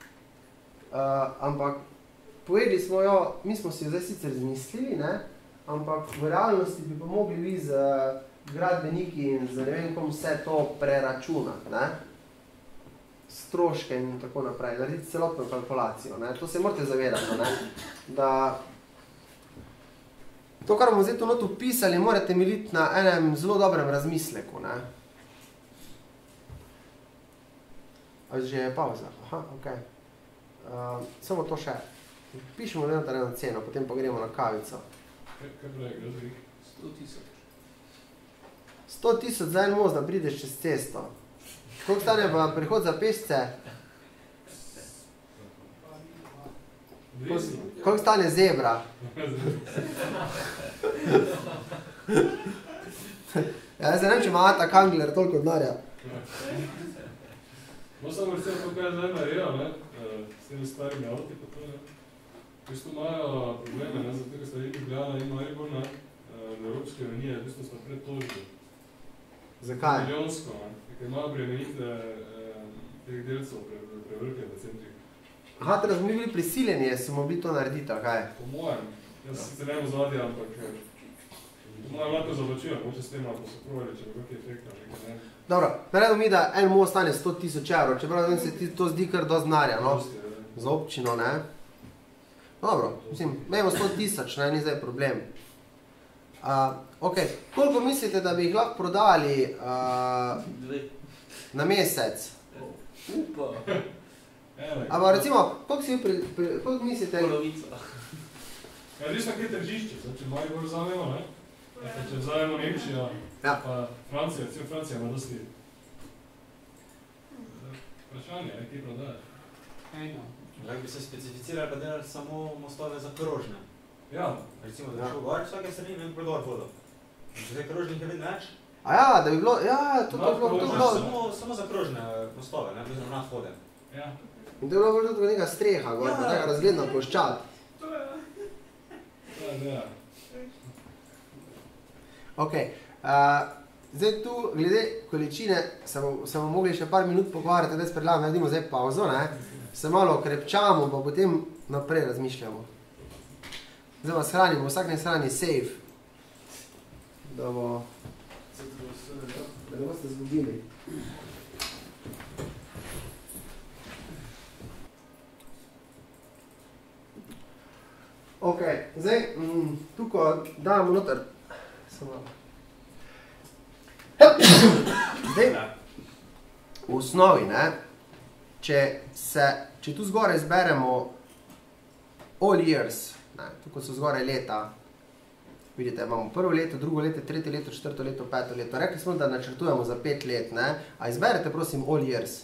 Ampak povedali smo jo, mi smo si jo zdaj sicer zmislili, ne? Ampak v realnosti bi pa mogli vi z gradbeniki in z ne vem kom vse to preračunati, ne? Stroške in tako naprej, narediti celotno kalkulacijo, ne? To se morate zavedati, ne? Da to, kar bomo zdaj to not opisali, morate militi na enem zelo dobrem razmisleku, ne? Ali že je pauza? Aha, ok. Samo to še. Pišemo eno ceno, potem pa gremo na kavico. Kaj pravi, gledaj? 100 000 za en most, da prideš čez cesto. Koliko stane pa prihod za pešce? Koliko stane zebra? Ja, zdaj ne, če ima Ata Kangler toliko denarja. No, samo recimo to, kaj je zdaj naredila, ne, s temi starimi avti, pa to, ne, v bistvu imajo probleme, ne, zato, ker sta Ljubljana in Maribor, ne, na Evropske unije, v bistvu sta pretožili. Zakaj? Milijonsko, ne, ker imajo bremenite teh delcev prevelike v centrih. Aha, teda smo mi bili prisiljeni, smo bili to narediti, ali kaj? Po mojem, jaz sicer ne v zadnji, ampak po mojem lahko zavlačujem, moče s tem, ako so provali, če bo kakaj efekta, nekaj, ne. Dobro, naredimo mi, da en most stane 100 000 evrov, čeprav se ti to zdi kar dosti denarja, no? Za občino, ne? Dobro, mislim, imamo 100 000, ne, ni zdaj problem. Ok, koliko mislite, da bi jih lahko prodali na mesec? Upa. Ampak recimo, koliko mislite? Polovica. Ja, res na kaj tržišče, če Maribor vzamemo, ne? Če vzamemo Nemčija, pa Francija, recimo Francija ima dosti vprašanje, kaj prodaje. Lahko bi se specificirali, pa delali samo mostove za krožne. Ja. Recimo, da šel gor vsake strani in predor vodo. Zdaj krožnih je vedno več. A ja, da bi bilo, ja, to bi bilo. Samo za krožne prostove, ne, oziroma nadhode. Ja. In to je bilo tudi neka streha, gor, pa taka razgledna ploščad. Ja. Ok, zdaj tu, glede količine, se bomo mogli še par minut pogovarjati, da predlagam, naredimo zdaj pauzo, ne? Se malo okrepčamo, pa potem naprej razmišljamo. Zdaj vas hranimo, vsak ne shrani safe, da ne boste zgubili. Ok, zdaj, tukaj dajemo noter, zdaj, v osnovi, ne, če tu zgoraj izberemo all years, ne, tukaj so zgoraj leta, vidite, imamo prvo leto, drugo leto, tretje leto, četrto leto, peto leto, rekli smo, da načrtujemo za 5 let, ne, a izberete, prosim, all years.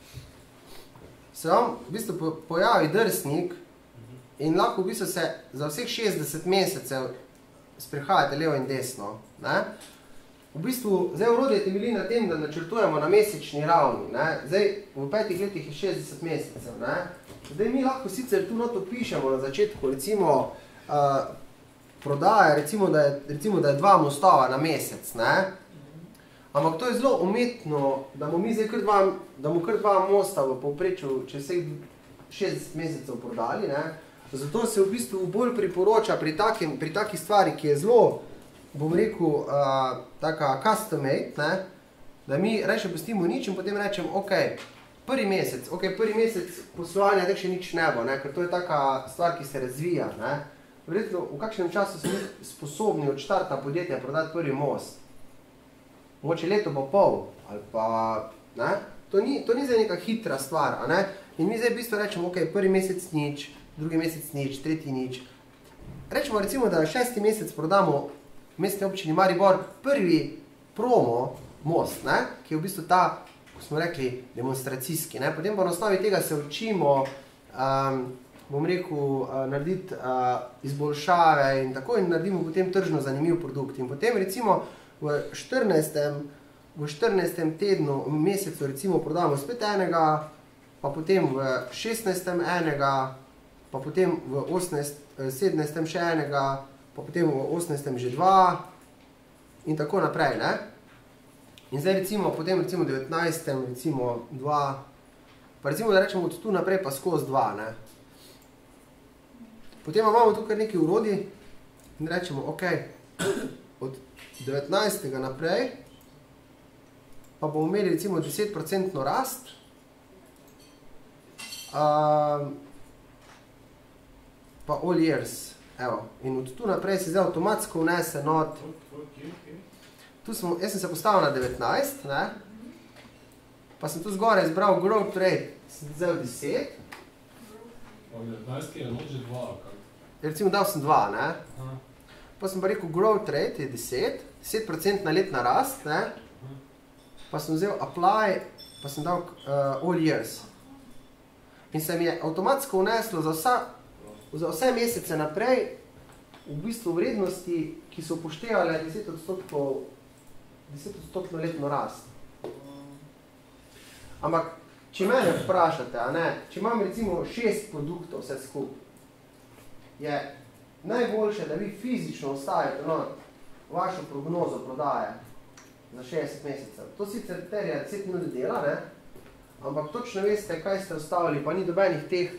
Se vam v bistvu pojavi drsnik in lahko v bistvu se za vseh 60 mesecev sprehajate levo in desno, ne. V bistvu, zdaj orodje temelji na tem, da načrtujemo na mesečni ravni, ne. Zdaj, v 5 letih je 60 mesecev, ne. Zdaj mi lahko sicer tu noto pišemo na začetku, recimo, prodaja, recimo, da je 2 mostova na mesec, ne. Ampak to je zelo umetno, da mu mi zdaj kar 2 mosta v povprečju čez vseh 60 mesecev prodali, ne. Zato se v bistvu bolj priporoča pri taki stvari, ki je zelo, bom rekel, taka custom made, ne, da mi reče pustimo nič in potem rečem, ok, prvi mesec poslovanja tek še nič ne bo, ne, ker to je taka stvar, ki se razvija, ne. Verjetno, v kakšnem času smo sposobni od štarta podjetja prodati prvi most. Mogoče leto pa pol, ali pa, ne, to ni zdaj neka hitra stvar, a ne, in mi zdaj v bistvu rečemo, ok, prvi mesec nič, drugi mesec nič, tretji nič. Rečemo recimo, da 6. mesec prodamo v mestni občini Maribor prvi promo most, ne, ki je v bistvu ta, ko smo rekli, demonstracijski, ne, potem pa na osnovi tega se učimo, bom rekel, narediti izboljšave in tako in naredimo potem tržno zanimiv produkt. In potem recimo v 14. tednu, mesecu recimo prodamo spet enega, pa potem v 16. enega, pa potem v 17. še enega, pa potem v 18. že 2 in tako naprej, ne. In zdaj recimo, potem recimo v 19. recimo 2, pa recimo da rečemo od tu naprej pa skozi 2, ne. Potem imamo tukaj nekaj urodij in rečemo, ok, od 19. naprej pa bomo imeli recimo 10% rast, pa all years, evo, in od tu naprej se zdaj avtomatsko vnese not. Jaz sem se postavil na 19, ne, pa sem tu zgoraj izbral growth rate, sem vzel 10. Pa 19 je not že 2, kaj? Recimo dal sem 2, ne, pa sem pa rekel growth rate je 10% na letna rast, ne, pa sem vzel apply, pa sem dal all years. In se mi je avtomatsko vneslo za vse mesece naprej v bistvu vrednosti, ki so upoštevale 10% letno rast. Ampak, če mene vprašate, a ne, če imam recimo 6 produktov vse skupaj, je najboljše, da vi fizično ostajate vašo prognozo prodaje za 60 mesecev. To sicer terja 10 minut dela, ne, ampak točno veste, kaj ste ostavili, pa ni dobenih teh,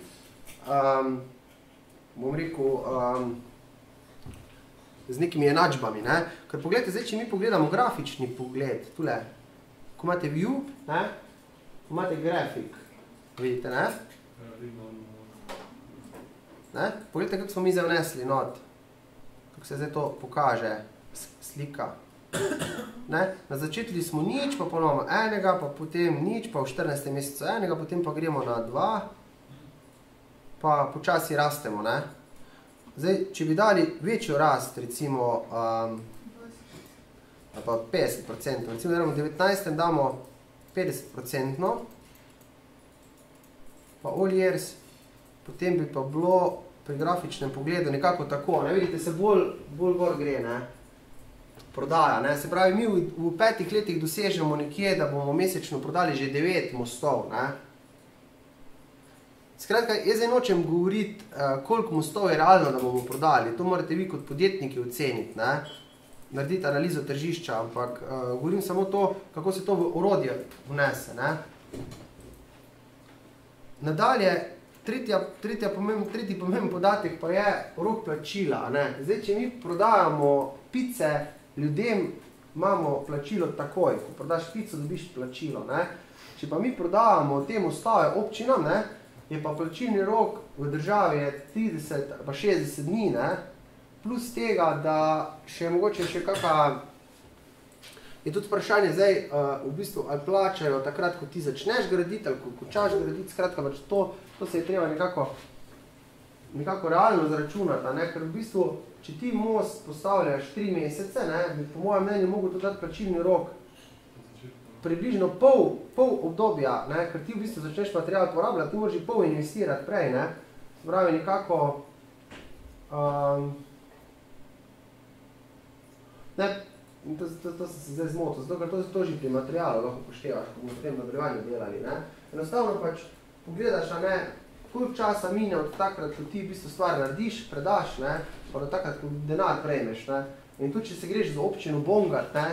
bom rekel, z nekimi enačbami, ne. Ker pogledajte, zdaj, če mi pogledamo grafični pogled, tule, ko imate view, ne, ko imate grafik, vidite, ne? Ne? Pogledajte, kako smo mi zdaj vnesli not, kako se zdaj to pokaže, slika. Ne? Na začetku smo nič, pa ponovno enega, pa potem nič, pa v 14. mesecu enega, potem pa gremo na 2, pa počasi rastemo, ne. Zdaj, če bi dali večjo rast, recimo, pa 50%, recimo, da v 19. damo 50%, pa all years, potem bi pa bilo pri grafičnem pogledu nekako tako, ne, vidite, se bolj gor gre, ne. prodaja, ne. Se pravi, mi v 5 letih dosežemo nekje, da bomo mesečno prodali že 9 mostov, ne. Skratka, jaz zdaj nočem govoriti, koliko mostov je realno, da bomo prodali. To morate vi kot podjetniki oceniti, ne. Narediti analizo tržišča, ampak govorim samo to, kako se to v orodje vnese, ne. Nadalje, tretji pomemben podatek pa je rok plačila, ne. Zdaj, če mi prodajamo pice ljudem, imamo plačilo takoj. Ko prodaš pico, dobiš plačilo, ne. Če pa mi prodajamo te mostove občinam, ne, je pa plačilni rok v državi 30 pa 60 dni, ne. Plus tega, da še mogoče še kakšna, je tudi vprašanje zdaj, v bistvu, ali plačajo takrat, ko ti začneš graditi, ali ko končaš graditi, skratka, pač to se je treba nekako realno zračunati, ne, ker v bistvu, če ti most postavljaš 3 mesece, ne, bi po mojem mnenju mogel to dati plačilni rok približno pol obdobja, ne, ker ti v bistvu začneš material porabljati, ti moraš pol investirati prej, ne, se pravi nekako, ne, to sem se zdaj zmotil, zato ker to že pri materialu lahko upoštevaš, ko bomo v tem nadaljevanju delali, ne. Enostavno pač pogledaš, ne, koliko časa mine od takrat, ko ti v bistvu stvar narediš, predaš, ne, pa do takrat, ko denar prejmeš, ne. In tudi, če se greš za občino bongat, ne,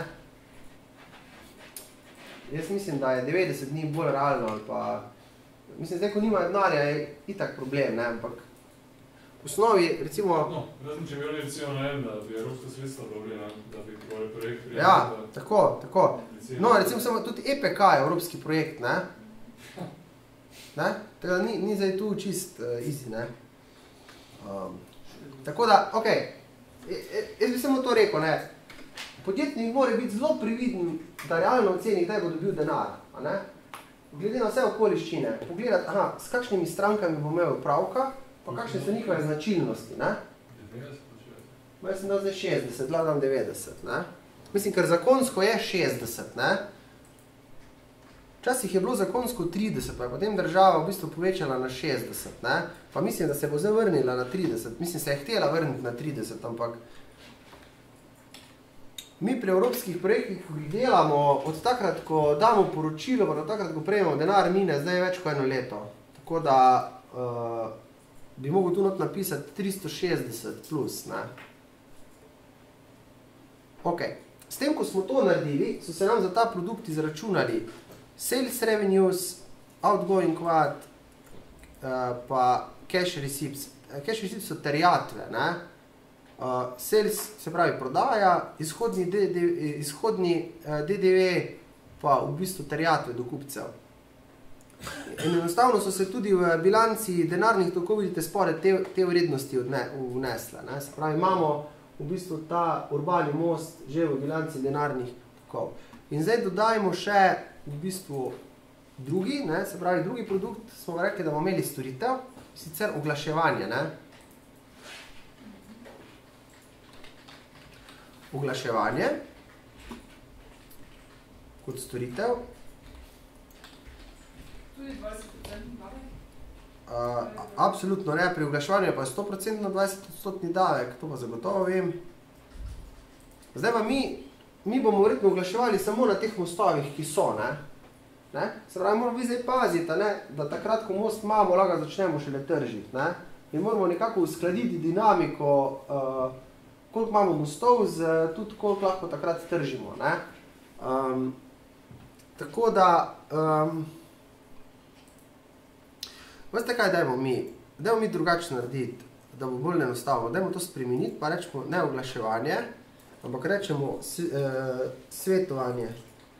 jaz mislim, da je 90 dni bolj realno, ali pa, mislim, zdaj, ko nimajo denarja, je itak problem, ne, ampak v osnovi, recimo... No, razen če imeli recimo na da bi evropska sredstva dobili, da bi projekt prijeli. Ja, tako. No, recimo samo tudi EPK je evropski projekt, ne? Ne? Tako da ni zdaj tu čist easy, ne? Tako da, okej, jaz bi samo to rekel, ne? Podjetnik mora biti zelo previden, da realno oceni, kdaj bo dobil denar, a ne? Glede na vse okoliščine, pogledati, s kakšnimi strankami bo imel opravka, pa kakšne so njihove značilnosti, ne? 90, Jaz sem dal zdaj 60, dam 90, ne? Mislim, ker zakonsko je 60, ne? Včasih je bilo zakonsko 30, pa je potem država v bistvu povečala na 60, ne? Pa mislim, da se bo zdaj vrnila na 30, mislim, se je htela vrniti na 30, ampak mi pri evropskih projektih, ko jih delamo, od takrat, ko damo poročilo, pa do takrat, ko prejmemo denar, mine zdaj več kot 1 leto. Tako da bi mogel tu not napisati 360 plus, ne. Ok, s tem, ko smo to naredili, so se nam za ta produkt izračunali sales revenues, outgoing quad, pa cash receipts. Cash receipts so terjatve, ne. Sales, se pravi prodaja, izhodni DDV, pa v bistvu terjatve do kupcev. In enostavno so se tudi v bilanci denarnih tokov, vidite, spore te vrednosti vnesle, ne. Se pravi, imamo v bistvu ta urbani most že v bilanci denarnih tokov. In zdaj dodajmo še v bistvu drugi, ne, se pravi, drugi produkt, smo rekli, da bomo imeli storitev, sicer oglaševanje, ne. Oglaševanje kot storitev. Tudi 20% davek? Absolutno ne, pri oglaševanju pa je 100% 20% davek, to pa zagotovo vem. Zdaj pa mi bomo verjetno oglaševali samo na teh mostovih, ki so, ne. Se pravi, moramo vi zdaj paziti, ne, da takrat, ko most imamo, lahko začnemo šele tržiti, ne. In moramo nekako uskladiti dinamiko, koliko imamo mostov, tudi koliko lahko takrat tržimo, ne. Tako da, veste kaj dajmo mi? Dajmo mi drugače narediti, da bo bolj enostavno. Dajmo to spremeniti, pa rečemo ne oglaševanje, ampak rečemo svetovanje.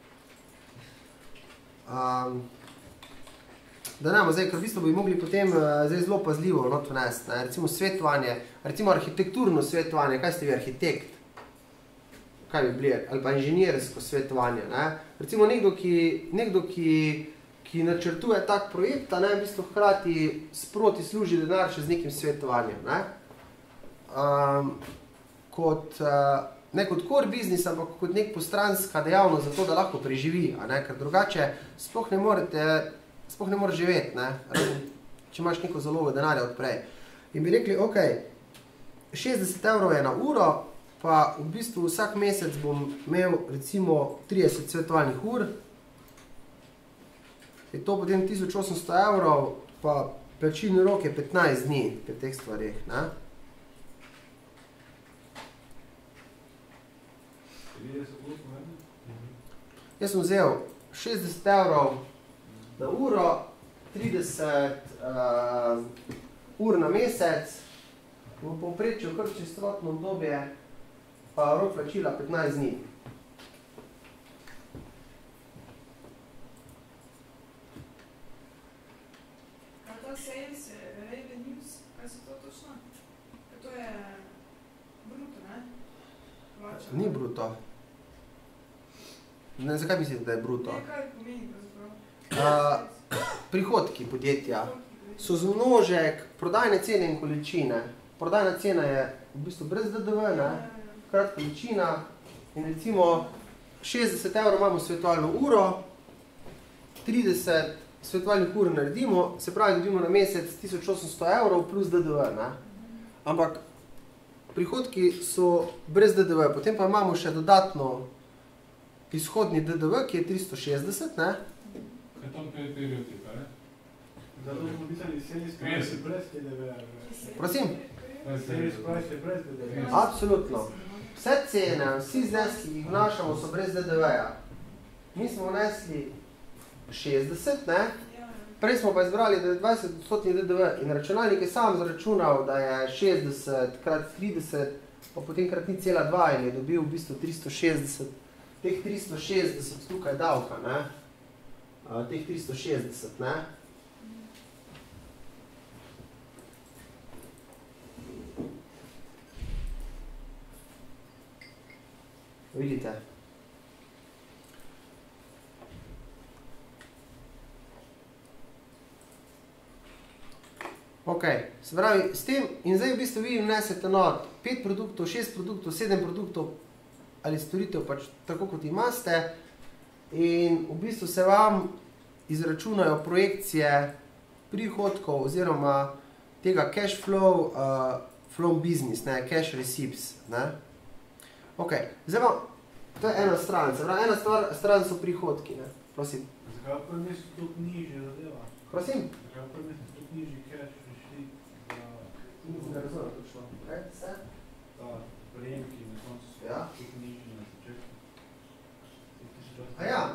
Da ne, zdaj, ker v bistvu bi mogli potem zdaj zelo pazljivo not vnesti, ne. Recimo svetovanje, recimo arhitekturno svetovanje, kaj ste vi arhitekt? Kaj bi bili? Ali pa inženirsko svetovanje, ne. Recimo nekdo, ki načrtuje tak projekt, a ne, v bistvu hkrati sproti služi denar še z nekim svetovanjem, ne. Ne kot core business, ampak kot nek postranska dejavnost za to, da lahko preživi, a ne, ker drugače sploh ne moreš živeti, ne, če imaš neko zalogo denarja odprej. In bi rekli, ok, 60 € je na uro, pa v bistvu vsak mesec bom imel recimo 30 svetovalnih ur. Je to potem 1800 evrov, pa plačilni rok je 15 dni pri teh stvareh, ne? Jaz sem vzel 60 evrov na uro, 30 ur na mesec, v povprečju kar čez celotno obdobje, pa rok plačila 15 dni. Kaj ta sales revenues, kaj so to točno? To je bruto, ne? Plača. Ni bruto. Ne, zakaj mislite, da je bruto? Ne, kaj pomeni pravzaprav? Prihodki podjetja so zmnožek prodajne cene in količine. Prodajna cena je v bistvu brez DDV, ne? Krat količina in recimo 60 evrov imamo svetovalno uro, 30 svetovalnih ur naredimo, se pravi, dobimo na mesec 1800 evrov plus DDV, ne? Ampak prihodki so brez DDV, potem pa imamo še dodatno izhodni DDV, ki je 360, ne? Kaj tam periodi, kaj? Zato smo pisali sales price brez DDV. Prosim? Sales price brez DDV. Absolutno. Vse cene, vsi zneski, ki jih vnašamo, so brez DDV-ja. Mi smo vnesli 60, ne? Prej smo pa izbrali, da je 20% DDV in računalnik je sam zračunal, da je 60 krat 30, pa potem krat 0,2 in je dobil v bistvu 360. Teh 360 tukaj davka, ne? Teh 360, ne? Vidite? Ok, se pravi, s tem in zdaj v bistvu vi vnesete not 5 produktov, 6 produktov, 7 produktov ali storitev, pač tako kot imate in v bistvu se vam izračunajo projekcije prihodkov oziroma tega cash flow from business, ne, cash receipts, ne. Ok, zdaj vam, to je ena stran, se pravi, ena stran so prihodki, ne, prosim. Zakaj pa mesto toliko nižje zadeva? Prosim? Zakaj pa mesto toliko nižji cash receipt za... Ne razumem točno. Kaj se? Ta prejemki na koncu so toliko nižji na začetku. Aja,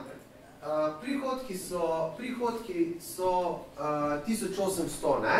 prihodki so 1800, ne?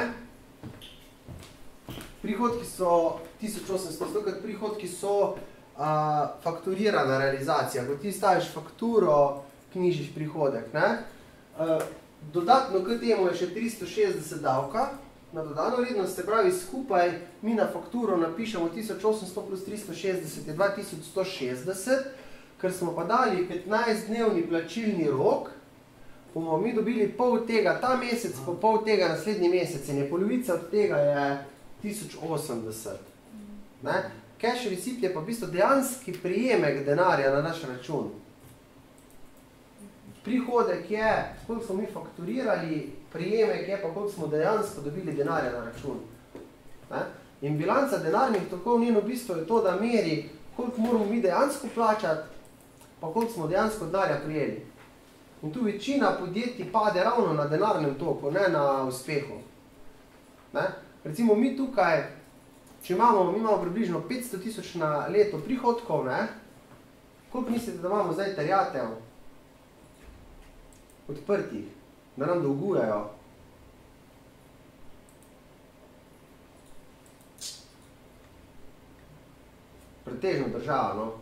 Prihodki so 1800, zato ker prihodki so fakturirana realizacija. Ko ti staviš fakturo, knjižiš prihodek, ne? Dodatno k temu je še 360 davka na dodano vrednost, se pravi skupaj mi na fakturo napišemo 1800 plus 360 je 2160, ker smo pa dali 15-dnevni plačilni rok, bomo mi dobili pol tega ta mesec, pa pol tega naslednji mesec in je polovica od tega je 1080. Ne? Cash receipt je pa v bistvu dejanski prijemek denarja na naš račun. Prihodek je, koliko smo mi fakturirali, prijemek je pa, koliko smo dejansko dobili denarja na račun. Ne? In bilanca denarnih tokov njeno bistvo je to, da meri, koliko moramo mi dejansko plačati, pa koliko smo dejansko denarja prijeli. In tu večina podjetij pade ravno na denarnem toku, ne na uspehu. Ne? Recimo mi tukaj, če mi imamo približno 500 000 na leto prihodkov, ne? Koliko mislite, da imamo zdaj terjatev odprtih, da nam dolgujejo? Pretežno država, no?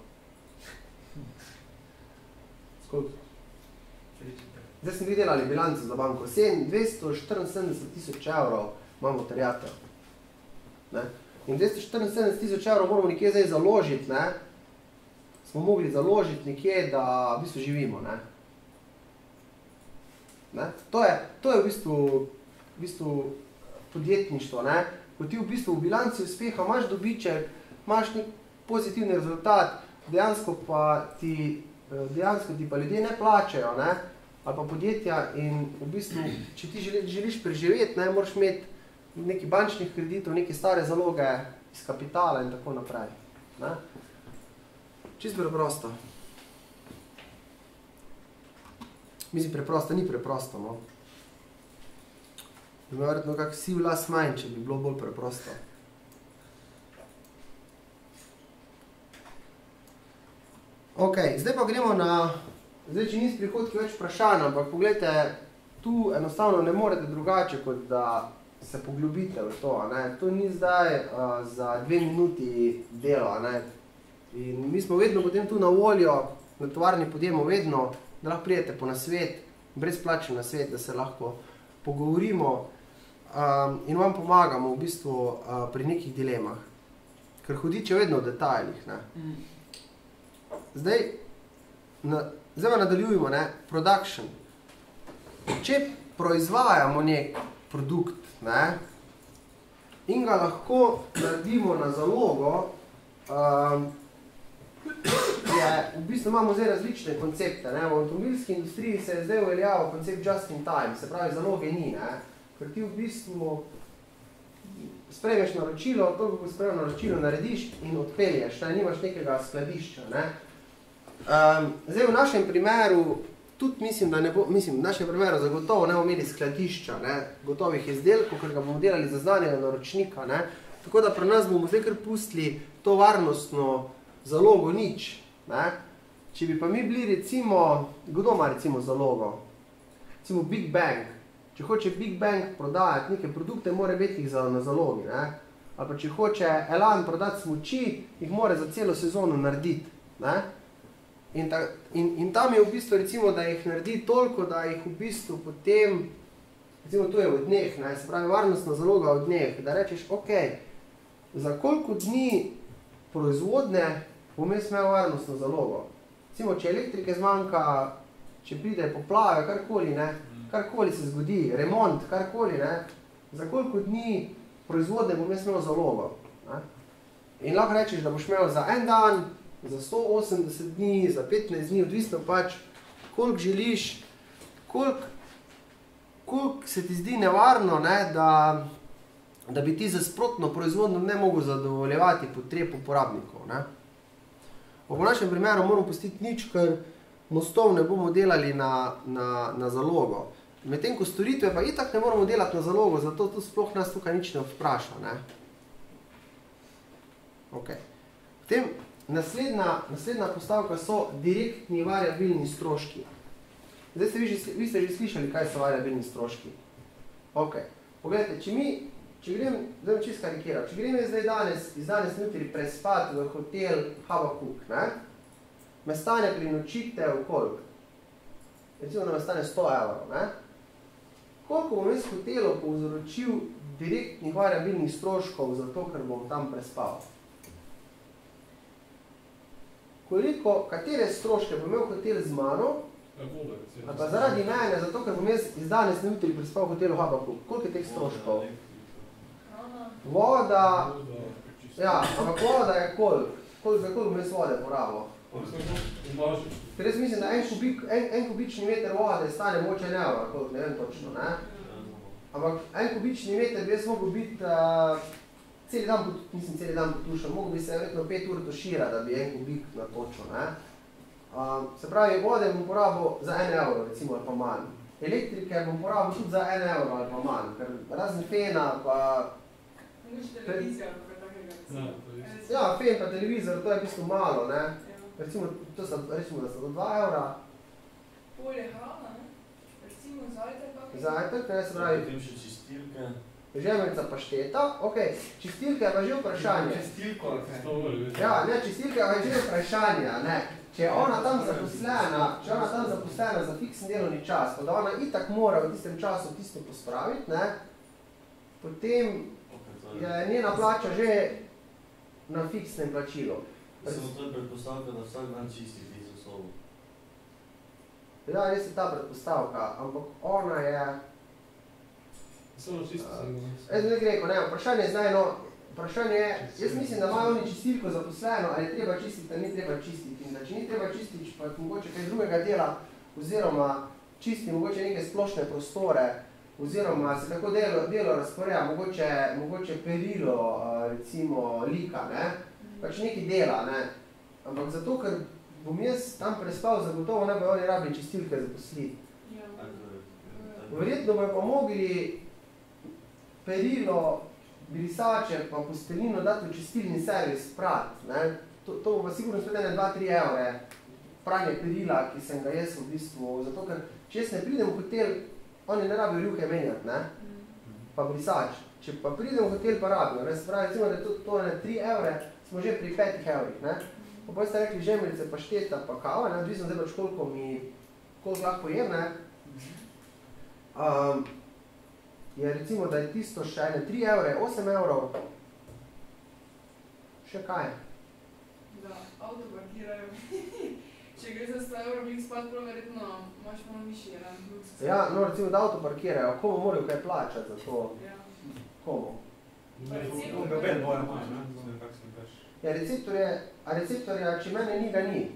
Skoliko? Zdaj sem delali bilanco za banko. 274 000 evrov imamo terjatev. Ne? In 274 000 evrov moramo nekje zdaj založiti, ne? Smo mogli založiti nekje, da v bistvu živimo, ne? Ne? To je v bistvu podjetništvo, ne? Ko ti v bistvu v bilanci uspeha imaš dobiček, imaš nek pozitivni rezultat, dejansko ti pa ljudje ne plačajo, ne? Ali pa podjetja in v bistvu, če ti želiš preživeti, ne, moraš imeti nekaj bančnih kreditov, neke stare zaloge iz kapitala in tako naprej. Ne? Čisto preprosto. Mislim, preprosto, ni preprosto, no. Bi me verjetno kak siv las manj, če bi bilo bolj preprosto. Ok, zdaj pa gremo na... Zdaj, če niso prihodki več vprašanj, ampak pogledajte, tu enostavno ne morete drugače, kot da se poglobite v to, ne. To ni zdaj za 2 minuti delo, ne. In mi smo vedno potem tu na voljo, na tovarni podjemo vedno, da lahko prijete po nasvet, brezplačen nasvet, da se lahko pogovorimo in vam pomagamo v bistvu pri nekih dilemah. Ker hudič je vedno v detajlih, ne. Zdaj pa nadaljujemo, ne, production. Če proizvajamo nek produkt, ne, in ga lahko naredimo na zalogo, v bistvu imamo zdaj različne koncepte, ne. V avtomobilski industriji se je zdaj uveljavil koncept just in time, se pravi zaloge ni, ne. Ker ti v bistvu sprejmeš naročilo, toliko ko sprejmeš naročilo, narediš in odpelješ, ne, nimaš nekega skladišča, ne. Zdaj v našem primeru, tudi mislim, da ne bo, v našem primeru zagotovo ne bomo imeli skladišča, ne, gotovih izdelkov, ker ga bomo delali za znanega naročnika, ne. Tako da pri nas bomo zdaj kar pustili to varnostno zalogo nič, ne. Če bi pa mi bili recimo, kdo ima recimo zalogo? Recimo Big Bang. Če hoče Big Bang prodajati neke produkte, mora biti jih na zalogi, ne. Ali pa če hoče Elan prodati smuči, jih mora za celo sezono narediti, ne. In tam je v bistvu recimo, da jih naredi toliko, da jih v bistvu potem, recimo to je v dneh, ne, se pravi varnostna zaloga v dneh, da rečeš, ok, za koliko dni proizvodne bom jaz imel varnostno zalogo. Recimo, če elektrike zmanjka, če pride poplave, karkoli, ne, karkoli se zgodi, remont, karkoli, ne, za koliko dni proizvodne bom jaz imel zalogo, ne. In lahko rečeš, da boš imel za en dan, za 180 dni, za 15 dni, odvisno pač, koliko želiš, koliko se ti zdi nevarno, ne, da bi ti za sprotno proizvodno ne mogel zadovoljevati potreb uporabnikov, ne. V našem primeru moramo pustiti nič, ker mostov ne bomo delali na zalogo. Medtem ko storitve pa itak ne moramo delati na zalogo, zato tu sploh nas tukaj nič ne vpraša, ne. Ok. Potem naslednja postavka so direktni variabilni stroški. Zdaj vi ste že slišali, kaj so variabilni stroški. Ok. Poglejte, če grem, zdaj bom čisto karikiral, če grem zdaj iz danes jutri prespati v hotel Habakuk, ne, me stane pri nočitev koliko? Recimo, da me stane 100 evrov, ne. Koliko bom jaz hotelu povzročil direktnih variabilnih stroškov zato, ker bom tam prespal? Katere stroške bom imel hotel z mano, ali pa zaradi mene, zato ker bom jaz iz danes jutri prespal v hotelu Habakuk. Koliko je teh stroškov? Voda, ja, ampak voda je koliko, za koliko bom jaz vode porabil? Ker jaz mislim, da en kubični meter vode stane moče en evro, koliko, ne vem točno, ne? Ampak en kubični meter bi jaz mogel biti celi dan potušal, mogel bi se verjetno 5 ur tušira, da bi en kubik natočil, ne? Se pravi, vode bom porabil za 1 evro, recimo, ali pa manj. Elektrike bom porabil tudi za 1 evro ali pa manj, ker razen fena pa... Televizija, ali pa takega. Ja, fen pa televizor, to je v bistvu malo, ne? Recimo, da so to 2 evra. Polje hrana, ne? Recimo zajtrk. Zajtrk, ne, se pravi... Potem še čistilke. Žemeljica pašteta, ok, čistilka je pa že vprašanje. Čistilko, ja, ne, čistilka je pa že vprašanje, ne. Če je ona tam zaposlena za fiksen delovni čas, pa da ona itak mora v tistem času tisto pospraviti, ne, potem je njena plača že na fiksnem plačilu. Samo to je predpostavka, da vsak dan čisti tisto sobo. Ja, res je ta predpostavka, ampak ona je... Samo čisto samo. Jaz bi rekel, ne, vprašanje je zdaj, no, vprašanje je, jaz mislim, da imajo oni čistilko zaposleno, ali je treba čistiti, ali ni treba čistiti. In da če ni treba čistiti, pa mogoče kaj drugega dela, oziroma čisti mogoče neke splošne prostore, oziroma se tako delo razporeja, mogoče perilo, recimo, lika, ne, pač nekaj dela, ne. Ampak zato, ker bom jaz tam prespal, zagotovo ne bojo oni rabili čistilke zaposliti. Verjetno bojo pa mogli perilo, brisače pa postelino dati v čistilni servis prati. To bo pa sigurno spet 2-3 evre pranje perila, ki sem ga jaz v bistvu, zato ker če jaz ne pridem v hotel, oni ne rabijo rjuhe menjati, pa brisač. Če pa pridem v hotel, pa rabijo. Se pravi, recimo, da je to 3 evre, smo že pri 5 evrih. Pa ste rekli žemljice, pa šteta, pa kava, odvisno zdaj pač koliko lahko pojem, je recimo, da je tisto še 3 evre, 8 evrov, še kaj? Da, avto parkirajo. Če gre za 100 evrov, bih spad prav verjetno, imaš malo višji, Ja, no recimo, da avto parkirajo, komu morajo kaj plačati za to? Ja. Komu? Ja, receptorja, če mene ni, ga ni.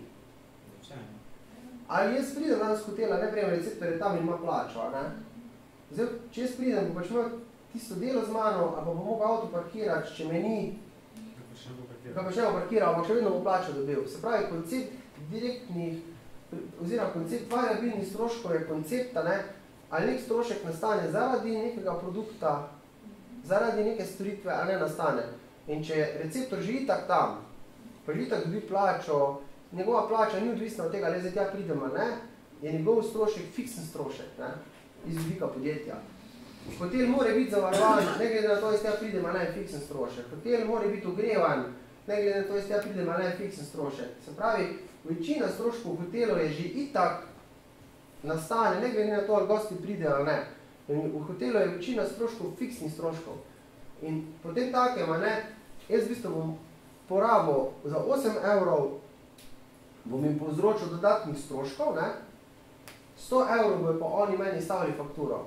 Ali jaz pridem danes v hotela, ne prijem receptorje tam in ima plačo, Zdaj, če jaz pridem, bo pač imel tisto delo z mano, ali bo mogel avto parkirati, če me ni, ga pač ne bo parkiral, ampak še vedno bo plačo dobil. Se pravi, koncept direktnih, oziroma koncept variabilnih stroškov je koncept, ali nek strošek nastane zaradi nekega produkta, zaradi neke storitve, ali ne nastane. In če receptor že itak tam, pa že itak dobi plačo, njegova plača ni odvisna od tega, ali zdaj tja pridem ali ne, je njegov strošek fiksen strošek, iz vidika podjetja. Hotel mora biti zavarovan, ne glede na to, da tja pridem ali ne, fiksen strošek. Hotel mora biti ogrevan, ne glede na to, da tja pridem ali ne, fiksen strošek. Se pravi, večina stroškov v hotelu je že itak nastane, ne glede na to, ali gosti pridejo ali ne. In v hotelu je večina stroškov fiksnih stroškov. In potem takem, jaz v bistvu bom porabil za 8 evrov, bom jim povzročil dodatnih stroškov, 100 evrov bojo pa oni meni stavili fakturo.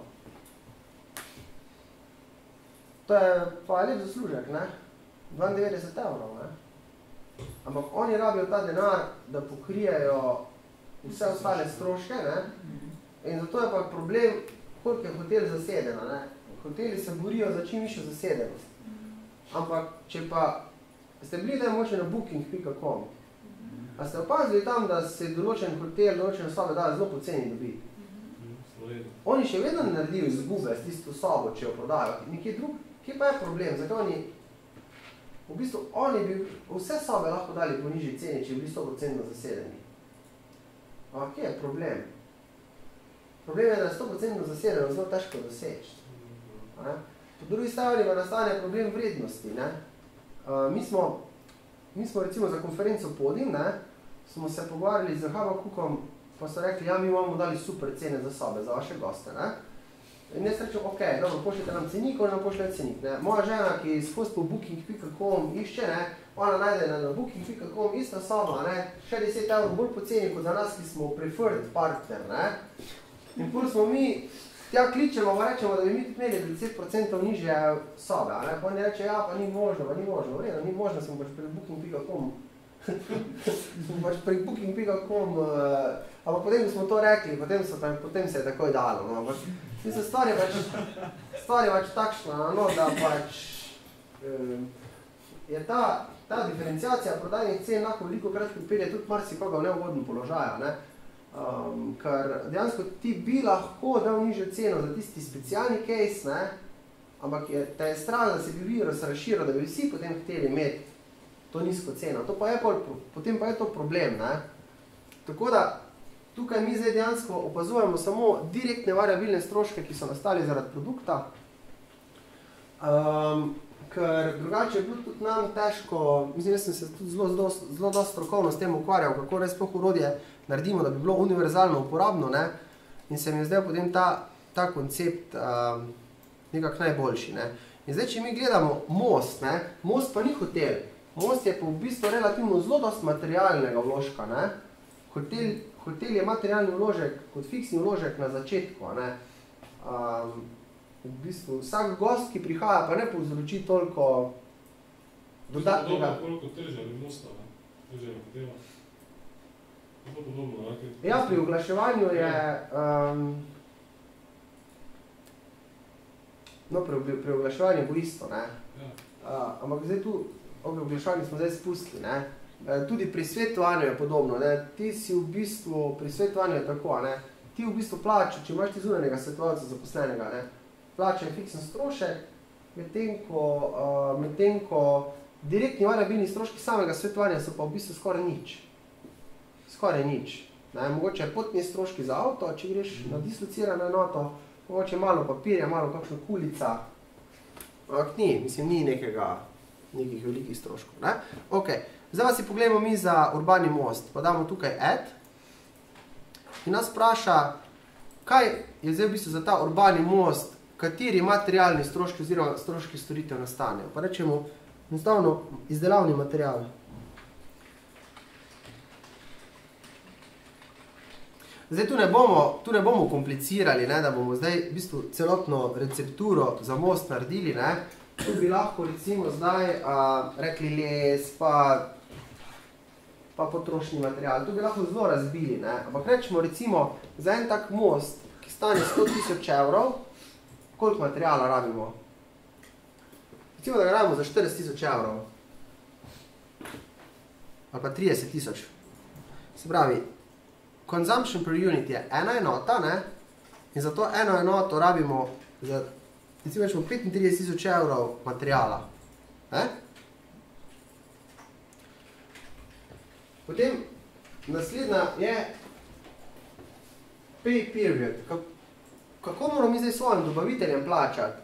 To je pa lep zaslužek, 92 evrov, Ampak oni rabijo ta denar, da pokrijejo vse ostale stroške, In zato je pa problem, koliko je hotel zasedeno, Hoteli se borijo za čim višjo zasedenost. Ampak, če pa ste bili da moče na booking.com, a ste opazili tam, da se določen hotel, določene sobe da zelo poceni dobiti? Oni še vedno naredijo izgube s tisto sobo, če jo prodajo. Nekje drug, kje pa je problem? Zakaj oni, v bistvu, oni bi vse sobe lahko dali po nižji ceni, če bi bili 100% zasedeni. Ampak, kje je problem? Problem je, da je 100% zasedeno zelo težko doseči. Po drugi strani pa nastane problem vrednosti. Mi smo recimo za konferenco Podim, smo se pogovarjali z Habakukom, pa so rekli, ja, mi imamo dali super cene za sobe, za vaše goste. In jaz rečem, ok, dobro, pošljete nam cenik, oni nam pošljajo cenik. Moja žena, ki skozi po booking.com išče, ona najde na booking.com ista soba, še 10 evrov bolj poceni kot za nas, ki smo preferred partner. In pol smo mi tja kličemo, pa rečemo, da bi mi tudi imeli 10% nižje sobe. Pa oni reče, ja, pa ni možno, Vredo, ni možno, smo pač pred booking.com. Smo pač pred booking.com, ampak potem smo to rekli, potem se je takoj dalo. Mislim, stvar je pač takšna, da pač je ta diferenciacija prodajnih cen lahko veliko krat pripelje tudi marsikoga v neugodnem položaju. Ker dejansko ti bi lahko dal nižjo ceno za tisti specialni case, ampak te je strah, da se bi virus razširil, da bi vsi potem hteli imeti to nizko ceno. Potem pa je to problem. Tako da tukaj mi zdaj dejansko opazujemo samo direktne variabilne stroške, ki so nastali zaradi produkta, ker drugače je bilo tudi nam težko, mislim, jaz sem se tudi zelo dosti strokovno s tem ukvarjal, kako res sploh orodje naredimo, da bi bilo univerzalno uporabno, in se mi je zdaj potem ta koncept nekako najboljši. In zdaj, če mi gledamo most, most pa ni hotel, most je pa v bistvu relativno zelo dosti materialnega vložka. Hotel je materialni vložek kot fiksni vložek na začetku. V bistvu vsak gost, ki prihaja, pa ne povzroči toliko dodatnega. Koliko trženje mosta, trženje hotela. To podobno, Ja, pri oglaševanju je... No, pri oglaševanju bo isto, ampak zdaj tu, oglaševanje smo zdaj spustili, Tudi pri svetovanju je podobno, ne? Ti si v bistvu, pri svetovanju je tako, ne? Ti v bistvu plačaš, če imaš ti zunanjega svetovalca zaposlenega, ne? Plača je fiksen strošek, medtem ko direktni variabilni stroški samega svetovanja so pa v bistvu skoraj nič. Skoraj nič. Mogoče potni stroški za avto, če greš na dislocirano enoto, mogoče malo papirja, malo kakšna kulica. Ampak ni nekih velikih stroškov. Ne? Ok, zdaj pa si pogledamo mi za urbani most, pa damo tukaj add in nas vpraša, kaj je zdaj v bistvu za ta urbani most, kateri materialni stroški oziroma stroški storitev nastanejo. Pa rečemo enostavno izdelavni material. Zdaj tu ne bomo komplicirali, ne, da bomo zdaj v bistvu celotno recepturo za most naredili. Ne. Tu bi lahko recimo zdaj rekli les, pa potrošni material. Tu bi lahko zelo razbili. Ne. Ampak rečemo recimo za en tak most, ki stane 100.000 evrov, koliko materijala rabimo? Recimo, da ga rabimo za 40.000 evrov. Ali pa 30.000. Se pravi, consumption per unit je ena enota, ne? In za to eno enoto rabimo za, recimo, 35.000 evrov materijala. Ne? Potem naslednja je pay period. Kako moramo mi zdaj svojim dobaviteljem plačati?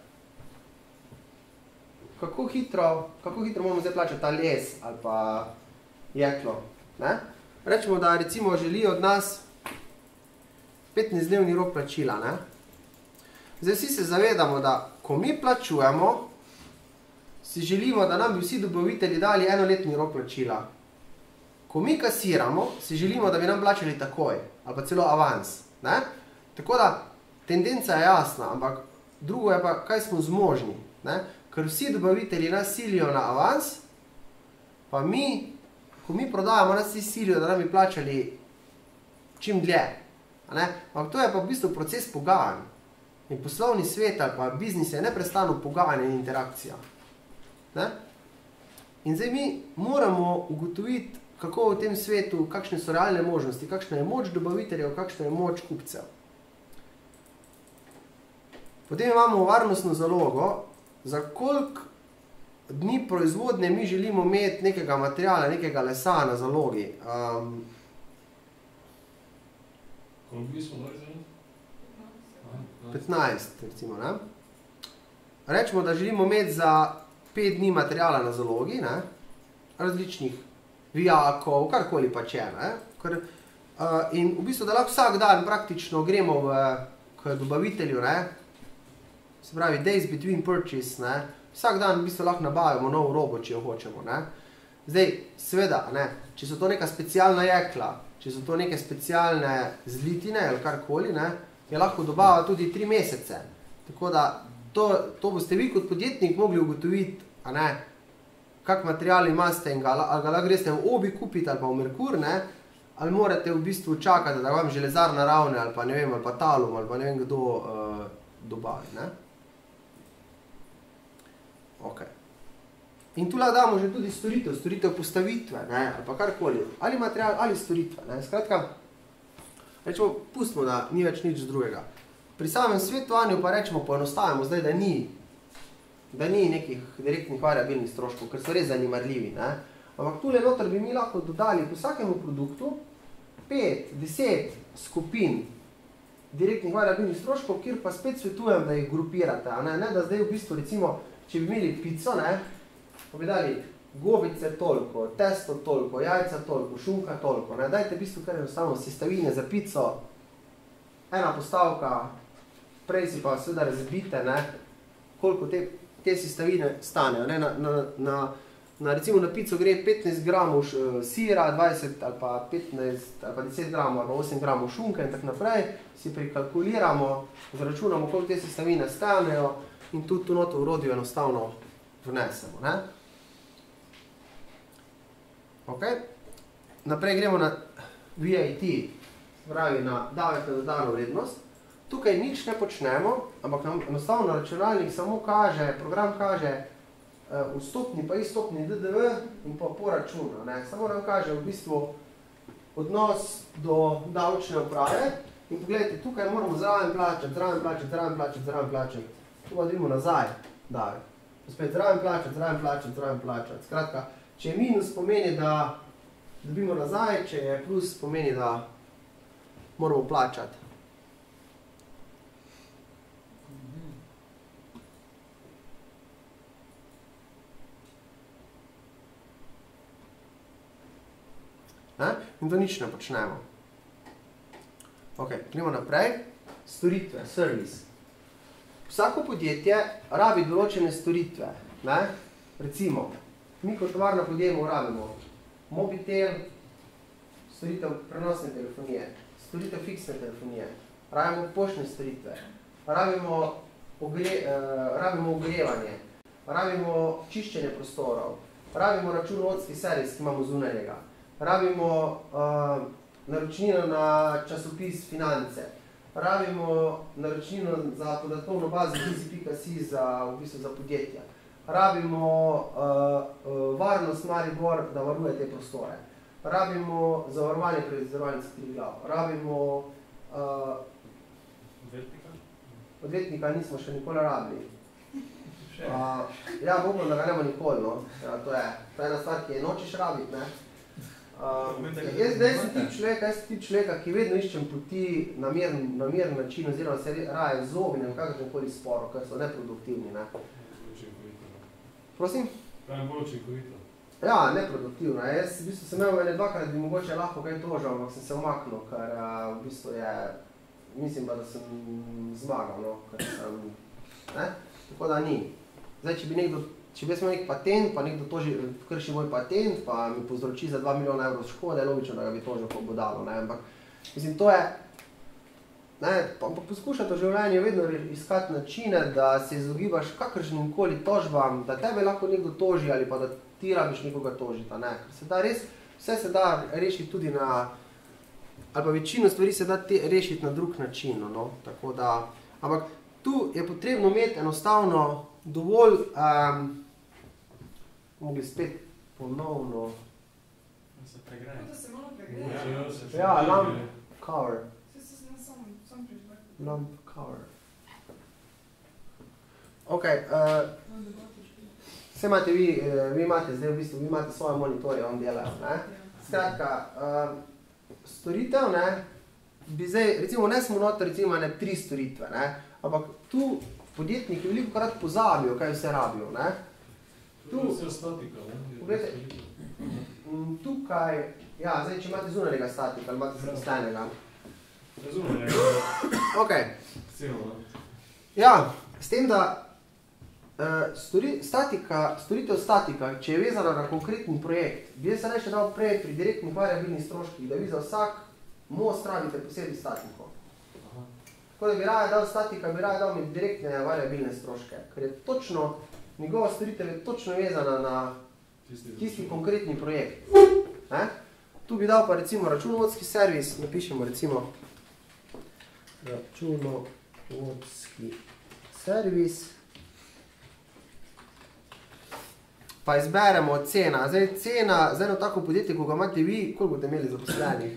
Kako hitro moramo zdaj plačati ta les ali pa jeklo? Ne? Rečemo, da recimo želi od nas 15-dnevni rok plačila. Ne? Zdaj vsi se zavedamo, da ko mi plačujemo, si želimo, da nam bi vsi dobavitelji dali enoletni rok plačila. Ko mi kasiramo, si želimo, da bi nam plačali takoj ali pa celo avans. Ne? Tako da tendenca je jasna, ampak drugo je pa, kaj smo zmožni. Ne? Ker vsi dobavitelji nas silijo na avans, pa mi, ko mi prodajamo, nas vsi silijo, da nam bi plačali čim dlje. Ampak to je pa v bistvu proces pogajanj. In poslovni svet ali pa biznis je neprestano pogajanje in interakcija. Ne? In zdaj mi moramo ugotoviti, kako v tem svetu, kakšne so realne možnosti, kakšna je moč dobaviteljev, kakšna je moč kupcev. Potem imamo varnostno zalogo, za koliko dni proizvodnje mi želimo imeti nekega materijala, nekega lesa na zalogi. Koliko bi smo dali za 15, recimo. Ne? Rečemo, da želimo imeti za 5 dni materijala na zalogi, ne? Različnih vijakov, karkoli pa če. In v bistvu, da lahko vsak dan praktično gremo k dobavitelju, ne? Se pravi, days between purchase, ne? Vsak dan v bistvu lahko nabavimo novo robo, če jo hočemo. Ne? Zdaj, seveda, ne? Če so to neka specialna jekla, če so to neke specialne zlitine ali karkoli, ne? Je lahko dobava tudi 3 mesece. Tako da to boste vi kot podjetnik mogli ugotoviti, kak material imate in ali ga lahko greste v Obi kupiti ali pa v Merkur, ne? Ali morate v bistvu čakati, da vam železar naravne ali pa ne vem, ali pa Talum ali pa ne vem kdo dobavi. Ne? Ok. In tu lahko damo že tudi storitev postavitve, ne? Ali pa karkoli, ali material ali storitve. Ne? Skratka, rečemo, pustimo, da ni več nič drugega. Pri samem svetovanju pa rečemo, poenostavimo zdaj, da ni nekih direktnih variabilnih stroškov, ker so res zanimarljivi. Ne? Ampak tule noter bi mi lahko dodali po vsakemu produktu 5-10 skupin direktnih variabilnih stroškov, kjer pa spet svetujem, da jih grupirate. Ne, da zdaj v bistvu recimo, če bi imeli pico, ne, pa bi dali gobice toliko, testo toliko, jajca toliko, šunka toliko. Ne, dajte v bistvu kar enostavno sestavine za pico, ena postavka, prej si pa seveda razbite, ne, koliko te sestavine stanejo. Ne, recimo na pico gre 15 gramov sira, 20 ali pa 15 ali pa 10 gramov ali pa 8 gramov šunke in tako naprej, si prikalkuliramo, zračunamo, koliko te sestavine stanejo in tudi to noto urodjo enostavno vnesemo. Ne? Okay. Naprej gremo na VAT, pravi na davek na dodano vrednost. Tukaj nič ne počnemo, ampak nam enostavno računalnik samo kaže, program kaže, vstopni pa izstopni DDV in pa poračuna, ne. Samo nam kaže v bistvu odnos do davčne uprave in pogledajte, tukaj moramo zraven plačati. Tu pa dobimo nazaj davek. Spet zraven plačati. Skratka, če je minus, pomeni, da dobimo nazaj, če je plus, pomeni, da moramo plačati. In to nič ne počnemo. Ok, gremo naprej. Storitve, service. Vsako podjetje rabi določene storitve. Ne? Recimo, mi kot tovarna podjetje rabimo mobitel, storitev prenosne telefonije, storitev fiksne telefonije, rabimo poštne storitve, rabimo ogrevanje, rabimo čiščenje prostorov, rabimo računovodski servis, ki imamo zunanjega, rabimo naročnino na časopis Finance, rabimo naročnino za podatkovno bazo Gizi.si za podjetja, rabimo varnost Maribor, da varuje te prostore, rabimo zavarovanje pred zavarovalnic Triglav, rabimo odvetnika nismo še nikoli rabili. Ja, upam, da ga nemo nikoli, no. Ja, to je ena stvar, ki je nočeš rabiti, ne. Jaz sem tip človeka, ki vedno iščem poti na miren način, oziroma se raje zobinem v kakršnemkoli sporu, ker so neproduktivni, ne. Prosim? Kaj je bolj učinkovito? Ja, neproduktivno. Jaz v bistvu sem imel ene dvakrat, bi mogoče lahko kaj tožil, ampak sem se umaknil, ker v bistvu je, mislim pa, da sem zmagal, no, ker sem, ne, tako da ni. Zdaj, če bi jaz imel nek patent, pa nekdo krši moj patent, pa mi povzroči za 2 milijona evrov škode, je logično, da ga bi tožil, ko bo dalo, ne, ampak, mislim, to je, ne, pa poskušati v življenju vedno iskati načine, da se izogibaš kakršnimkoli tožbam, da tebe lahko nekdo toži ali pa da ti rabiš nekoga tožiti, ne, ker se da res, vse se da rešiti tudi na, ali pa večino stvari se da rešiti na drug način, no, tako da, ampak tu je potrebno imeti enostavno dovolj, mogli spet ponovno... Se pregreje. Da se malo pregreje. Ja, lamp cover. Se sam prižvrti. Lamp cover. Ok, vse imate vi imate zdaj v bistvu, vi imate svoje monitorje, on delajo, ne? Skratka, storitev, ne, bi zdaj, recimo, ne smo noter, recimo, ne 3 storitve, ne, ampak tu podjetniki veliko krat pozabijo, kaj vse rabijo, ne. To je vse statika, ne? Pogledajte, tukaj, ja, zdaj, če imate zunanjega statika, ali imate zaposlenega. Zunanjega. Ok. Celo, ne? Ja, s tem, da storitev statika, če je vezana na konkretni projekt, bi jaz se reče dal prej pri direktnih variabilnih stroških, da vi za vsak most rabite posebej statiko. Tako da bi raje dal statika, bi raje dal med direktne variabilne stroške, ker je točno, njegova storitev je točno vezana na tisti konkretni projekt. Tu bi dal pa recimo računovodski servis, napišemo recimo računovodski servis, pa izberemo cena. Zdaj cena za eno tako podjetje, ko ga imate vi, koliko boste imeli zaposlenih?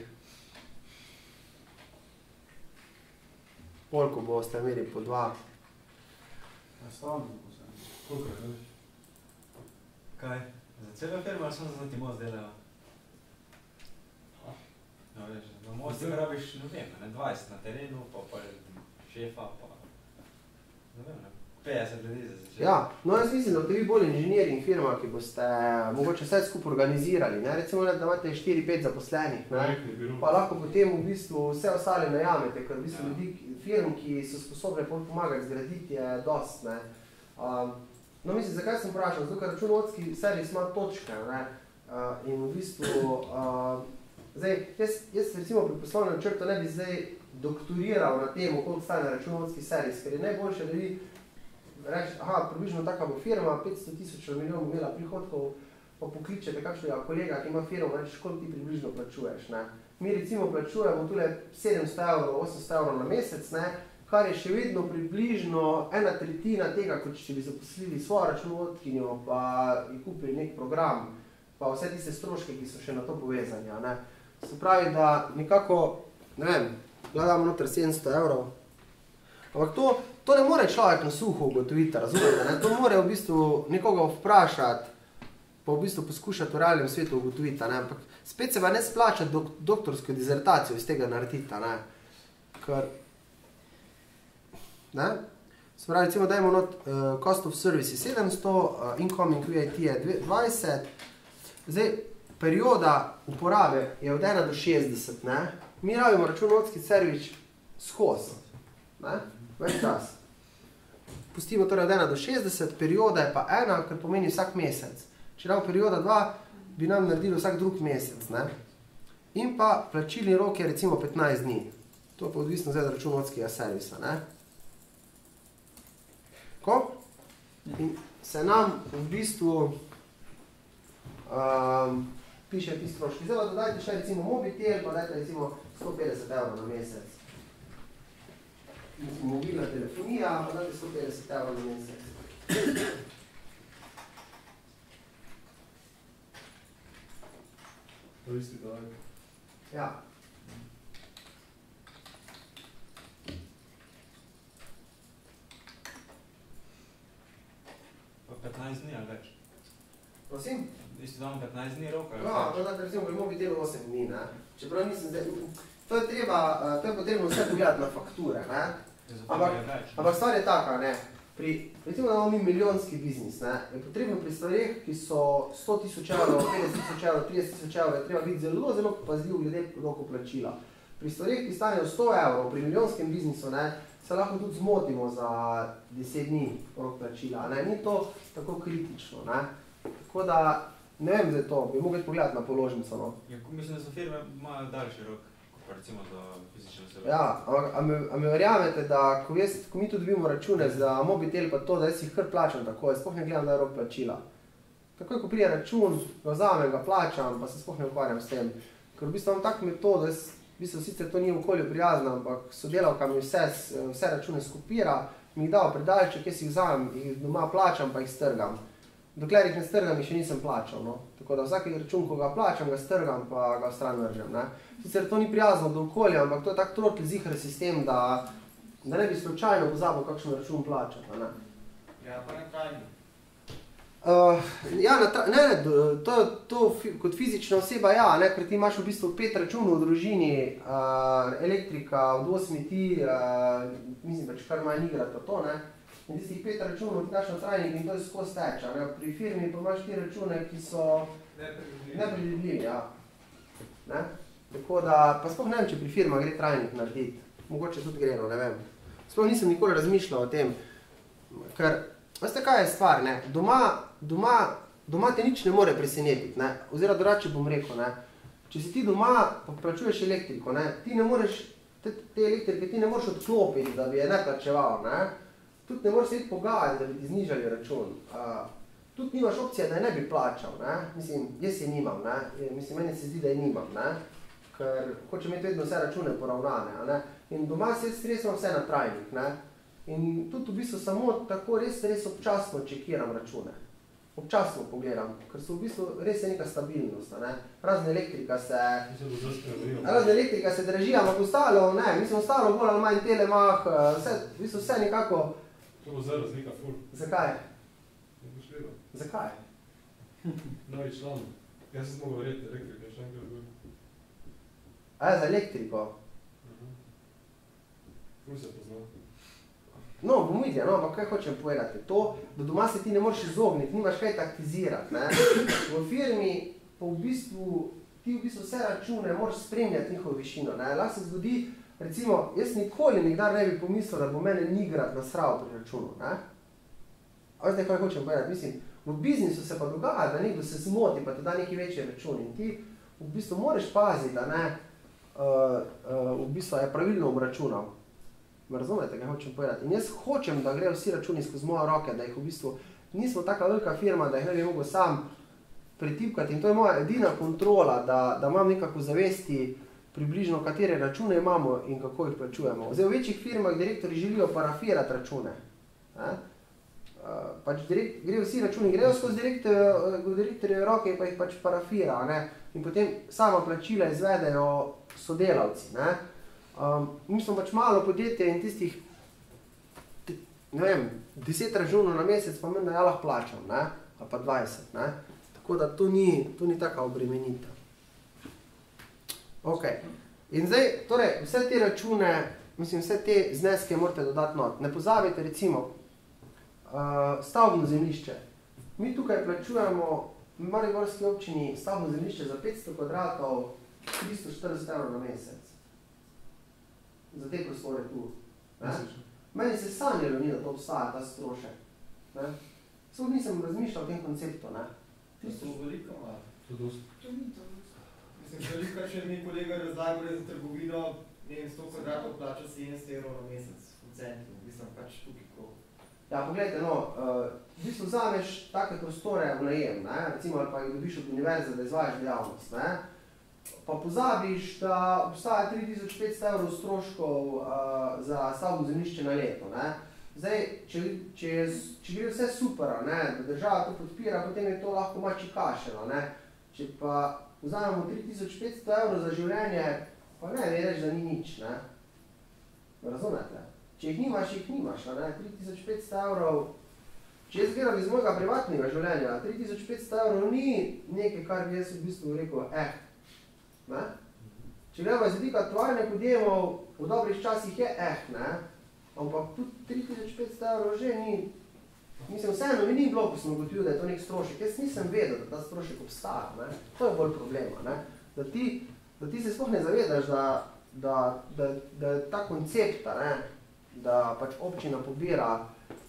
Koliko boste imeli po 2? Nastavno zaposlenih. Koliko je? Kaj? Za celo firmo ali samo za ti most delajo? No, veš, za most ti rabiš, ne vem, 20 na terenu, pa šefa, pa ne vem, 50 ljudi za začetek. Ja, no jaz mislim, da boste vi bolj inženjering firma, ki boste mogoče vse skupaj organizirali, ne? Recimo, da imate 4-5 zaposlenih, ne? Pa lahko potem v bistvu vse ostale najamete, ker v bistvu ljudi, firm, ki so sposobne pomagati zgraditi, je dost, ne? No, mislim, zakaj sem vprašal? Zato, ker računovodski servis ima točke, ne? In v bistvu, zdaj, jaz recimo pri poslovnem načrtu ne bi zdaj doktoriral na temu, koliko stane računovodski servis, ker je najboljše, da vi reči, aha, približno taka bo firma, 500 000 milijonov imela prihodkov, pa pokličete kakšnega kolega, ki ima firmo, reči, koliko ti približno plačuješ, ne? Mi recimo plačujemo tule 700 evrov, 800 evrov na mesec, ne? kar je še vedno približno 1/3 tega, kot če bi zaposlili svojo računovodkinjo, pa ji kupili nek program, pa vse tiste stroške, ki so še na to povezani. Ne. Se pravi, da nekako, ne vem, gledamo noter 700 €. Ampak to ne more človek na suho ugotoviti, razumete, ne? To more v bistvu nekoga vprašati, pa v bistvu poskušati v realnem svetu ugotoviti, ne? Ampak spet se pa ne splača doktorsko dizertacijo iz tega narediti, ne? Ker, ne? Se pravi, recimo dajmo not cost of service je 700, incoming VAT je 20, zdaj, perioda uporabe je od 1 do 60, ne? Mi rabimo računovodski servis skozi, ne? Več čas. Pustimo torej od 1 do 60, perioda je pa 1, kar pomeni vsak mesec. Če damo perioda 2, bi nam naredili vsak drug mesec, ne? In pa plačilni rok je recimo 15 dni. To pa odvisno zdaj od računovodskega servisa, ne? Ko? In se nam v bistvu piše ti stroški. Zdaj pa dodajte še recimo mobitel, pa dajte recimo 150 € na mesec. Mobilna telefonija, pa dajte 150 € na mesec. To isti davek. Ja. Pa 15 dni ali več? Prosim? Isto damo 15 dni roka? Ja, to dajte recimo pri mobitelu 8 dni, ne? Čeprav nisem zdaj... To je potrebno vse pogledati na fakture, ne? Ampak stvar je taka, ne? Recimo, da imamo mi milijonski biznis, ne? Je potrebno pri stvareh, ki so 100 000 €, 50 000 €, 30 000 €, je treba biti zelo, zelo pazljiv glede dokoplačila. Pri stvareh, ki stanejo 100 €, pri milijonskem biznisu, ne, se lahko tudi zmotimo za 10 dni rok plačila, ne? Ni to tako kritično, ne? Tako da, ne vem zdaj to, bi mogli pogledati na položnico, no. Ja, mislim, da so firme imajo daljši rok, kot recimo za fizične osebe. Ja, a mi verjamete, da ko mi tudi dobimo račune za mobitel pa to, da jaz jih kar plačam tako, jaz sploh ne gledam, da je rok plačila. Takoj, ko prije račun, ga vzamem, ga plačam, pa se sploh ne ukvarjam s tem. Ker v bistvu imam tak metod, jaz v bistvu sicer to ni okolju prijazno, ampak sodelavka mi vse račune skopira, mi jih da v predalček, jaz jih vzamem, jih doma plačam, pa jih strgam. Dokler jih ne strgam, jih še nisem plačal, no. Tako da vsaki račun, ko ga plačam, ga strgam, pa ga stran vržem, ne. Sicer to ni prijazno do okolja, ampak to je tak trotl ziher sistem, da ne bi slučajno pozabil kakšen račun plačati, ne. Ja, pa na trajni. Ja, to kot fizična oseba, ja, ne, ker ti imaš v bistvu 5 računov v družini, elektrika, od 8 ti, mislim pač kar manj igrata to, ne. In tistih 5 računov ti daš na trajnik in to je skozi teča, ne. Pri firmi pa imaš 4 račune, ki so nepredvidljivi, ja. Ne. Tako da, pa sploh ne vem, če pri firmah gre trajnik narediti. Mogoče tudi gre, no, ne vem. Sploh nisem nikoli razmišljal o tem, ker, veste kaj je stvar, ne, doma te nič ne more presenetiti, ne, oziroma drugače bom rekel, ne, če si ti doma, pa plačuješ elektriko, ne, ti ne moreš, te elektrike ti ne moreš odklopiti, da bi je ne plačeval, ne, tudi ne moreš se iti pogajati, da bi ti znižali račun, tudi nimaš opcije, da je ne bi plačal, ne, mislim, jaz je nimam, ne, mislim, meni se zdi, da je nimam, ne, ker hočem imeti vedno vse račune poravnane, ne, in doma se stresam vse na trajnik, ne, in tudi v bistvu samo tako res občasno čekiram račune. Občasno pogledam, ker so v bistvu res je neka stabilnost, ne. Razne elektrika se drži, ampak ostalo, ne, mislim, ostalo bolj ali manj Telemach, v bistvu vse nekako... To bo zdaj razlika ful. Zakaj? Ne boš vedel. Zakaj? Novi član. Jaz sem mogel verjeti elektrika, še enkrat bil. A ja, za elektriko? Ful se poznal. No, bom videl, no, ampak kaj hočem povedati? To, da doma se ti ne moreš izogniti, nimaš kaj taktizirati, ne. V firmi pa v bistvu, ti v bistvu vse račune moraš spremljati njihovo višino, ne. Lahko se zgodi, recimo, jaz nikoli nikdar ne bi pomislil, da bo mene nigrat nasral pri računu, ne. A veste, kaj hočem povedati? Mislim, v biznisu se pa dogaja, da nekdo se zmoti, pa ti da neki večji račun in ti v bistvu moraš paziti, da ne, v bistvu je pravilno obračunal. Me razumete, kaj hočem povedati? In jaz hočem, da grejo vsi računi skozi moje roke, da jih v bistvu nismo taka velika firma, da jih ne bi mogel sam pretipkati in to je moja edina kontrola, da imam nekako zavesti približno katere račune imamo in kako jih plačujemo. Zdaj, v večjih firmah direktori želijo parafirati račune. Pač grejo vsi računi, grejo skozi direktorje roke, pa jih pač parafira, ne? In potem sama plačila izvedejo sodelavci. Ne? Mi smo pač malo podjetje in tistih, ne vem, 10 računov na mesec, pa menda ja lahko plačam, ne? Ali pa 20. Ne? Tako da to ni taka obremenitev. Ok. In zdaj, torej, vse te račune, mislim, vse te zneske morate dodati not. Ne pozabite, recimo, stavbno zemljišče. Mi tukaj plačujemo v Mariborski občini stavbno zemljišče za 500 kvadratov 340 € na mesec. Za te prostore tu. Meni se sanjalo ni, da to obstaja, ta strošek. Samo nisem razmišljal o tem konceptu. To veliko malo. To dosti. To ni to. Mislim, veliko, kar še mi kolega razlago, da za trgovino, ne vem, 100 kvadratov plača 70 € na mesec v centru. Mislim, pač tukaj ko. Ja, pogledajte, no, v bistvu vzameš take prostore v najem, ne? Recimo, ali pa jih dobiš od univerze, da izvajaš dejavnost, ne? Pa pozabiš, da obstaja 3500 € stroškov za stavbno zemljišče na leto, ne? Zdaj, če gre vse super, ne, da država to podpira, potem je to lahko mači kašelo, ne? Če pa vzamemo 3500 € za življenje, pa ne reč, da ni nič, ne? Razumete? Če jih nimaš, ne? 3500 €, če jaz gledam iz mojega privatnega življenja, 3500 € ni nekaj, kar bi jaz v bistvu rekel, ne? Če gledamo iz vidika aktualnih podjemov, v dobrih časih je ne? Ampak tudi 3500 € že ni, mislim, vseeno mi ni bilo, ko sem ugotovil, da je to nek strošek. Jaz nisem vedel, da ta strošek obstaja, ne? To je bolj problema, ne? Da ti se sploh ne zavedaš, da je ta koncept, ne? Da pač občina pobira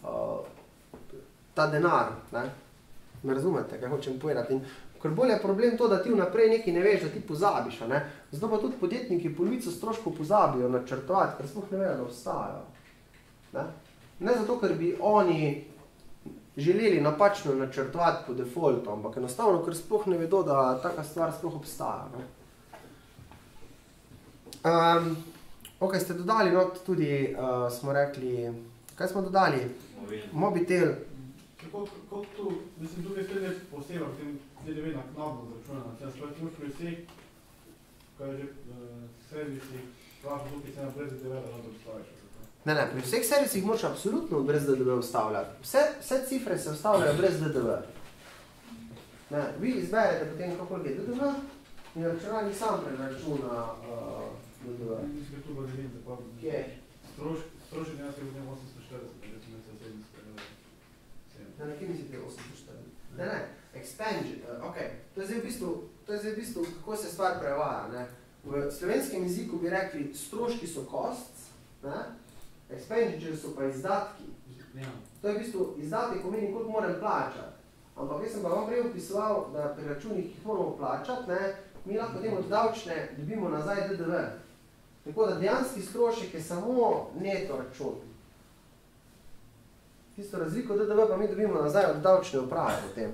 ta denar, ne? Me razumete, kaj hočem povedati? In ker bolj je problem to, da ti vnaprej nekaj ne veš, da ti pozabiš, ne? Zato pa tudi podjetniki polovico stroškov pozabijo načrtovati, ker sploh ne vejo, da obstajajo. Ne zato, ker bi oni želeli napačno načrtovati po defaultu, ampak enostavno, ker sploh ne vedo, da taka stvar sploh obstaja. Ok, ste dodali not tudi, smo rekli, kaj smo dodali? Mobitel. Kako tu, mislim, tukaj spet ne posebej v tem DDV naknadno zračunano, če nas plačimo pri vseh, kaj je že servisi, plačo tukaj cena brez DDV, da lahko obstaviš. Ne, pri vseh servisih moraš absolutno brez DDV vstavljati. Vse cifre se vstavljajo brez DDV. Vi izberete potem, koliko je DDV in računalnik sam preračuna DDV. Mislim, da tu bo delim, da pa strošek dejansko je 840, recimo se 700. Na kje mislite 840? Ne, expansion, ok. To je zdaj v bistvu, kako se stvar prevaja. V slovenskem jeziku bi rekli, stroški so costs, expenditure so pa izdatki. To je v bistvu izdatek pomeni, koliko moram plačati. Ampak jaz sem pa vam prej opisoval, da pri računih, ki jih moramo plačati, mi lahko potem od davčne dobimo nazaj DDV. Tako da dejanski strošek je samo neto račun. Tisto razliko DDV pa mi dobimo nazaj od davčne uprave potem.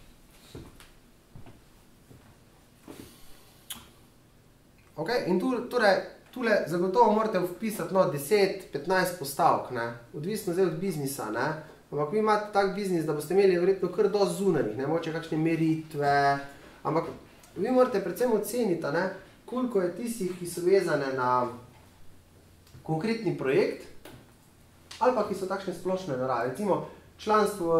Ok, in tule zagotovo morate vpisati 10-15 postavk, odvisno zdaj od biznisa, ampak vi imate tak biznis, da boste imeli verjetno kar dosti zunanjih, mogoče kakšne meritve, ampak vi morate predvsem oceniti, koliko je tistih, ki so vezane na konkretni projekt, ali pa ki so takšne splošne narave. Recimo članstvo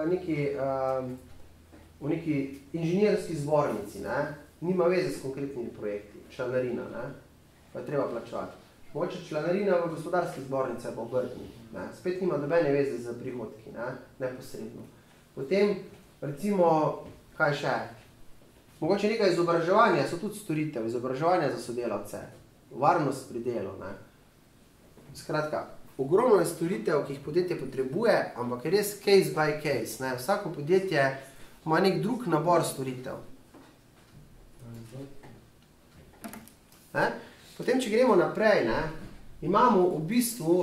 v neki inženirski zbornici, nima veze s konkretnimi projekti, članarina, pa je treba plačevati. Mogoče članarina v gospodarski zbornici ali obrtni, spet nima nobene veze z prihodki, neposredno. Potem, recimo, kaj še? Mogoče nekaj izobraževanja so tudi storitev, izobraževanja za sodelavce, varnost pri delu. Skratka, ogromno je storitev, ki jih podjetje potrebuje, ampak je res case by case. Vsako podjetje ima nek drug nabor storitev. Potem, če gremo naprej, imamo v bistvu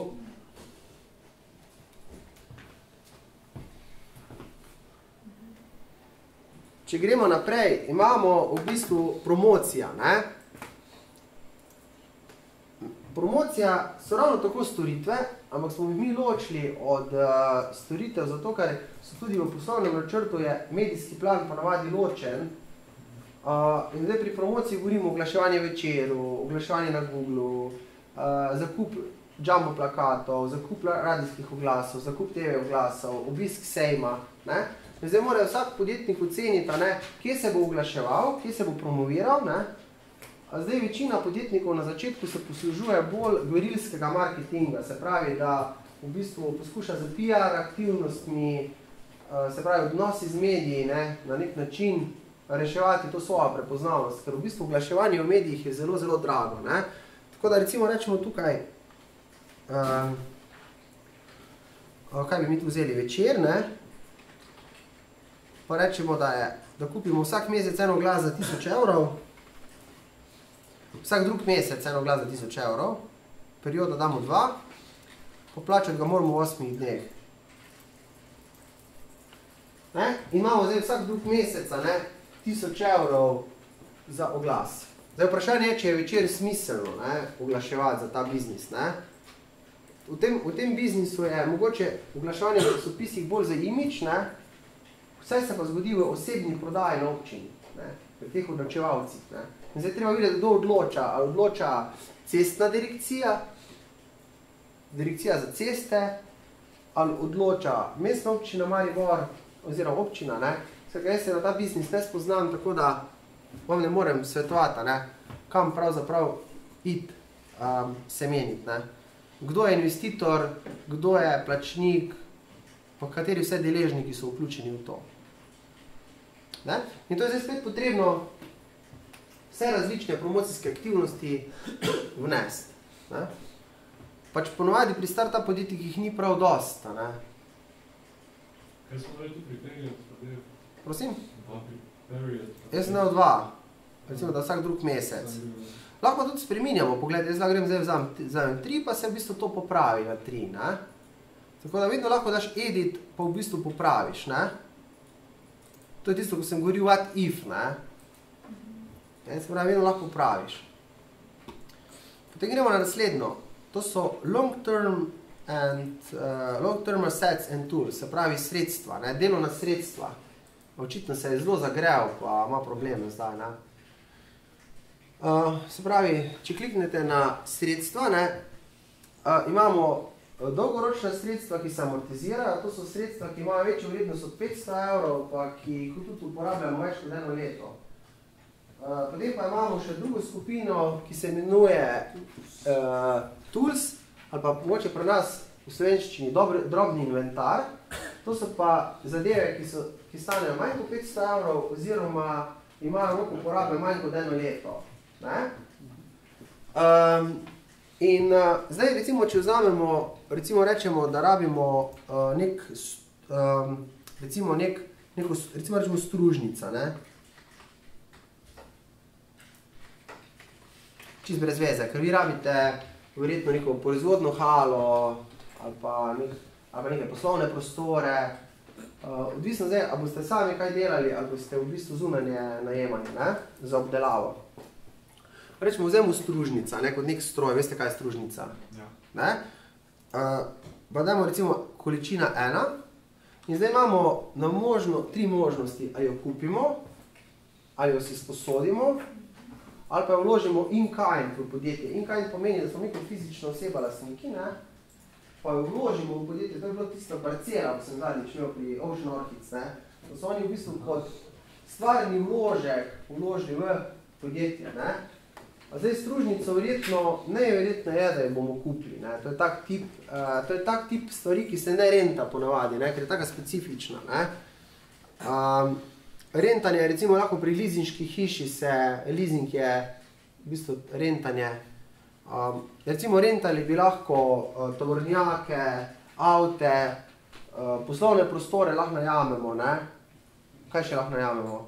Če gremo naprej, imamo v bistvu promocija. promocija so ravno tako storitve, ampak smo mi ločili od storitev, zato ker so tudi v poslovnem načrtu je medijski plan ponavadi ločen. In zdaj pri promociji govorimo o oglaševanju večeru, oglaševanju na Googlu, zakup jumbo plakatov, zakup radijskih oglasov, zakup TV oglasov, obisk sejma. Ne? In zdaj mora vsak podjetnik oceniti, ne, kje se bo oglaševal, kje se bo promoviral. Ne? Zdaj večina podjetnikov na začetku se poslužuje bolj gverilskega marketinga, se pravi, da v bistvu poskuša z PR aktivnostmi, se pravi odnosi z mediji, ne, na nek način reševati to svojo prepoznavnost, ker v bistvu oglaševanje v medijih je zelo, zelo drago. Ne. Tako da recimo rečemo tukaj, kaj bi mi tu vzeli, Večer, ne, pa rečemo, da kupimo vsak mesec eno oglas za 1000 evrov, vsak drug mesec eno oglas za 1000 evrov, perioda damo 2, poplačati ga moramo v 8 dneh. Ne? In imamo zdaj vsak drug mesec 1000 evrov za oglas. Zdaj vprašanje je, če je Večer smiselno, ne, oglaševati za ta biznis. Ne? V tem biznisu je mogoče oglaševanje v časopisih bolj za imidž, ne? Vse se pa zgodi v osebni prodaji na občini, ne? Pri teh odločevalcih. Ne? In zdaj treba videti, kdo odloča. Ali odloča cestna direkcija, direkcija za ceste, ali odloča mestna občina Maribor, oziroma občina. Ne? Jaz se na ta biznis ne spoznam, tako da vam ne morem svetovati, ne? Kam pravzaprav iti se meniti. Ne? Kdo je investitor, kdo je plačnik, pa kateri vse deležniki so vključeni v to. Ne? In to je zdaj spet potrebno vse različne promocijske aktivnosti vnesti. Ne? Pač ponovadi pri startup podjetjih ni prav dosta. Ne? Kaj smo dali tu pri Period? Prosim? Jaz sem dal 2, recimo da vsak drug mesec. Lahko tudi spreminjamo, pogled, jaz grem zdaj vzamem 3, pa se v bistvu to popravi na 3. Ne? Tako da vedno lahko daš edit, pa v bistvu popraviš. Ne? To je tisto, ko sem govoril what if. Ne? Se pravi, vedno lahko popraviš. Potem gremo na naslednjo. To so long-term assets and tools, se pravi sredstva, ne? Delovna sredstva. Očitno se je zelo zagrel, pa ima probleme zdaj. Ne? Se pravi, če kliknete na sredstva, ne? Imamo dolgoročna sredstva, ki se amortizirajo, to so sredstva, ki imajo večjo vrednost od 500 evrov, pa ki jih tudi uporabljamo več kot 1 leto. Potem pa imamo še drugo skupino, ki se imenuje tools, ali pa mogoče pri nas v slovenščini drobni inventar. To so pa zadeve, ki stanejo manj kot 500 evrov, oziroma imajo rok uporabe manj kot 1 leto. Ne? In zdaj recimo, če vzamemo, recimo rečemo, da rabimo recimo stružnica, ne? Čist brez veze, ker vi rabite verjetno neko proizvodno halo ali pa neke poslovne prostore. Odvisno zdaj, ali boste sami kaj delali, ali boste v bistvu zunanje najemanje, ne? Za obdelavo. Rečemo, vzemo stružnica, ne, kot nek stroj, veste, kaj je stružnica? Ja. Ne? Pa dajmo recimo količina 1 in zdaj imamo na 3 možnosti, ali jo kupimo, ali jo si sposodimo, ali pa jo vložimo in-kind v podjetje. In-kind pomeni, da smo mi kot fizična oseba lastniki, ne? Pa jo vložimo v podjetje, to je bilo tista parcela, ko sem zadnjič imel pri Ocean Orchids, ne? To so oni v bistvu kot stvarni vložek vložili v podjetje, ne? A zdaj stružnico najverjetno je, da jo bomo kupili. Ne? To je tak tip stvari, ki se ne renta ponavadi, ne? Ker je taka specifična. Ne? Rentanje, recimo lahko pri leasinški hiši leasing je v bistvu rentanje. Recimo rentali bi lahko tovornjake, avte, poslovne prostore lahko najamemo. Ne? Kaj še lahko najamemo?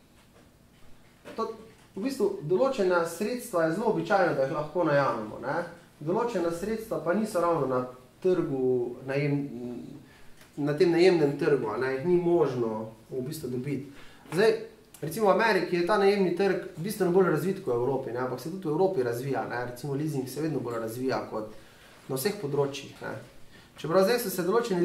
V bistvu, določena sredstva je zelo običajno, da jih lahko najamemo. Ne? Določena sredstva pa niso ravno na trgu, na tem najemnem trgu, ne? Jih ni možno v bistvu dobiti. Zdaj, recimo v Ameriki je ta najemni trg bistveno bolj razvit kot v Evropi, ne? Ampak se tudi v Evropi razvija, ne? Recimo leasing se vedno bolj razvija kot na vseh področjih, ne? Čeprav zdaj so se določene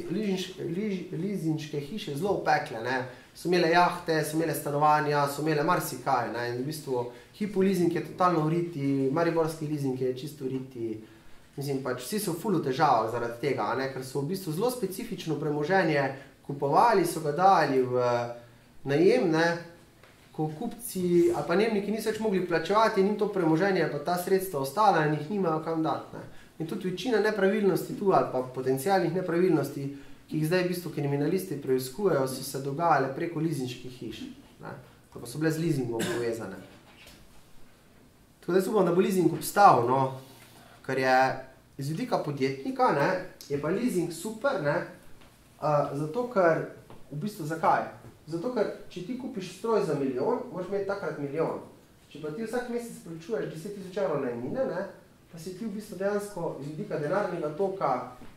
leasingške hiše zelo upekle, ne? So imele jahte, so imele stanovanja, so imele marsikaj, ne? In v bistvu Hypo leasing je totalno vriti, mariborski leasing je čisto vriti. Mislim, pač vsi so ful v težavah zaradi tega, ne? Ker so v bistvu zelo specifično premoženje kupovali, so ga dali v najem, ne? Ko kupci ali pa najemniki niso več mogli plačevati in jim to premoženje pa ta sredstva ostala in jih nimajo kam dati, ne? In tudi večina nepravilnosti tu ali pa potencialnih nepravilnosti, ki jih zdaj v bistvu kriminalisti preiskujejo, so se dogajale preko leasingških hiš, ne? Pa so bile z leasingom povezane. Tako da jaz upam, da bo leasing obstal, no? Ker je iz vidika podjetnika, ne, je pa leasing super, ne, zato ker, v bistvu zakaj? Zato ker, če ti kupiš stroj za 1 milijon, moraš imeti takrat 1 milijon. Če pa ti vsak mesec plačuješ 10 000 € najemnine, ne, pa si ti v bistvu dejansko iz vidika denarnega toka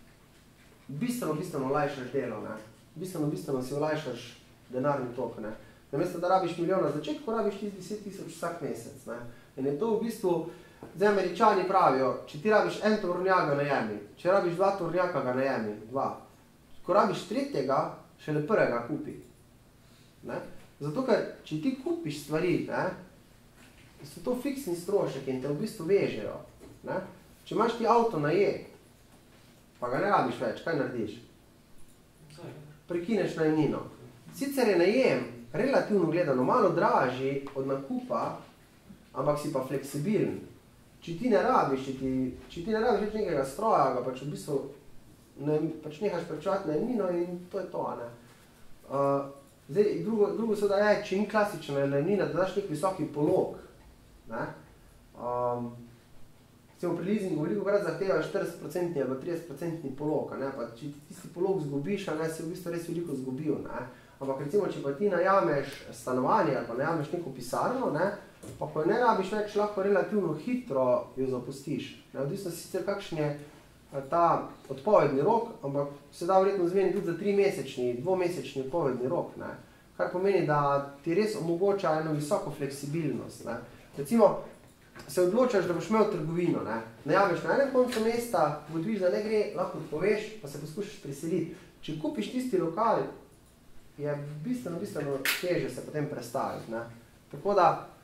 bistveno olajšaš delo, ne. Bistveno si olajšaš denarni tok, ne. Namesto da rabiš 1 milijon na začetku, rabiš ti 10 000 vsak mesec, ne. In je to v bistvu, zdaj Američani pravijo, če ti rabiš 1 tovornjak, ga najemi, če rabiš 2 tovornjaka, ga najemi, 2. Ko rabiš 3, šele 1 kupi. Ne? Zato, ker če ti kupiš stvari, ne, so to fiksni strošek in te v bistvu vežejo. Ne? Če imaš ti avto najet, pa ga ne rabiš več, kaj narediš? Prekineš najemnino. Sicer je najem relativno gledano malo dražji od nakupa, ampak si pa fleksibilen. Če ti ne rabiš več nekega stroja, ga pač v bistvu pač nehaš plačevati najemnino in to je to, ne. Zdaj, drugo seveda je, če ni klasična najemnina, da daš nek visoki polog, ne. Pri leasingu velikokrat zahtevaš 40% ali 30% polog, ne, pa če tisti polog zgubiš, ne, si v bistvu res veliko zgubil, ne. Ampak recimo, če pa ti najameš stanovanje ali pa najameš neko pisarno, ne, pa ko jo ne rabiš več, lahko relativno hitro jo zapustiš. Odvisno sicer kakšen je ta odpovedni rok, ampak se da verjetno zmeni tudi za 3-mesečni, 2-mesečni odpovedni rok, ne. Kar pomeni, da ti res omogoča eno visoko fleksibilnost, ne. Recimo, se odločaš, da boš imel trgovino, ne. Najameš na enem koncu mesta, ugotoviš, da ne gre, lahko odpoveš, pa se poskušaš preseliti. Če kupiš tisti lokal, je bistveno težje se potem prestaviti, ne. Tako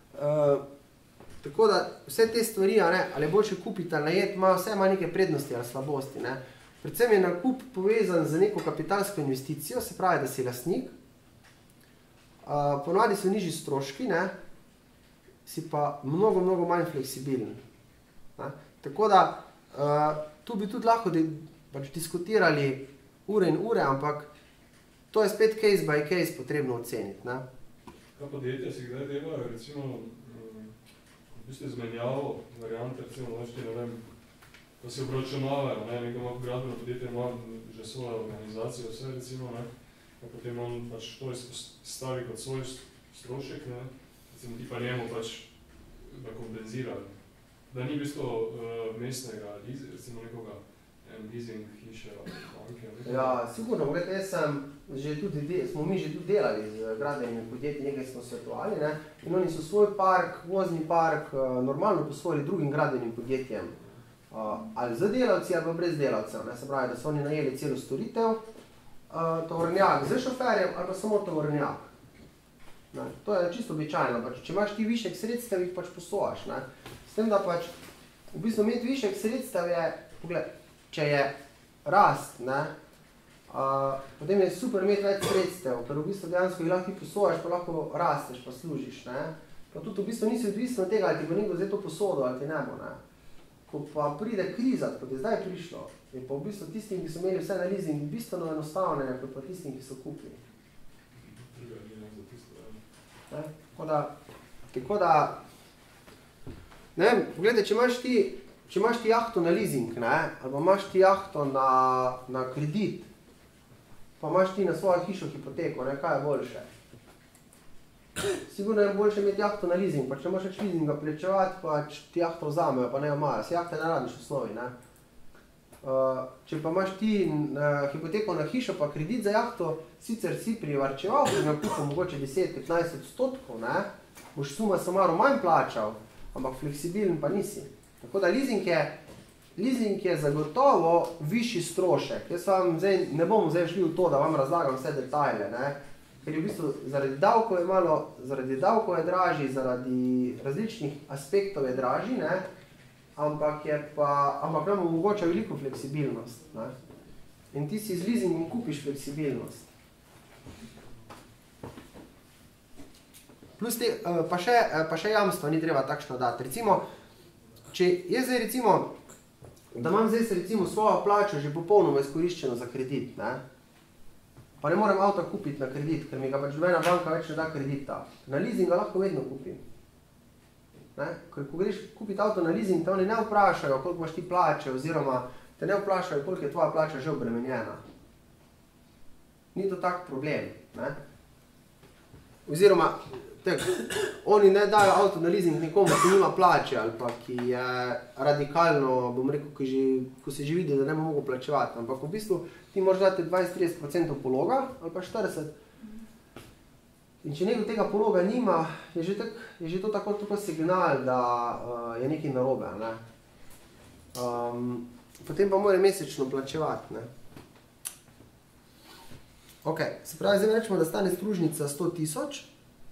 da vse te stvari, ne, ali je boljše kupiti ali najeti, vse ima neke prednosti ali slabosti, ne. Predvsem je nakup povezan z neko kapitalsko investicijo, se pravi, da si lastnik, ponavadi so nižji stroški, ne, si pa mnogo manj fleksibilen. Ne. Tako da tu bi tudi lahko pač diskutirali ure in ure, ampak to je spet case by case potrebno oceniti, ne. Kaj podjetja si kdaj delajo, recimo, v bistvu izmenjavo variante, recimo, ne vem, da se obračunavajo, ne, nekaj malo gradbeno podjetje ima že svojo organizacijo, vse recimo, ne, pa potem on pač to stavi kot svoj strošek, ne, recimo ti pa njemu pač da kompenzira, da ni v bistvu mestnega, recimo nekoga leasing hiše ali banke. Ja, sigurno, gledajte, jaz smo mi že tudi delali z gradbenimi podjetji, nekaj smo svetovali, ne, in oni so svoj park, vozni park, normalno posvojili drugim gradbenim podjetjem, ali z delavci ali brez delavcev, ne, se pravi, da so oni najeli celo storitev, tovornjak z šoferjem ali pa samo tovornjak. Ne, to je čisto običajno, pač, če imaš ti višek sredstev, jih pač posojaš, ne, s tem, da pač v bistvu imeti višek sredstev je, pogled, če je rast, ne, potem je super imeti več sredstev, ker v bistvu dejansko jih lahko ti posojaš, pa lahko rasteš, pa služiš, ne. Pa tudi v bistvu nisi odvisno od tega, ali ti bo nekdo zdaj to posodo, ali ti ne bo, ne. Ko pa pride kriza, kot je zdaj prišlo, je pa v bistvu tistim, ki so imeli vse na leasing, bistveno enostavne, kot pa tistim, ki so kupili. Tako da, ne vem, pogledaj, če imaš ti jahto na leasing, ne, ali pa imaš ti jahto na kredit, pa imaš ti na svojo hišo hipoteko, ne, kaj je boljše? Sigurno je boljše imeti jahto na leasing, pa če ne moraš več leasinga plačevati, pa ti jahto vzamejo, pa ne jo imajo, si jahte ne rabiš v osnovi, ne. Če pa imaš ti hipoteko na hišo pa kredit za jahto, sicer si privarčeval, pri nakupu mogoče 10-15%, ne, boš suma samaro manj plačal, ampak fleksibilen pa nisi. Tako da leasing je zagotovo višji strošek. Jaz vam zdaj, ne bom zdaj šli v to, da vam razlagam vse detajle, ne, ker je v bistvu zaradi davkov je dražji, zaradi različnih aspektov je dražji, ne, ampak nam omogoča veliko fleksibilnost. Ne? In ti si z leasingom kupiš fleksibilnost. Plus pa še jamstvo ni treba takšno dati. Recimo, če jaz zdaj recimo, da imam zdaj recimo svojo plačo že popolnoma izkoriščeno za kredit, ne? Pa ne morem avta kupiti na kredit, ker mi ga pač nobena banka več ne da kredita. Na leasing ga lahko vedno kupim. Ne? Ker ko greš kupiti avto na leasing, te oni ne vprašajo, koliko imaš ti plače, oziroma te ne vprašajo, koliko je tvoja plača že obremenjena. Ni to tak problem. Ne? Oziroma, oni ne dajo avto na leasing nikomu, ki nima plače, ali pa ki je radikalno, bom rekel, ko se že vidi, da ne bo mogel plačevati. Ampak v bistvu ti moraš dati 20-30% pologa, ali pa 40%. In če nekdo tega pologa nima, je že to tako signal, da je nekaj narobe. Ne? Potem pa mora mesečno plačevati. Ne? Ok, se pravi, zdaj rečemo, da stane stružnica 100 000.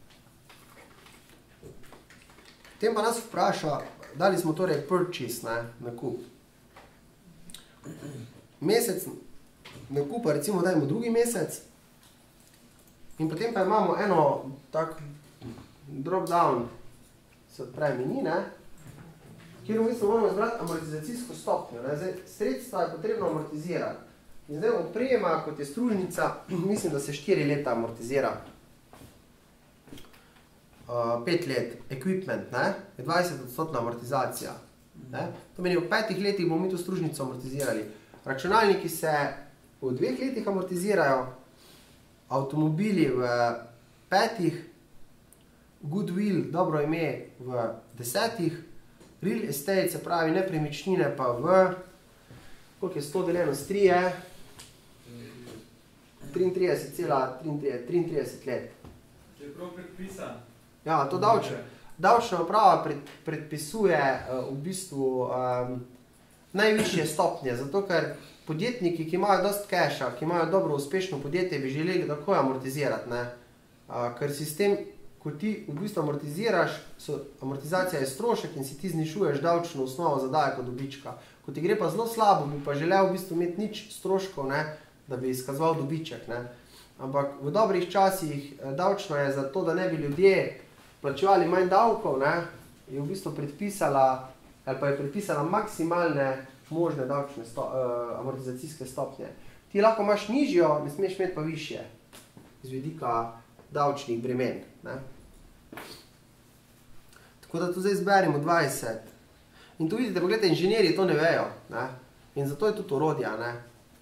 Potem pa nas vpraša, dali smo torej purchase, ne, nakup. Mesec nakupa, recimo dajmo drugi mesec. In potem pa imamo eno tak drop-down, se odpravi meni, ne, kjer v bistvu moramo izbrati amortizacijsko stopnjo. Ne. Zdaj, sredstva je potrebno amortizirati. In zdaj oprema, kot je stružnica, mislim, da se 4 leta amortizira. 5 let, equipment, ne, je 20% amortizacija. Ne. To meni, v 5 letih bomo mi to stružnico amortizirali. Računalniki se v 2 letih amortizirajo, avtomobili v 5, goodwill, dobro ime, v 10, real estate, se pravi nepremičnine, pa v, koliko je 100 deljeno s 3 je, 33,33 let. Če je prav predpisan. Ja, to davčna uprava predpisuje v bistvu najvišje stopnje, zato ker podjetniki, ki imajo dost keša, ki imajo dobro uspešno podjetje, bi želeli takoj amortizirati, ne? Ker sistem, ko ti v bistvu amortiziraš, amortizacija je strošek in si ti znižuješ davčno osnovo za davek od dobička. Ko ti gre pa zelo slabo, bi pa želel v bistvu imeti nič stroškov, ne, da bi izkazoval dobiček. Ne? Ampak v dobrih časih davčno je zato, da ne bi ljudje plačevali manj davkov, ne, je v bistvu predpisala, ali pa je predpisala maksimalne možne davčne amortizacijske stopnje. Ti lahko imaš nižjo, ne smeš imeti pa višje, z vidika davčnih bremen. Ne. Tako da tu zdaj zberimo 20. In tu vidite, pogledajte, inženirji to ne vejo. Ne. In zato je tudi orodja. Ne.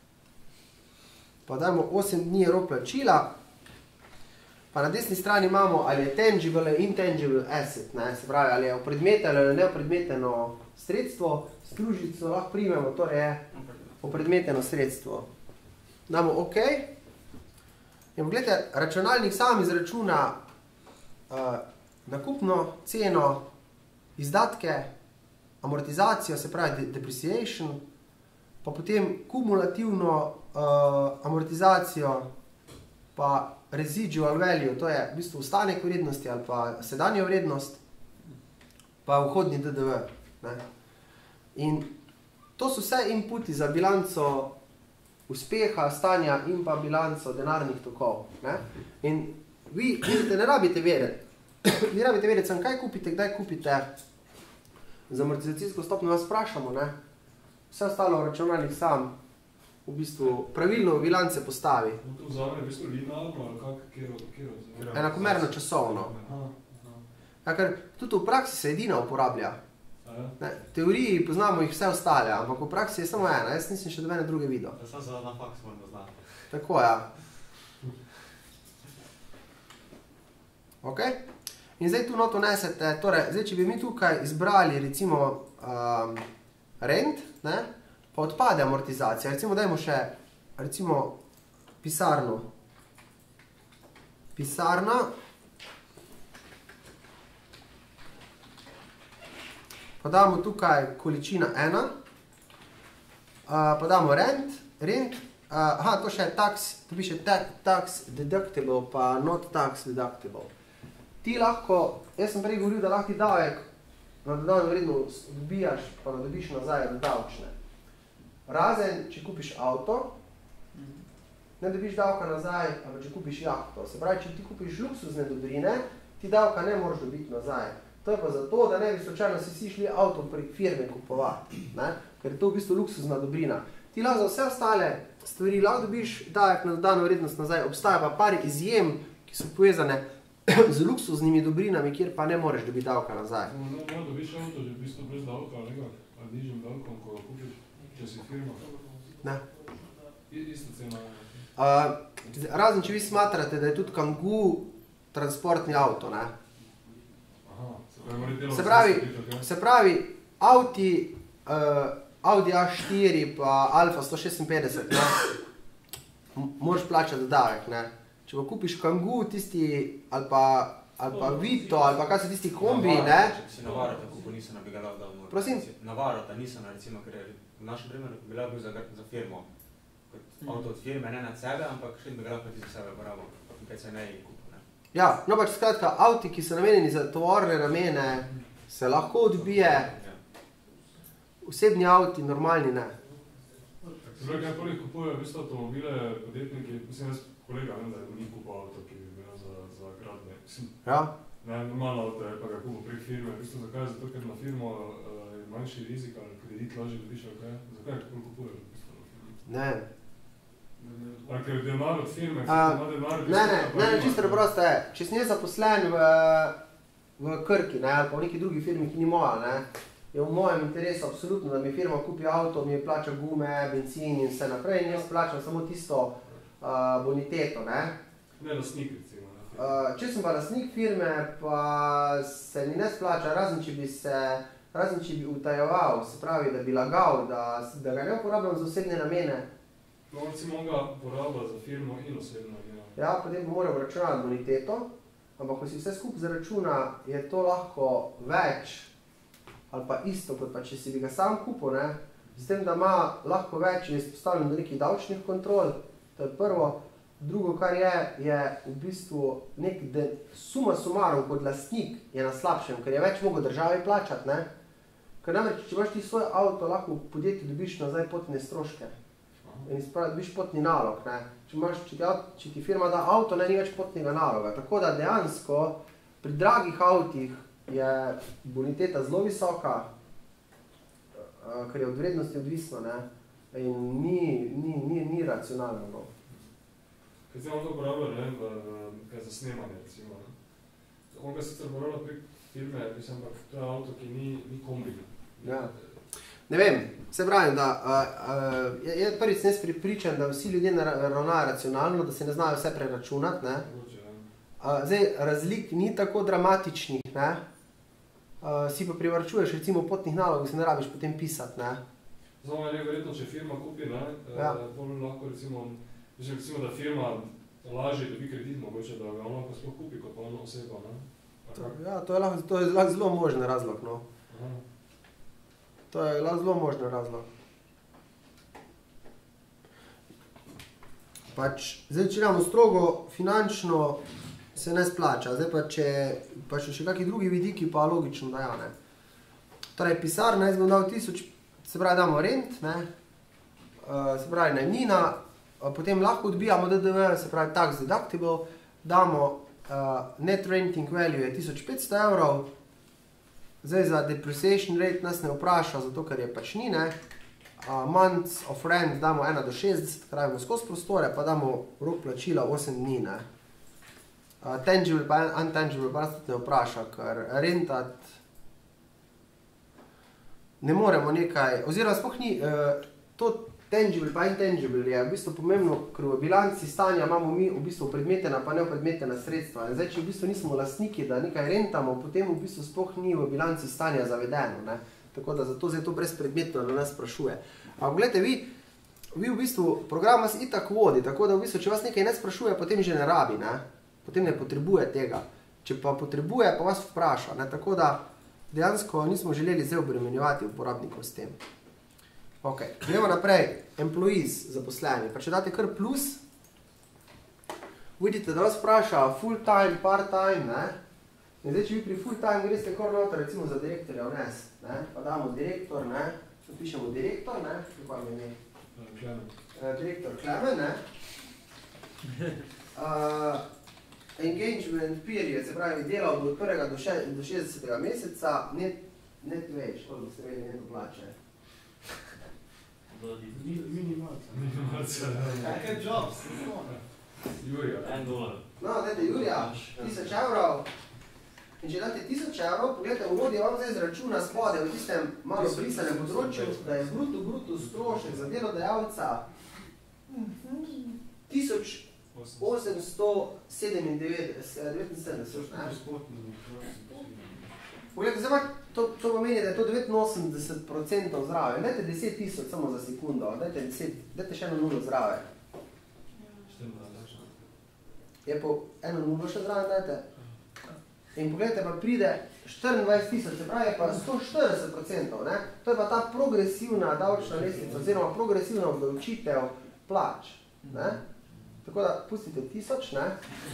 Pa dajmo 8 dni je rok plačila. Pa na desni strani imamo, ali je tangible ali intangible asset, ne, se pravi, ali je opredmeteno ali neopredmeteno sredstvo, stružnico lahko primemo, torej je opredmeteno sredstvo. Damo OK. In pogledajte, računalnik sam izračuna nakupno ceno, izdatke, amortizacijo, se pravi depreciation, pa potem kumulativno amortizacijo, pa residual value, to je v bistvu ostanek vrednosti ali pa sedanja vrednost, pa vhodni DDV. Ne. In to so vse inputi za bilanco uspeha, stanja in pa bilanco denarnih tokov. Ne. In vi, vidite, ne rabite vedeti. Vi rabite vedeti, sem kaj kupite, kdaj kupite. Za amortizacijsko stopnjo vas vprašamo, ne. Vse ostalo računalnik sam v bistvu pravilno v bilance postavi. To vzame v bistvu linearno ali kjer? Enakomerno časovno. Ja, ker tudi v praksi se edina uporablja. Ne, v teoriji poznamo jih vse ostale, ampak v praksi je samo ena. Jaz nisem še dobene druge videl. Sam se na faks moram poznati. Tako, ja. Ok. In zdaj tu noto nesete, torej, zdaj, če bi mi tukaj izbrali recimo rent, ne, pa odpade amortizacija. Recimo, dajmo še, recimo, pisarno. Pisarna. Pa damo tukaj količina 1. Pa damo rent. To še je tax, to bi še tax deductible, pa not tax deductible. Ti lahko, jaz sem prej govoril, da lahko ti davek na dodano vrednost dobijaš, pa da dobiš nazaj davčne. Razen, če kupiš avto, ne dobiš davka nazaj, ali če kupiš jahto. Se pravi, če ti kupiš luksuzne dobrine, ti davka ne moraš dobiti nazaj. To je pa zato, da ne bi slučajno si šli avto prek firme kupovati, ne? Ker je to v bistvu luksuzna dobrina. Ti lahko za vse ostale stvari lahko dobiš davek na dodano vrednost nazaj. Obstaja pa par izjem, ki so povezane z luksuznimi dobrinami, kjer pa ne moreš dobiti davka nazaj. Ne dobiš avto že v bistvu brez davka, ali nižjim davkom, ko kupiš, če si firma? Ne. Ista cena. Razen, če vi smatrate, da je tudi Kangoo transportni avto, ne? Se pravi, Audi A4 pa Alfa 156, ne? Moraš plačati davek, ne? Če pa kupiš Kangoo, tisti, ali pa Vito, ali pa kaj so tisti kombi, ne? Če si Navarota kupo, niso na bi ga lahko dal. Prosim? Navarota niso na, recimo, ker je v našem primeru bi lahko bil za firmo. Kot avto od firme, ne nad sebe, ampak še bi ga lahko ti za sebe porabo, kaj se ne je kupo, ne? Ja, no pač skratka, avti, ki so namenjeni za tovorne namene, se lahko odbije, osebni avti, normalni ne. Zdaj, kaj toliko kupujejo v bistvu avtomobile, podjetniki, mislim, jaz kolega, vem, da ni kupil avto, ki bi bil za gradne. Ja? Ne, normalno avto je, pa ga kupil prek firme. V bistvu zakaj? Zato, ker na firmo je manjši rizik ali kredit lažje dobiš, ali kaj? Zakaj kako kupujejo v bistvu? Ne. Ali ker je denar od firme, Ne, čisto preprosto je. Če sem jaz zaposlen v Krki, ne, ali pa v neki drugi firmi, ki ni moja, ne, je v mojem interesu absolutno, da mi firma kupi avto, mi plača gume, benzin in vse naprej in jaz plačam samo tisto boniteto, ne. Ne, lastnik recimo. Če sem pa lastnik firme, pa se mi ne splača, razen če bi utajeval, se pravi, da bi lagal, da ga ne uporabljam za osebne namene. No, recimo on ga uporablja za firmo in osebno namene. Ja, potem bi moral računati boniteto, ampak ko si vse skupaj zaračuna, je to lahko več ali pa isto, kot pa če si bi ga sam kupil, ne, s tem, da ima lahko več in je izpostavljen do nekih davčnih kontrol, to je prvo. Drugo, kar je v bistvu nek suma sumarum kot lastnik je na slabšem, ker je več mogel državi plačati, ne. Ker namreč, če imaš ti svoj avto, lahko v podjetju dobiš nazaj potne stroške in dobiš potni nalog, ne. Če ti firma da avto, ne, ni več potnega naloga. Tako da dejansko pri dragih avtih je boniteta zelo visoka, ker je od vrednosti odvisno, ne, in ni racionalno, no. Kaj zdaj on to uporablja, ne, za snemanje, recimo, ne. On ga sicer uporablja prek firme, mislim, ampak to je avto, ki ni kombi. Ja. Ne vem, se pravim, da prvič sem jaz pripričan, da vsi ljudje ravnajo racionalno, da se ne znajo vse preračunati, ne. Zdaj, razlik ni tako dramatičnih, ne. Si pa privarčuješ recimo potnih nalogov, se ne rabiš potem pisati, ne. Znamo je verjetno, če firma kupi, ne, potem lahko recimo, da firma lažje dobi kredit, mogoče, da ga lahko sploh kupi kot pa ono oseba, ne. Ja, to je lahko zelo možen razlog, no. To je lahko zelo možen razlog. Pač, zdaj, če imamo strogo finančno, se ne splača. Zdaj pa, če pa še kakšni drugi vidiki, pa logično, da ja, ne. Torej, pisarna, jaz bom dal 1000, se pravi, damo rent, ne, se pravi, najemnina, potem lahko odbijamo DDV, se pravi, tax deductible, damo net renting value je 1500 evrov, zdaj za depreciation rate nas ne vpraša, zato ker je pač ni, ne, months of rent damo 1 do 60, kravimo skozi prostore, pa damo rok plačila 8 dni, ne. Tangible pa untangible pa nas tudi ne vpraša, ker rentat ne moremo nekaj, oziroma sploh ni, to tangible pa intangible je v bistvu pomembno, ker v bilanci stanja imamo mi v bistvu predmetena pa neopredmetena sredstva. In zdaj, če v bistvu nismo lastniki, da nekaj rentamo, potem v bistvu sploh ni v bilanci stanja zavedeno, ne. Tako da zato zdaj to brezpredmetno na nas sprašuje. Ampak gledajte, vi v bistvu program vas itak vodi, tako da v bistvu, če vas nekaj ne sprašuje, potem že ne rabi, ne? Potem ne potrebuje tega. Če pa potrebuje, pa vas vpraša, ne? Tako da dejansko nismo želeli zdaj obremenjevati uporabnikov s tem. Ok, gremo naprej. Employees, zaposleni. Pa če date kar plus, vidite, da vas vpraša full time, part time, ne? In zdaj, če vi pri full time greste kar noter, recimo za direktorja vnes, ne? Pa damo direktor, ne? Pišemo direktor, ne? Kako je ime? Direktor Klemen, ne? Engagement period, se pravi, delal od 1. do 60. meseca, net več, koliko ste imeli neto plače. Minimalca. Kakaj jobs? Jurija. No, dajte Jurija, 1000 evrov. In če date 1000 evrov, pogledajte, v vodje vam zdaj izračuna spode v tistem malo brisanem področju, da je bruto strošek za delodajalca 1897. Pogledajte, zdaj to pomeni, da je to 89% zraven. Dajte 10 000 samo za sekundo, dajte še eno nulo zraven. Je po eno nulo še zraven, dajte. In pogledajte, pa pride 24 000, se pravi pa 140%, ne? To je pa ta progresivna davčna lestvica, oziroma progresivna obdavčitev plač, ne? Tako da pustite 1000, ne?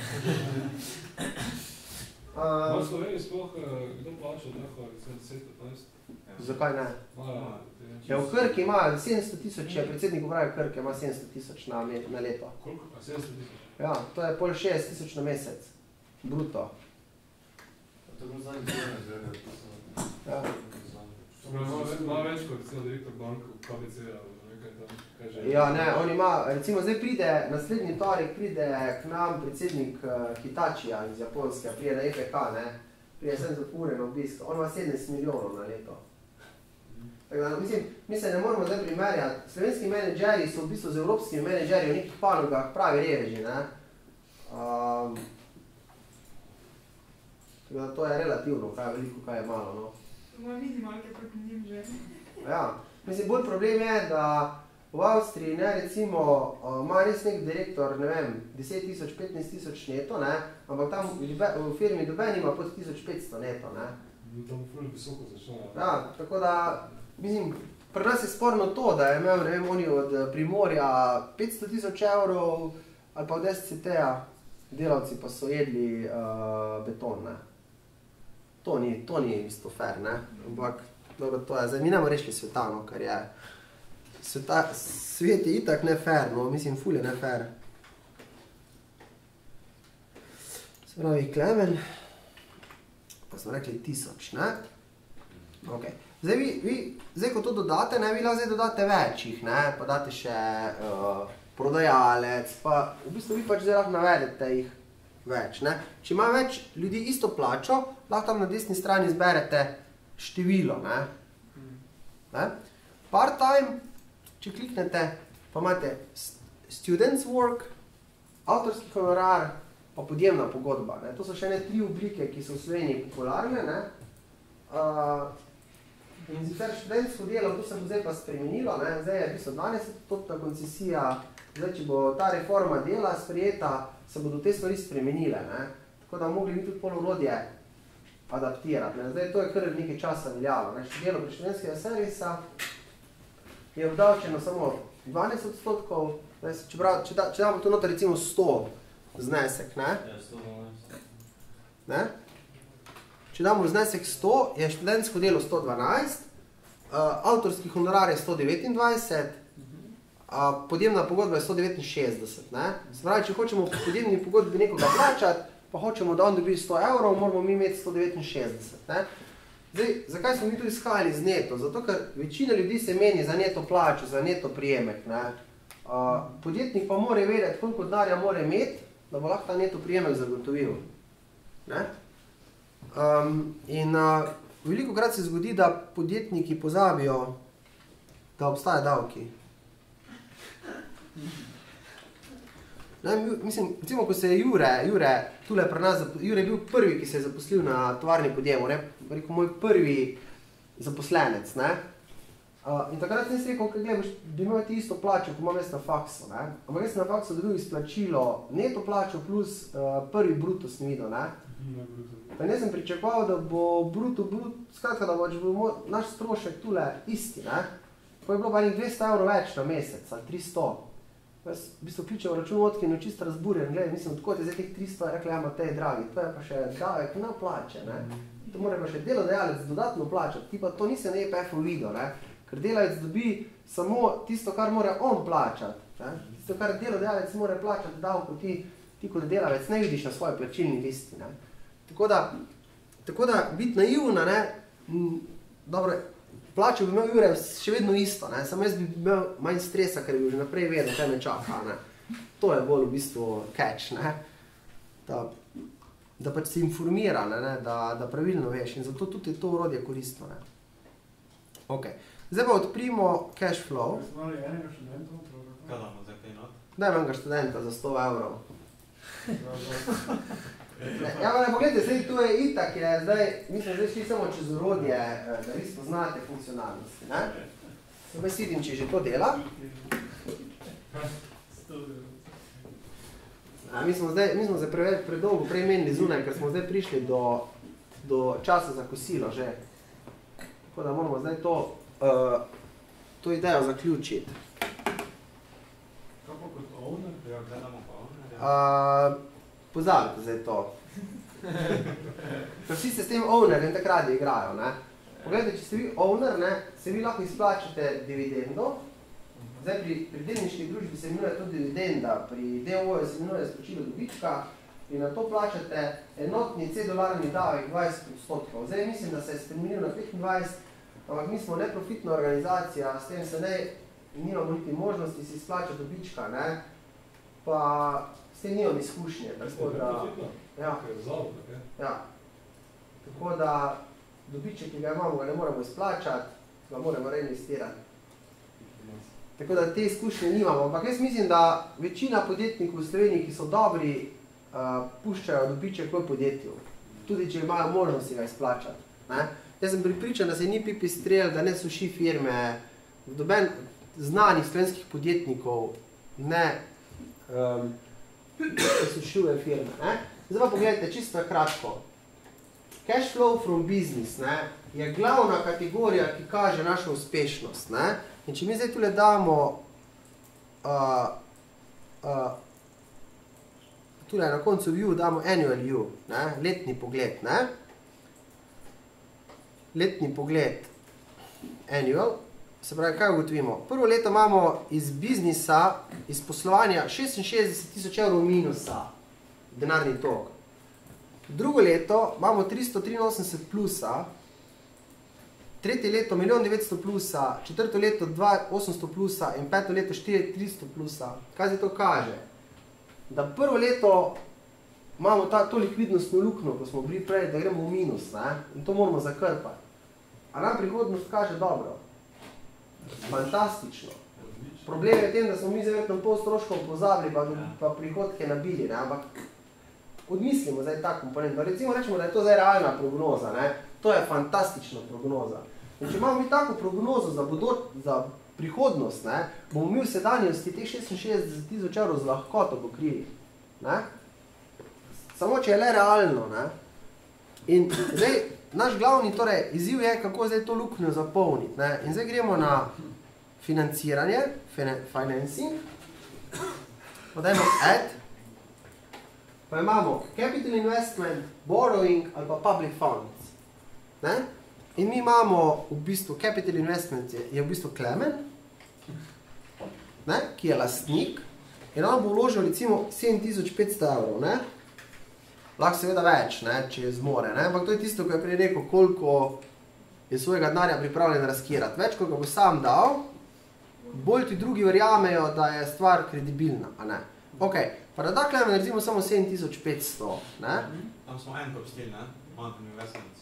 V Sloveniji sploh, kdo plača nekaj, recimo 10-15? Zakaj ne? Ja, v Krki imajo 700 000, če predsednik uprave Krke ima 700 000 na leto. Koliko? 700 000? Ja, to je pol 60 000 na mesec, bruto. To je bilo zadnji zelo, Ja. Ima več kot recimo direktor banka v KBC-a, nekaj tam, kaj že? Ja, ne, on ima, recimo zdaj pride, naslednji torek pride k nam predsednik Hitačija iz Japonske, pride na EPK, ne, pride sem za ure na obisk, on ima 17 milijonov na leto. Tako da, mislim, mi se ne moramo zdaj primerjati, slovenski menedžeri so v bistvu z evropskimi menedžeri v nekih panogah pravi reveži, ne. Tako da to je relativno, kaj je veliko, kaj je malo, no. Moja minimalka proti njim že. Ja, mislim, bolj problem je, da v Avstriji, ne, recimo, ima res nek direktor, ne vem, 10 000, 15 000 neto, ne, ampak tam v firmi doben ima pod 1500 neto, ne. Tam ful visoko začne. Ja, tako da, mislim, pri nas je sporno to, da je imel, ne vem, oni od Primorja 500 000 evrov ali pa od SCT-a, delavci pa so jedli beton, ne. To ni isto fair, ne, ampak dobro, to je, zdaj mi nemo rešili sveta, no, ker je, svet je itak ne fair, no, mislim, ful je ne fair. Se pravi, Klemen, pa smo rekli 1000, ne, ok. Zdaj, ko to dodate, ne, vi lahko zdaj dodate večjih, ne, pa date še prodajalec, pa v bistvu vi pač zdaj lahko navedete jih več, ne. Če ima več ljudi isto plačo, lahko tam na desni strani izberete število, ne. Part-time, če kliknete, pa imate students work, avtorski honorar, pa podjemna pogodba, ne. To so še ne 3 oblike, ki so v Sloveniji popularne, ne. In sicer študentsko delo, to se bo zdaj pa spremenilo, ne. Zdaj je v bistvu 12% koncesija, zdaj, če bo ta reforma dela sprejeta, se bodo te stvari spremenile, ne. Tako da mogli mi tudi pol orodje adaptirati, ne. Zdaj, to je kar nekaj časa veljalo, ne. Delo pri študentskega servisa je obdavčeno samo 12%, če damo tu noter recimo 100 znesek, ne. Ja, 112. Ne. Če damo znesek 100, je študentsko delo 112, avtorski honorar je 129, podjemna pogodba je 169, ne. Se pravi, če hočemo po podjemni pogodbi nekoga plačati, pa hočemo, da on dobi 100 evrov, moramo mi imeti 169, ne. Zdaj, zakaj smo mi tu izhajali z neto? Zato, ker večina ljudi se meni za neto plačo, za neto prijemek, ne. Podjetnik pa mora vedeti, koliko denarja mora imeti, da bo lahko ta neto prijemek zagotovil, ne. In velikokrat se zgodi, da podjetniki pozabijo, da obstaja davki. Ne, mislim, recimo, ko se je Jure tule pri nas, Jure je bil prvi, ki se je zaposlil na tovarni podjemu, ne, rekel, moj prvi zaposlenec, ne. In takrat sem si rekel, kaj gledaj, bi imel ti isto plačo, ko imam jaz na faksu, ne. Ampak jaz na faksu dobil izplačilo neto plačo plus prvi bruto sem videl, ne. Pa ne sem pričakoval, da bo bruto, skratka, da bo naš strošek tule isti, ne. Pa je bilo pa nekaj 200 evrov več na mesec, ali 300. Jaz v bistvu kličem računovodki in čisto razburjen, gledaj, mislim, odkot je zdaj teh 300, rekla, ja, Matej, dragi, to je pa še davek na plače, ne. To mora pa še delodajalec dodatno plačati, ti pa to nisi na EPF-u videl, ne. Ker delavec dobi samo tisto, kar mora on plačati, ne. Tisto, kar delodajalec mora plačati davko, ti kot delavec ne vidiš na svoji plačilni listi, ne. Tako da biti naivna, ne, dobro, plačo bi imel Jure še vedno isto, ne, samo jaz bi imel manj stresa, ker bi že naprej vedel, kaj me čaka, ne. To je bolj v bistvu catch, ne, da pač si informira, ne, da pravilno veš in zato tudi je to orodje koristno, ne. Ok, zdaj pa odprimo cash flow. Kaj damo za kaj not? Daj enega študenta za 100 evrov. Ja, pa ne, pogledajte, zdaj tu je itak, je zdaj, mi smo zdaj šli samo čez orodje, da vi spoznate funkcionalnosti, ne? Zdaj vidim, če že to dela. Mi smo zdaj predolgo prej menili zunaj, ker smo zdaj prišli do časa za kosilo že. Tako da moramo zdaj to idejo zaključiti. Kako kot owner? Ja, gledamo pa owner. Pozabite zdaj to. Ker vsi se s tem ownerjem tak radi igrajo, ne. Pogledajte, če ste vi owner, ne, se vi lahko izplačate dividendo. Zdaj pri delniški družbi se imenuje to dividenda, pri DOO-ju se imenuje izplačilo dobička in na to plačate enotni C-dolarni davek 20%. Zdaj mislim, da se je spremenil na 25%, ampak mi smo neprofitna organizacija, s tem se nimamo niti možnosti si izplačati dobička, ne, pa s tem nimam izkušnje, tako da... Ja. Tako da dobiček, ki ga imamo, ga ne moramo izplačati, ga moramo reinvestirati. Tako da te izkušnje nimamo, ampak jaz mislim, da večina podjetnikov v Sloveniji, ki so dobri, puščajo dobiček v podjetju, tudi če imajo možnosti ga izplačati, ne. Jaz sem pripričan, da se ni pipistrel, da ne suši firme, doben znanih slovenskih podjetnikov ne sušuje firme, ne. Zdaj pa pogledajte, čisto kratko. Cash flow from business, ne, je glavna kategorija, ki kaže našo uspešnost, ne. In če mi zdaj tule damo tule na koncu view damo annual view, ne, letni pogled, ne. Letni pogled annual, se pravi, kaj ugotovimo? Prvo leto imamo iz biznisa, iz poslovanja 66.000 evrov minusa, denarni tok. Drugo leto imamo 383 plusa, tretje leto 1.900.000 plusa, četrto leto 2.800 plusa in peto leto 4.300 plusa. Kaj se to kaže? Da prvo leto imamo to likvidnostno luknjo, ko smo bili prej, da gremo v minus, ne? In to moramo zakrpati. A nam prihodnost kaže dobro? Fantastično. Problem je v tem, da smo mi zavetno pol stroškov pozabili, pa prihodke nabili, ne? Ampak odmislimo zdaj ta komponent. Recimo rečemo, da je to zdaj realna prognoza, ne? To je fantastična prognoza. In če imamo mi tako prognozo za prihodnost, ne, bomo mi v sedanjosti teh 66.000 evrov z lahkoto pokrili, ne? Samo če je le realno, ne? In zdaj, naš glavni izziv je, kako zdaj to luknjo zapolniti, ne? In zdaj gremo na financiranje, financing, pa dajmo add, pa imamo capital investment, borrowing ali pa public funds, ne? In mi imamo v bistvu capital investment je v bistvu Klemen, ne, ki je lastnik in on bo vložil recimo 7.500 evrov, ne. Lahko seveda več, ne, če zmore, ne, ampak to je tisto, ko je prej rekel, koliko je svojega denarja pripravljen razkirati. Več, ko ga bo sam dal, bolj ti drugi verjamejo, da je stvar kredibilna, a ne. Ok, pa da Klemen recimo samo 7.500, ne. Tam smo en kopstil, ne, manjkami investments.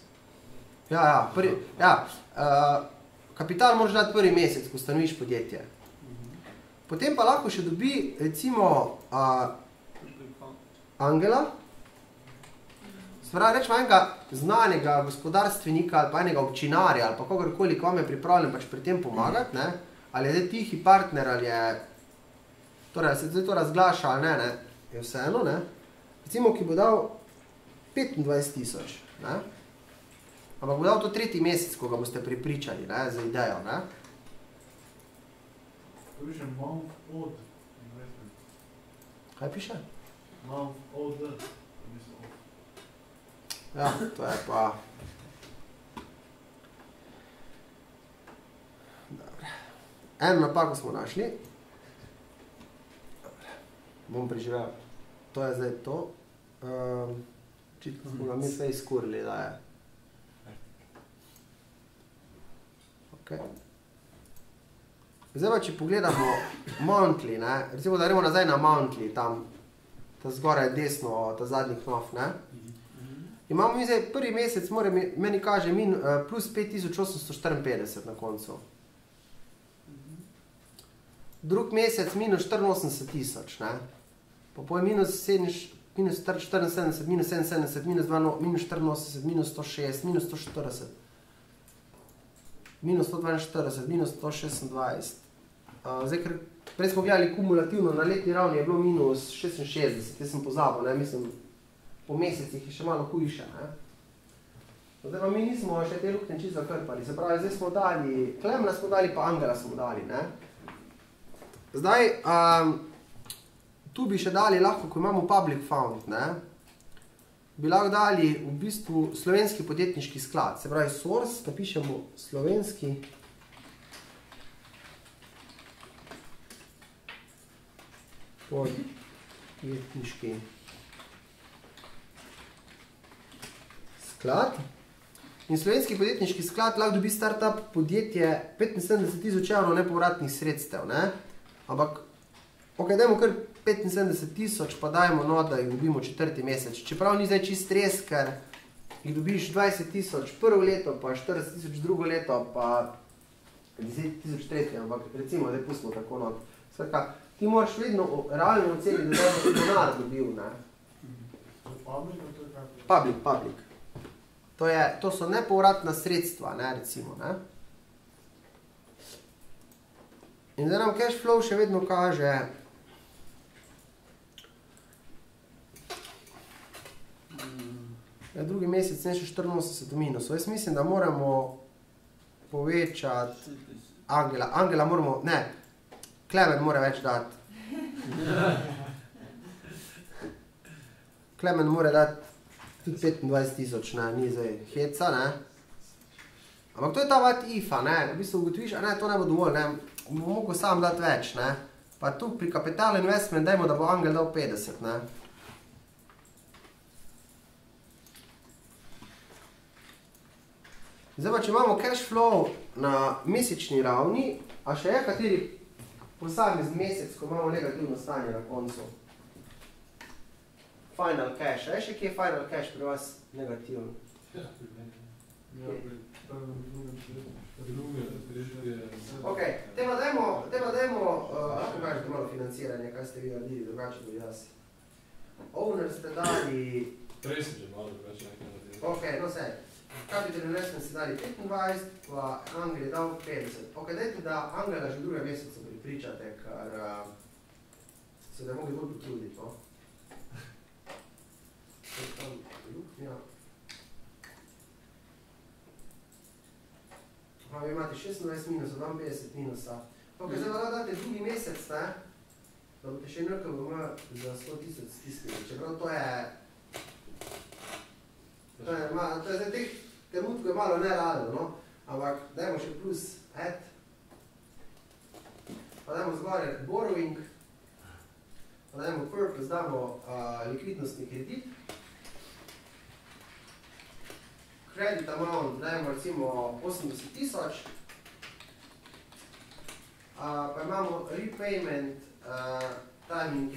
Kapital moraš dati prvi mesec, ko ustanoviš podjetje. Potem pa lahko še dobi, recimo, Angela, Se pravi, rečemo enega znanega gospodarstvenika ali pa enega občinarja ali pa kogarkoli, ki vam je pripravljen pač pri tem pomagati, ne, ali je zdaj tihi partner, ali je, torej, se zdaj to razglaša ali ne, je vseeno, ne, recimo, ki bo dal 25.000, ne, ampak bo dal to 3. mesec, ko ga boste pripričali, ne, za idejo, ne. To piše month odd. Kaj piše? Month odd. Ja, to je pa... Dobre. Eno napako smo našli. Dobre. Bom preživel. To je zdaj to. Očitno smo ga mi vse izkurili, da je. Ok. Zdaj pa, če pogledamo Monthly, ne, recimo, da gremo nazaj na Monthly, tam, ta zgoraj desno, ta zadnji knof, ne. Imamo mi zdaj prvi mesec, meni kaže plus 5.854 na koncu. Drug mesec minus 84.000, ne. Pa poje minus 74, minus 77, minus 84, minus 106, minus 140. Minus 142, minus 126. Zdaj, ker prej smo gledali kumulativno, na letni ravni je bilo minus 66, jaz sem pozabil, ne, mislim, po mesecih je še malo hujša, ne. Zdaj pa mi nismo še te luknje čisto zakrpali, se pravi, zdaj smo dali, Klemna smo dali, pa Angela smo dali, ne. Zdaj, tu bi še dali lahko, ko imamo public fund, ne, bi lahko dali v bistvu slovenski podjetniški sklad, se pravi source, pa pišemo slovenski podjetniški sklad. In slovenski podjetniški sklad lahko dobi startup podjetje 75.000 evrov nepovratnih sredstev, ne? Ampak, ok, dajmo kar 75.000, pa dajmo no, da jih dobimo 4. mesec. Čeprav ni zdaj čist res, ker jih dobiš 20.000 prvo leto, pa 40.000 drugo leto, pa 10.000 tretje, ampak recimo, zdaj pustimo tako not. Skratka, ti moraš vedno realno oceniti, da boš denar dobil, ne? Public. To so nepovratna sredstva, ne, recimo, ne? In zdaj nam cash flow še vedno kaže, drugi mesec ne še 84 minusov. Jaz mislim, da moramo povečati Angela moramo, ne, Klemen mora več dati. Klemen mora dati tudi 25.000, ne, ni zdaj heca, ne. Ampak to je ta what if-a, ne, v bistvu ugotoviš, ne, to ne bo dovolj, ne, bomo mogel sam dati več, ne. Pa tu pri capital investment dajmo, da bo Angel dal 50, ne. Zdaj pa, če imamo cash flow na mesečni ravni, a še je kateri posamezni mesec, ko imamo negativno stanje na koncu? Final cash. A je še kje final cash pri vas negativno? Ok, tema dajmo, lahko kažete malo financiranje, kaj ste vi naredili, drugače bi jaz. Owner ste dali... Prej sem že malo drugače nekaj naredili. Ok, no sej. Capital investment ste dali 25, pa Angel je dal 50. Ok, dajte, da Angela že v drugem mesecu pripričate, ker se da mogli bolj potruditi, no? Tam luknja. Vi imate 26 minusov, 52 minusa. Ok, zdaj pa date drugi mesec, ne? Da boste še nekaj doma za 100.000 stisnili. Čeprav to je... To je zdaj teh trenutkov je malo nerealno, no? Ampak dajmo še plus add. Pa dajmo zgore borrowing. Pa dajmo purpose, damo likvidnostni kredit. Credit amount, dajmo recimo 80.000. Pa imamo repayment timing,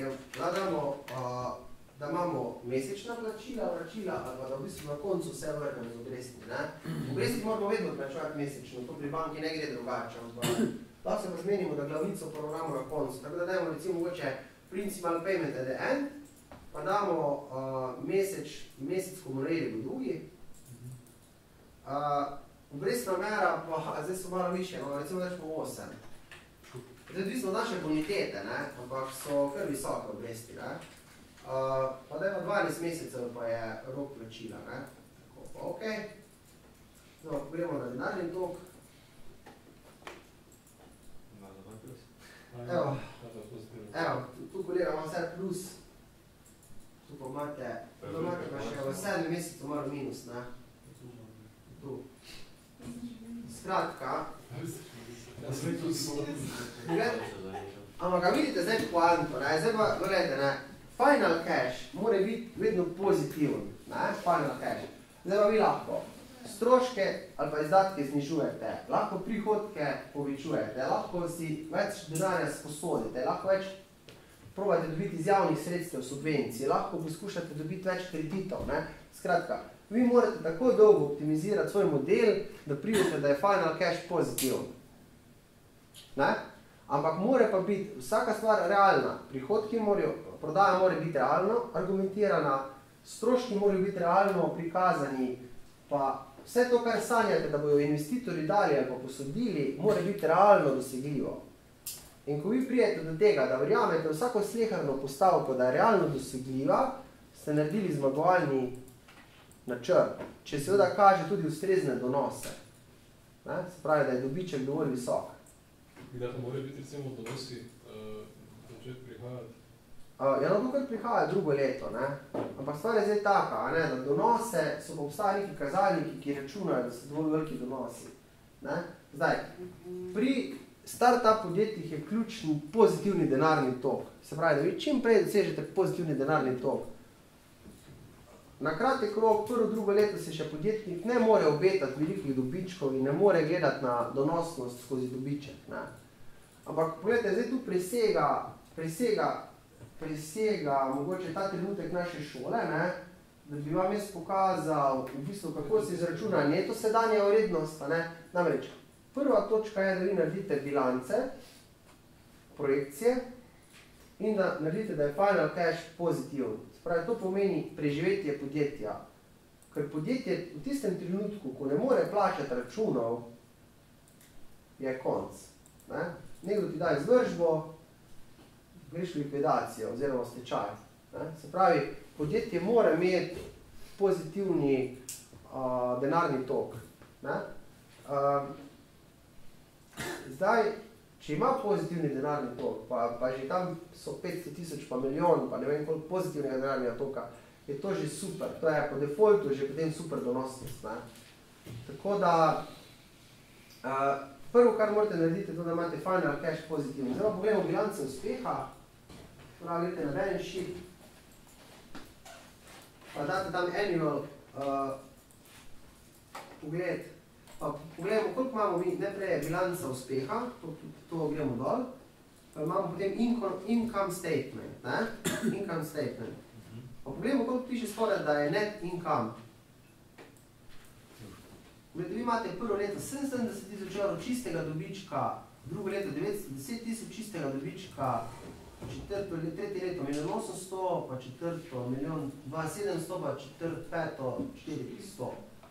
da imamo mesečna plačila, vračila, ali pa da v bistvu na koncu vse vrnemo z obresti, ne? Obresti moramo vedno plačevati mesečno, to pri banki ne gre drugače, ampak lahko se pa zmenimo, da glavnico poravnamo na koncu, tako da dajmo recimo mogoče principal payment at the end, pa damo mesec, ko bomo najeli v drugi. Obrestna mera pa, zdaj so malo više, no, recimo več po 8. Zdaj odvisno od naše bonitete, ne, ampak so kar visoke obresti, ne. Pa da je pa 12 mesecev pa je rok plačila, ne. Tako pa okej. No, gremo na denarni tok. Evo, tu kolega ima vse plus. Tu pa imate pa še v 7 mesecu malo minus, ne. Tu. Skratka. Ampak ga vidite zdaj poanto, ne, zdaj pa, gledajte, ne, final cash mora biti vedno pozitiven, ne, final cash. Zdaj pa vi lahko stroške ali pa izdatke znižujete, lahko prihodke povečujete, lahko si več denarja sposodite, lahko več probate dobiti iz javnih sredstev subvencij, lahko poskušate dobiti več kreditov, ne. Skratka, vi morate tako dolgo optimizirati svoj model, da pridete, da je final cash pozitiven. Ne? Ampak mora pa biti vsaka stvar realna, prihodki morajo, prodaja mora biti realno argumentirana, stroški morajo biti realno prikazani, pa vse to, kar sanjate, da bojo investitorji dali ali pa posodili, mora biti realno dosegljivo. In ko vi prijete do tega, da verjamete vsako sleherno postavko, da je realno dosegljiva, ste naredili zmagovalni načrt, če seveda kaže tudi ustrezne donose. Ne? Se pravi, da je dobiček dovolj visok. Kdaj pa morajo biti recimo donosi začeti prihajati? Ja, no, tukaj prihaja drugo leto, ne? Ampak stvar je zdaj taka, ne? Da donose so pa obstajajo neki kazalniki, ki računajo, da so dovolj veliki donosi. Ne? Zdaj, pri start-up podjetjih je ključni pozitivni denarni tok. Se pravi, da vi čim prej dosežete pozitivni denarni tok. Na kratek rok, prvo, drugo leto se še podjetnik ne more obetati velikih dobičkov in ne more gledati na donosnost skozi dobiček. Ne? Ampak pogledajte, zdaj tu presega mogoče ta trenutek naše šole, ne? Da bi vam jaz pokazal, v bistvu, kako se izračuna neto sedanja vrednost. Ne? Namreč, prva točka je, da vi naredite bilance, projekcije in da naredite, da je final cash pozitiven. Pravi, to pomeni preživetje podjetja. Ker podjetje v tistem trenutku, ko ne more plačati računov, je konc. Ne? Nekdo ti da izvržbo, greš v likvidacijo oziroma stečaj. Ne? Se pravi, podjetje mora imeti pozitivni denarni tok. Ne? Zdaj, če ima pozitivni denarni tok, pa že tam so 500 000 pa milijon, pa ne vem koliko pozitivnega denarnega toka, je to že super. To je po defaultu že potem super donosnost. Ne? Tako da, prvo, kar morate narediti, je to, da imate final cash pozitivni. Zdaj pa pogledamo bilance uspeha. Pravi, gledate na balance sheet. Pa date tam annual pogled. Pa pogledamo, koliko imamo mi, najprej je bilanca uspeha, to gremo dol, pa imamo potem income statement, ne? Income statement. Pa pogledamo, koliko piše spodaj, da je net income. Vi imate prvo leto 77 000 evrov čistega dobička, drugo leto 910 000 čistega dobička, tretje leto 1 800 000, pa četrto 1 700 000, pa peto 400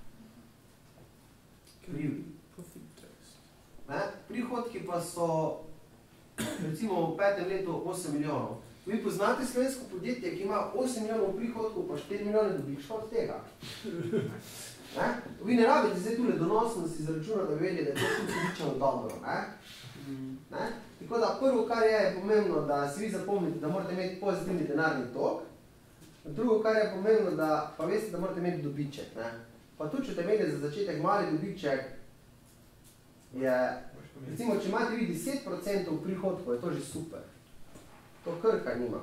000. Prihodki pa so recimo v 5. letu 8 milijonov. Vi poznate slovensko podjetje, ki ima 8 milijonov prihodkov, pa 4 milijone dobička od tega. Vi ne rabite zdaj tule donosnost izračuna, da bi vedeli, da je to tudi dobro. Tako da prvo, kar je pomembno, da si vi zapomnite, da morate imeti pozitivni denarni tok. Drugo, kar je pomembno, da pa veste, da morate imeti dobiček. Pa tudi, če te imeli za začetek mali dobiček, je, recimo, če imate vi 10% prihodkov, je to že super. To Krka nima.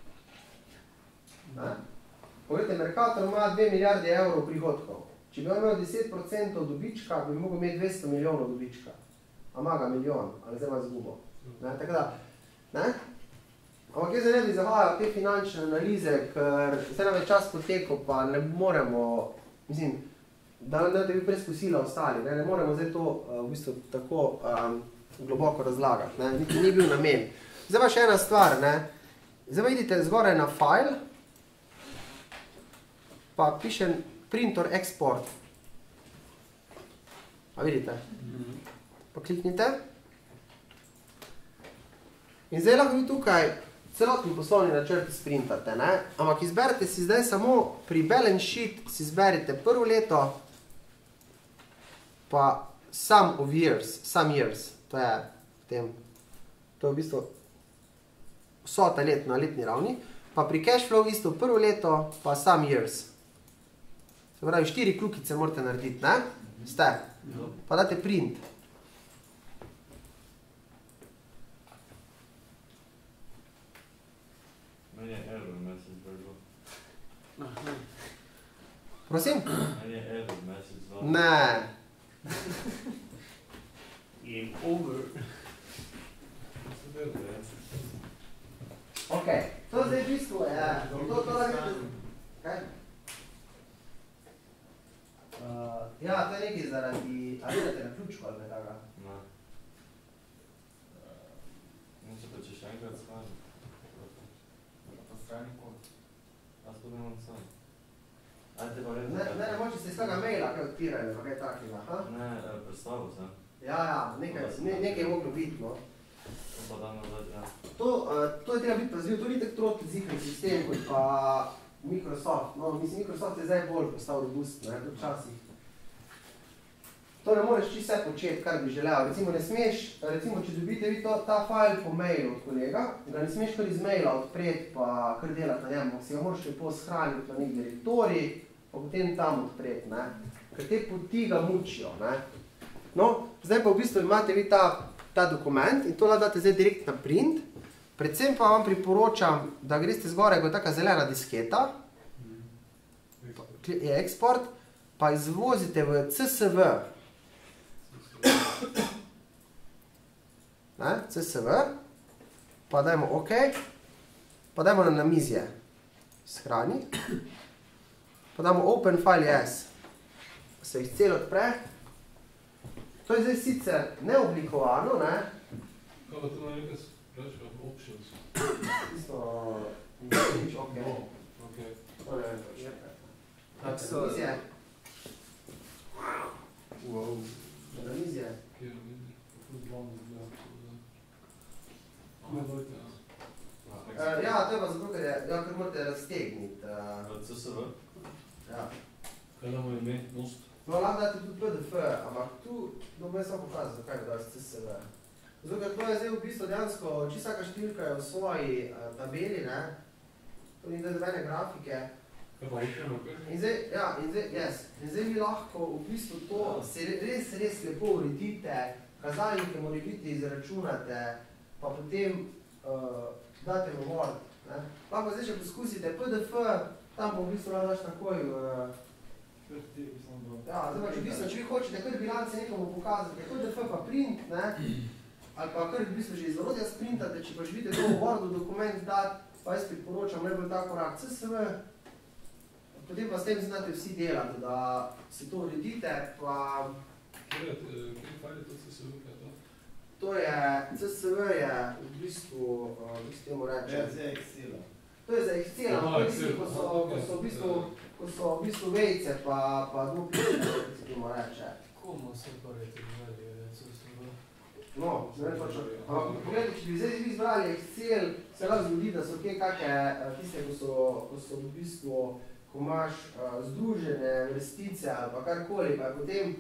Poglejte, Mercator ima 2 milijarde evrov prihodkov. Če bi imel 10% dobička, bi mogel imeti 200 milijonov dobička. A ima ga milijon, ali zdaj ima zgubo. Tako da, ampak jaz ne bi zahajal te finančne analize, ker zdaj nam je čas potekal, pa ne moremo, mislim, da ne bi preskusila ostali, ne moremo zdaj to v bistvu tako globoko razlagati, ni bil namen. Zdaj pa še ena stvar, zdaj pa idite zgoraj na file pa pišem printer export. A vidite? Pa kliknite. In zdaj lahko vi tukaj celotni poslovni načrt sprintate, ne? Ampak izberite si zdaj samo pri balance sheet, si izberite prvo leto, pa sum years, to je v bistvu vsota let na letni ravni, pa pri cash flow isto prvo leto, pa sum years. Se pravi, 4 kljukice morate narediti, ne? Ste. Pa date print. Meni je error message vrlo. Prosim? Meni je error message vrlo. Ne. Game over. Ok, to zdaj v bistvu je... To da vidite... Kaj? Ja, to je nekaj zaradi... A vidite na ključku ali tega? Ne. Moče pa če še enkrat skani. Pa strani kod. Jaz to nemam sam. Ajde pa redno. Ne, moče se iz tega maila kaj odpirajo, pa kaj takega, ha? Ne, predstavil sem. Ja, nekaj je moglo biti, no. To pa dan nazad, ja. To je treba biti pazljiv, to ni tak trotli zihrni sistem kot pa Microsoft. No, mislim, Microsoft je zdaj bolj postal robust, ne, tudi včasih. To ne moreš čisto vse početi, kar bi želel. Recimo ne smeš, če dobite vi ta file po mailu od kolega, ga ne smeš kar iz maila odpreti pa kar delati na njemu, si ga moraš lepo shraniti na nek direktorij, pa potem tam odpreti, ne. Ker te poti ga mučijo, ne. No, zdaj pa v bistvu imate vi ta dokument in to lahko date zdaj direkt na print. Predvsem pa vam priporočam, da greste zgoraj, ko je taka zelena disketa, je eksport, pa izvozite v CSV. CSV, pa dajmo OK, pa dajmo na namizje, shrani, pa dajmo Open File As, se jih celo odpre. To je zdaj sicer neoblikovano, ne? Kaj pa to na nekaj sprašva? Options? Isto, nič, OK. Ok. To ne vem, je namizje. Wow. Namizje. Kje je namizje? Kako zbavno izgleda? Ja, to je pa zato, ker morate raztegniti. CSV? Ja. Kaj damo ime? Most? No, lahko date tudi PDF, ampak tu bom jaz samo pokazal, zakaj bi dal CSV. Zato, ker to je zdaj v bistvu dejansko, čisto vsaka številka je v svoji tabeli, ne? To ni zdaj grafike. Kaj pa učeno, kaj? In zdaj vi lahko v bistvu to res lepo uredite, kazalnike morebiti izračunate, pa potem date v Word. Lahko zdaj še poskusite PDF, tam pa v bistvu lahko daš takoj Ja, zdaj pa če vi hočete kar bilance nekomu pokazati, PDF pa print, ne? Ali pa kar v bistvu že iz orodja sprintate, če pa želite to v Wordu dokument dati, pa jaz priporočam najbolj ta korak CSV, potem pa s tem znate vsi delati, da si to uredite, pa... Kje fajl je to CSV, kaj je to? To je, CSV je v bistvu, temu reče... Za Excel. To je za Excel, ko so v bistvu vejce, pa dvopične, kot se temu reče. Komu se prvi izbrali CSV? No, ne vem točno. Ampak pogledajte, če bi zdaj izbrali Excel, se lahko zgodi, da so kje kakšne tiste, ko so v bistvu, ko imaš združene vrstice ali pa karkoli, pa je potem...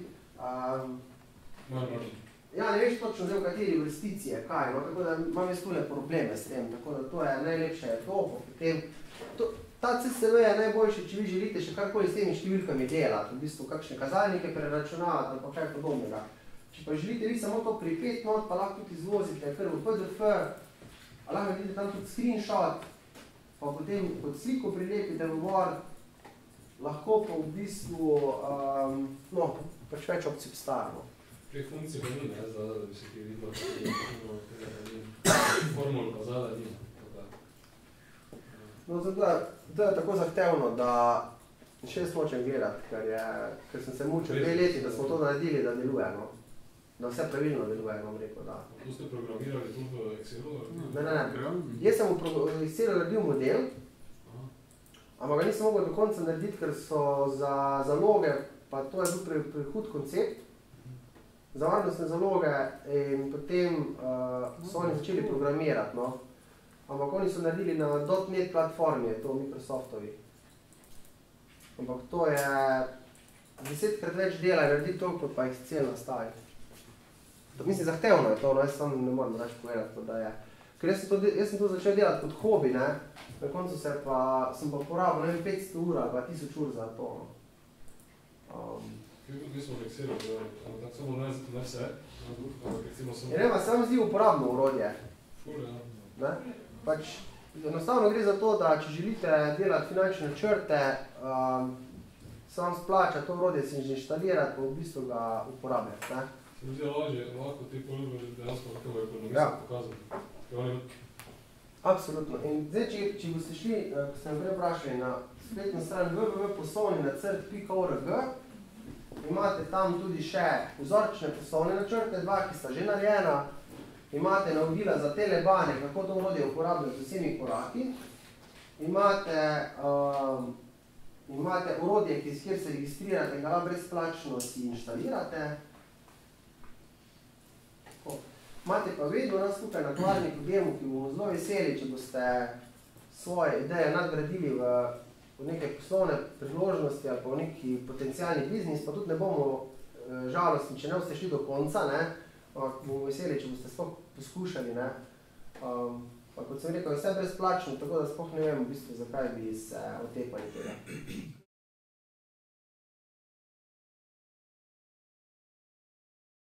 Ja, ne veš točno zdaj, v kateri vrstici je kaj, no, tako da imam jaz tule probleme s tem, tako da to je najlepše je to, potem... Ta CSV je najboljši, če vi želite še karkoli s temi številkami delati, v bistvu kakšne kazalnike preračunavati ali pa kaj podobnega. Če pa želite vi samo to pripeti not, pa lahko tudi izvozite kar v PDF, ali lahko vidite tam tudi screenshot, pa potem kot sliko prilepite v Word, lahko pa v bistvu, no, pač več opcij postavimo. Kaj funkcije pa ni, ne, da bi se ti videlo, formul pa zada ni. No, zato je tako zahtevno, da še jaz nočem gledati, ker sem se mučil 2 leti, da smo to naredili, da deluje, no. Da vse pravilno deluje, bom rekel, da. To ste programirali tu v Excelu? Ne. Jaz sem v Excelu naredil model, ampak ga nisem mogel do konca narediti, ker so za zaloge, pa to je bil prehud koncept, za varnostne zaloge in potem so oni začeli programirati, no. Ampak oni so naredili na .NET platformi, je to Microsoftovi. Ampak to je 10-krat več dela narediti to, kot pa jih cel nastavi. Mislim, zahtevno je to, no, jaz sam ne moram več povedati, da je. Ker jaz sem to začel delati kot hobi, ne, na koncu sem pa porabil, ne vem, 500 ur ali pa 1000 ur za to, no. Mi smo fiksirali, tako samo ne vse, recimo samo... Ja, ne, se vam zdi uporabno urodje. Ne? Pač, enostavno gre za to, da če želite delati finančne načrte, se vam splača to urodje si inštalirati, pa v bistvu ga uporabljati, ne. Se mi zdi lažje, lahko ti poljubo dejansko lahko ekonomista pokazati. Absolutno. In zdaj, če boste šli, ko ste me prej vprašali, na spletno stran www.poslovninacrt.org, imate tam tudi še vzorčne poslovne načrte, 2, ki sta že narejena, imate navodila za telebane, kako to urodje uporabljati z vsemi koraki, imate urodje, kjer se registrirate in ga brezplačno si inštalirate. Imate pa vedno nas tukaj na Kvarniku Gemu, ki bomo zelo veseli, če boste svoje ideje nadgradili v neke poslovne priložnosti ali pa v neki potencialni biznis, pa tudi ne bomo žalostni, če ne boste šli do konca, ne, bomo veseli, če boste sploh poskušali, ne. Pa kot sem rekel, je vse brezplačno, tako da sploh ne vem v bistvu, zakaj bi se otepali tega.